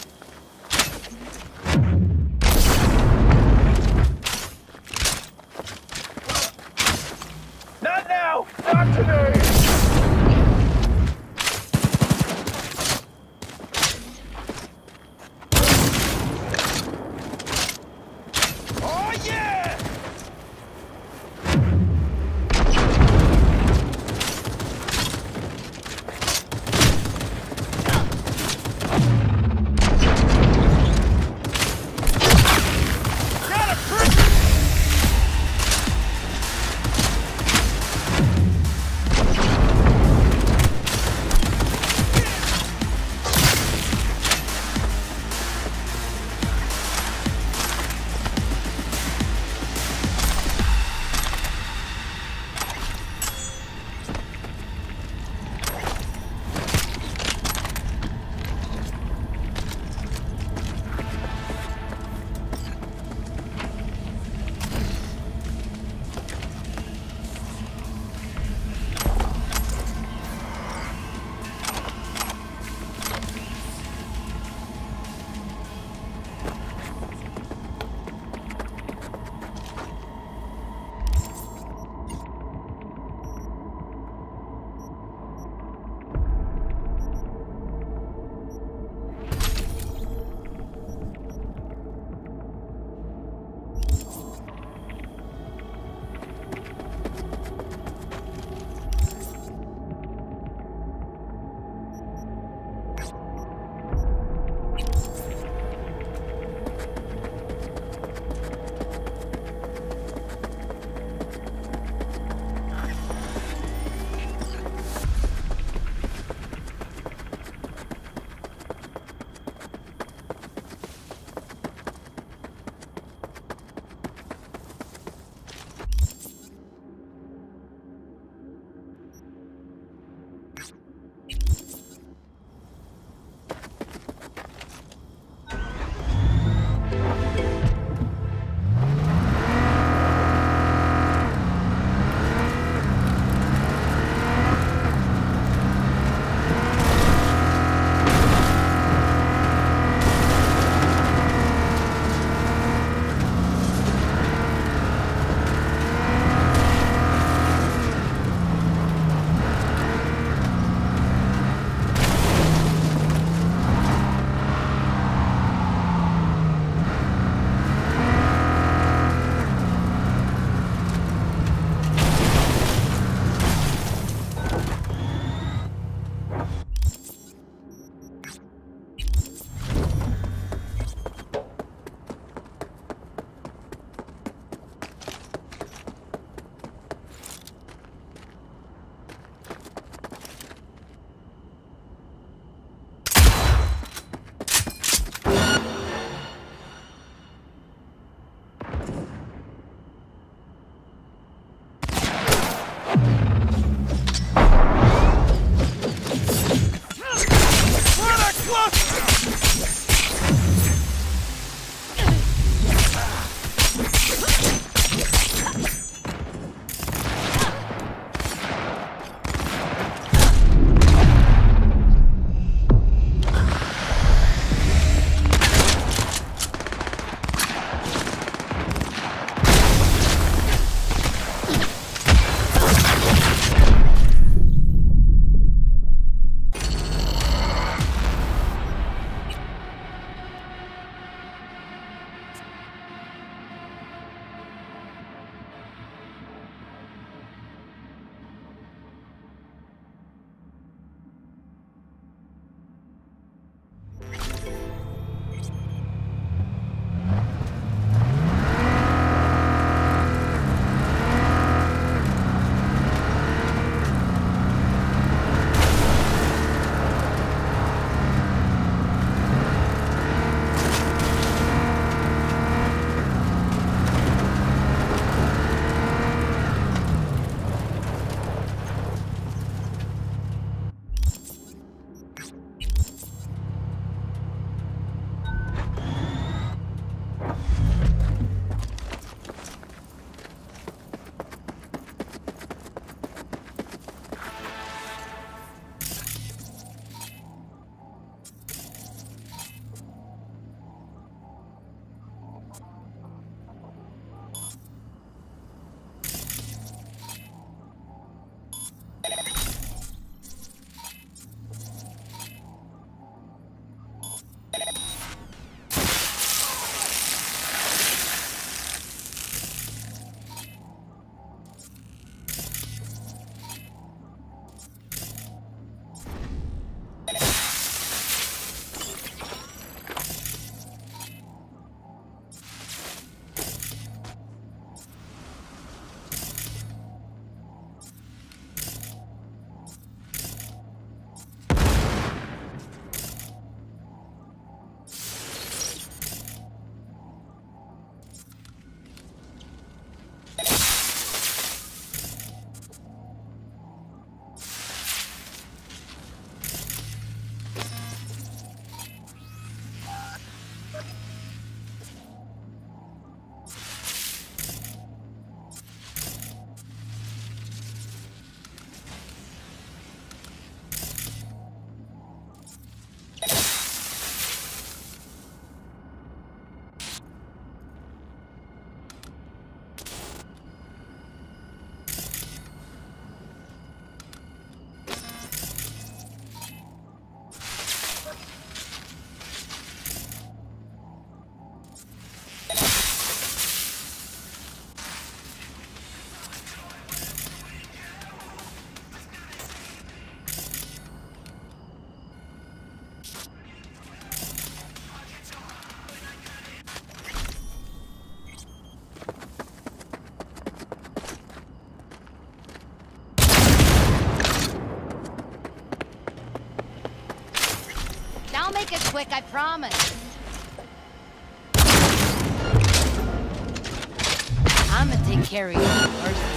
Not now! Not today! Oh, yeah! make it quick, I promise. I'm gonna take care of you personally.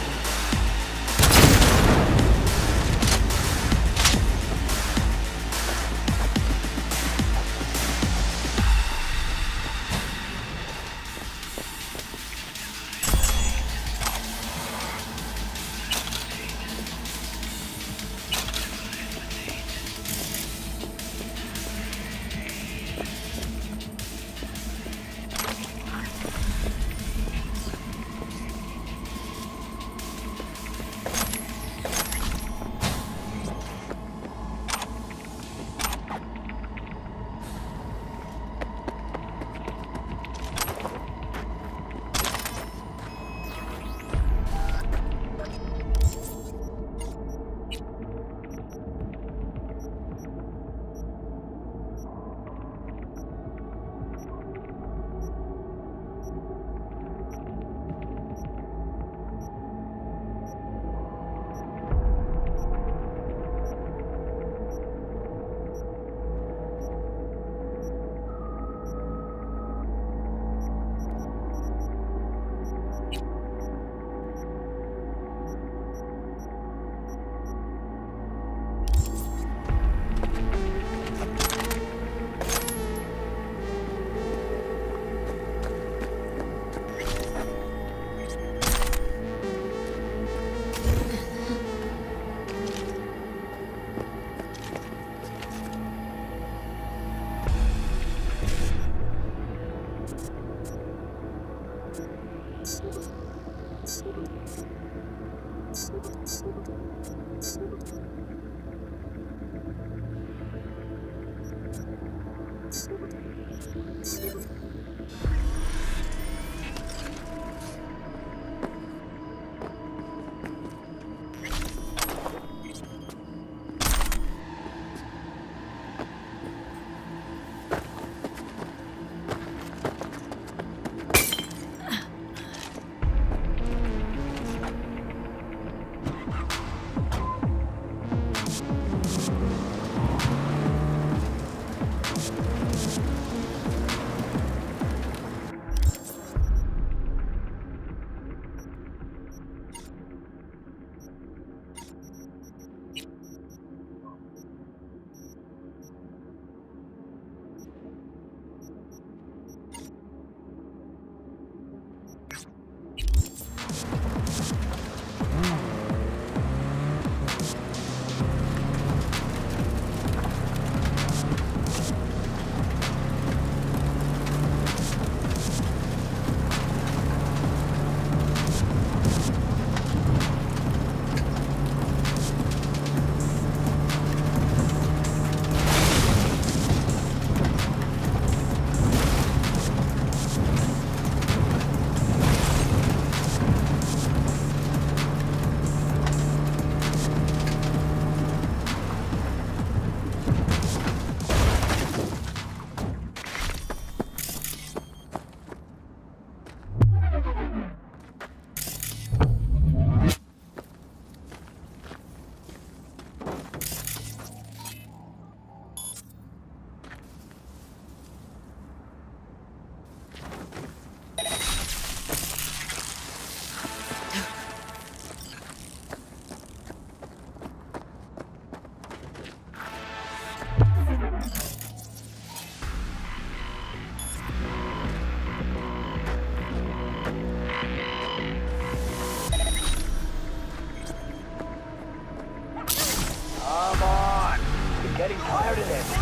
Getting tired of this.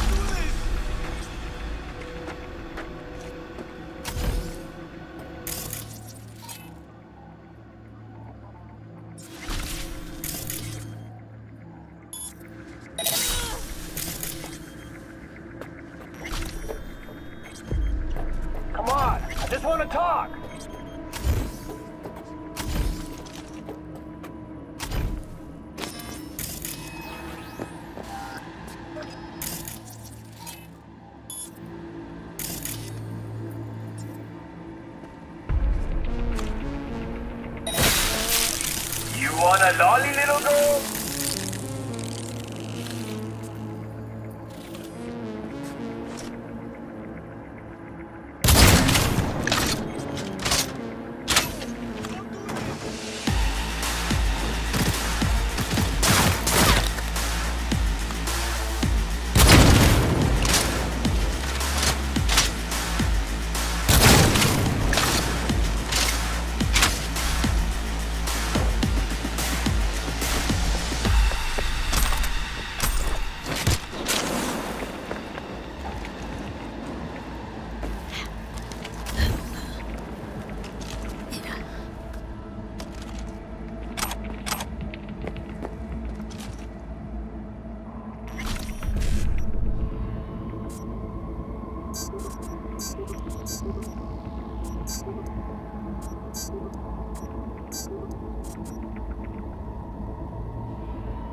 Come on, I just want to talk. Want a lolly, little girl?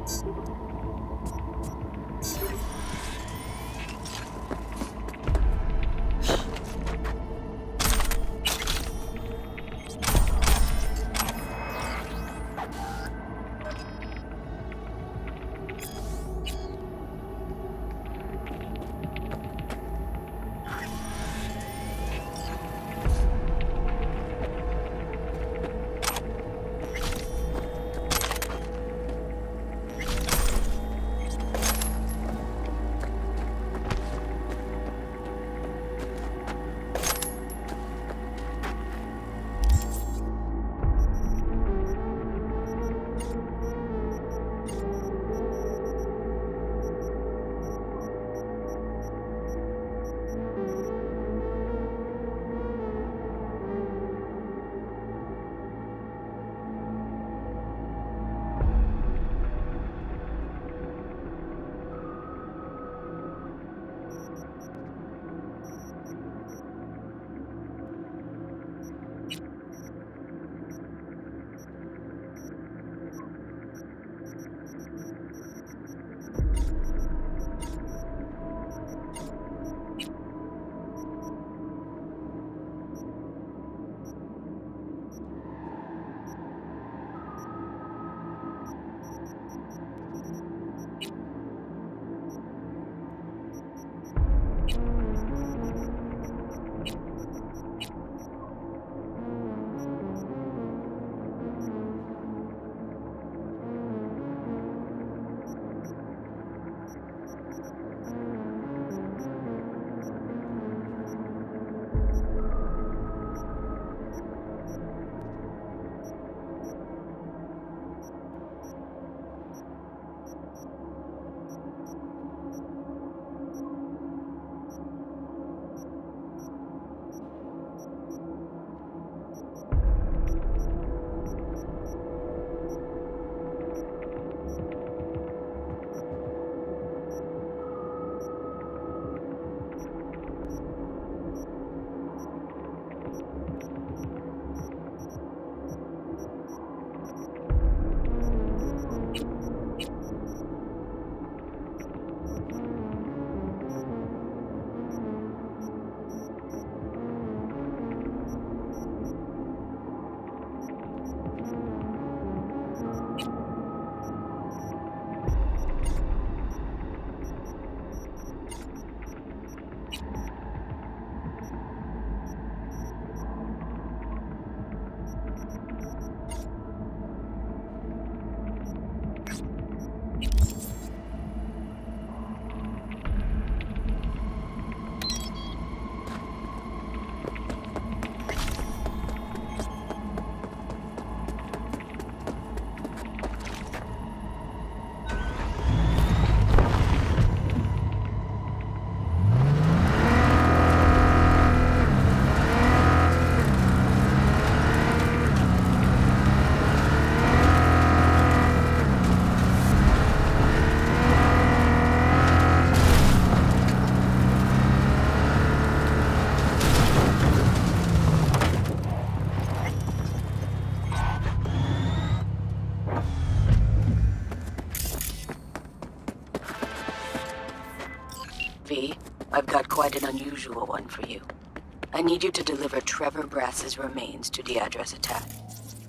V, I've got quite an unusual one for you. I need you to deliver Trevor Brass's remains to the address attached.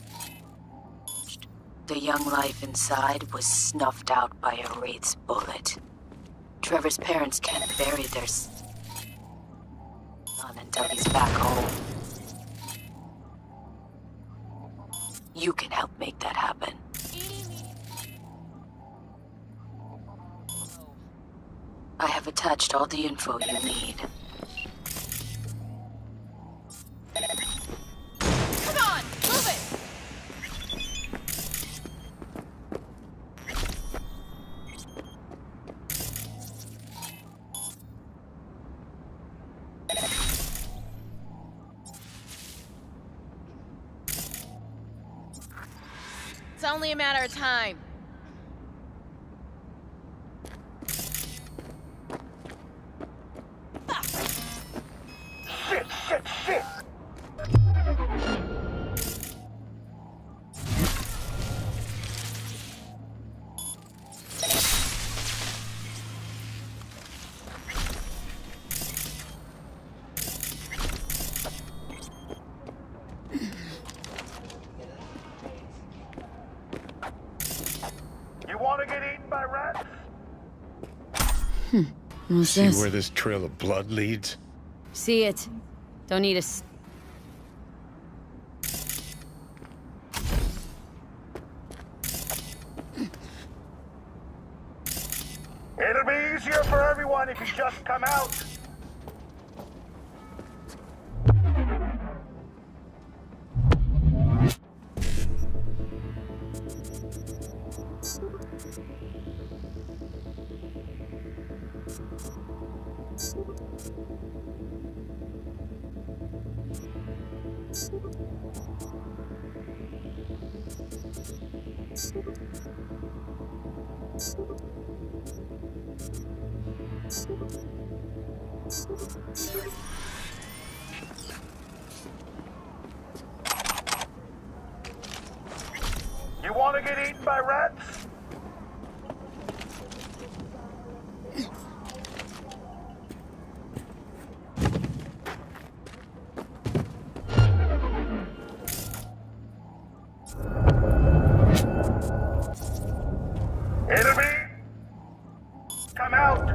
The young life inside was snuffed out by a Wraith's bullet. Trevor's parents can't bury their son until he's back home. You can help make that happen. I have attached all the info you need. Come on, move it! It's only a matter of time. Shit! You want to get eaten by rats? What's See this? where this trail of blood leads? See it. Don't need a... It'll be easier for everyone if you just come out. You want to get eaten by rats? Enemy! Come out!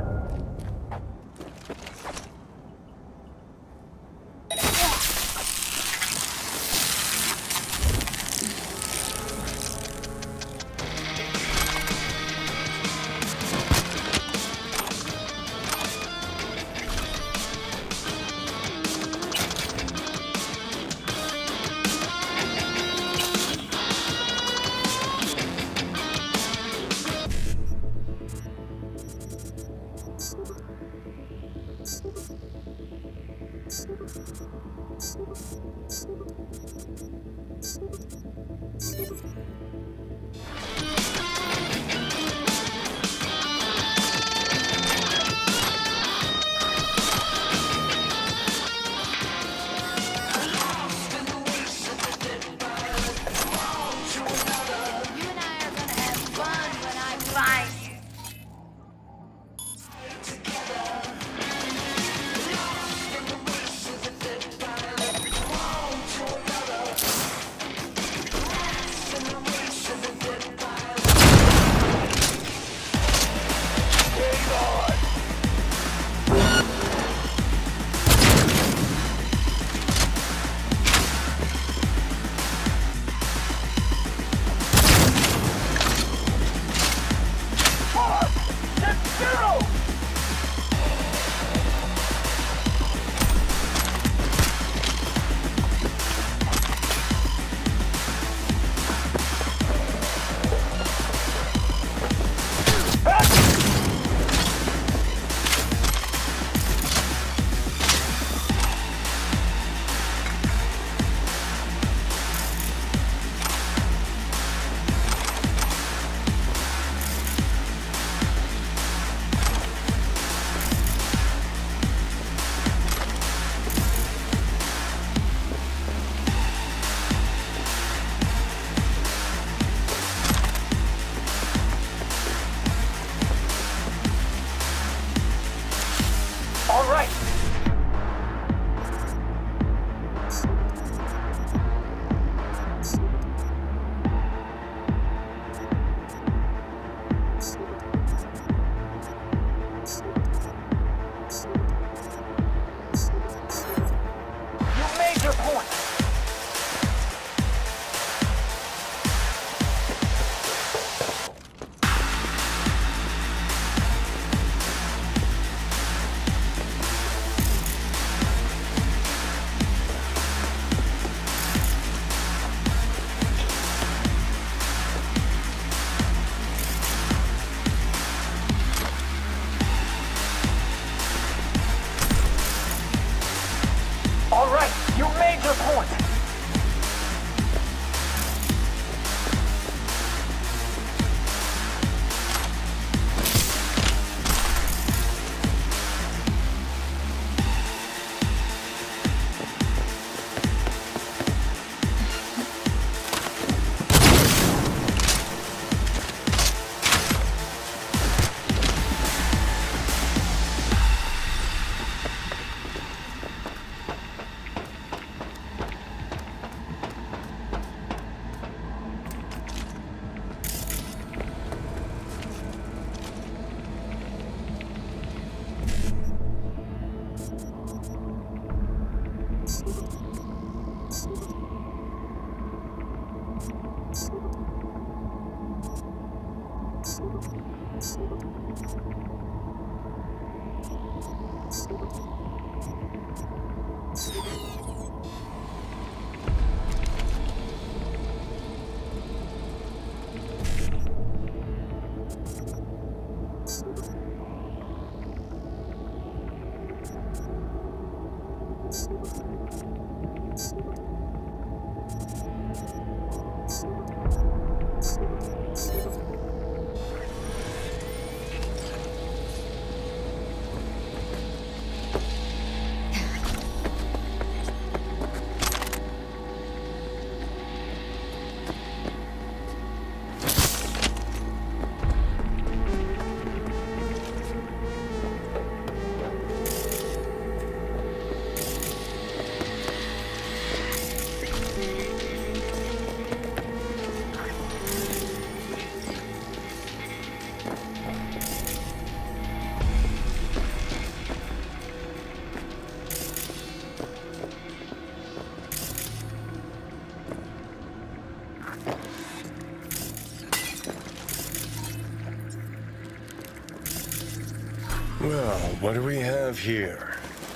Well, what do we have here?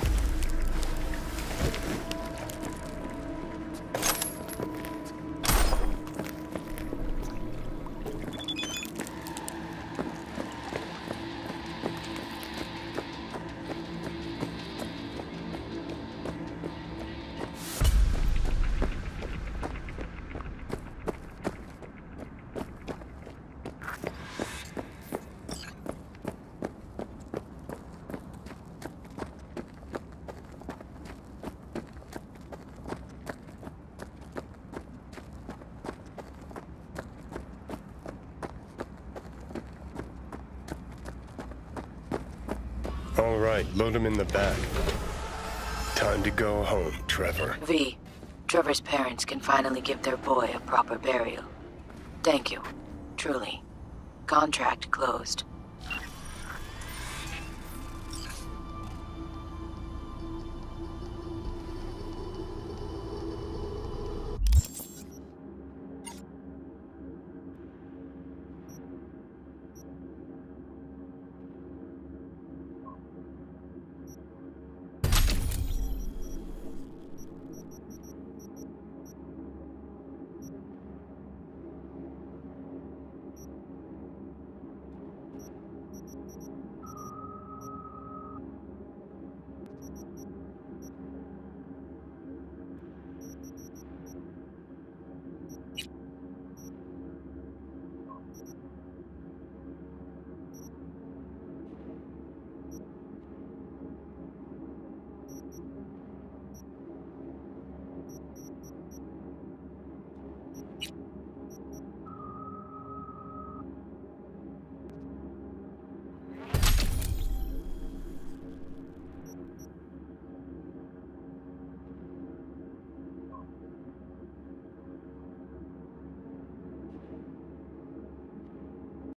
All right, load him in the back. Time to go home, Trevor. V, Trevor's parents can finally give their boy a proper burial. Thank you. Truly. Contract closed.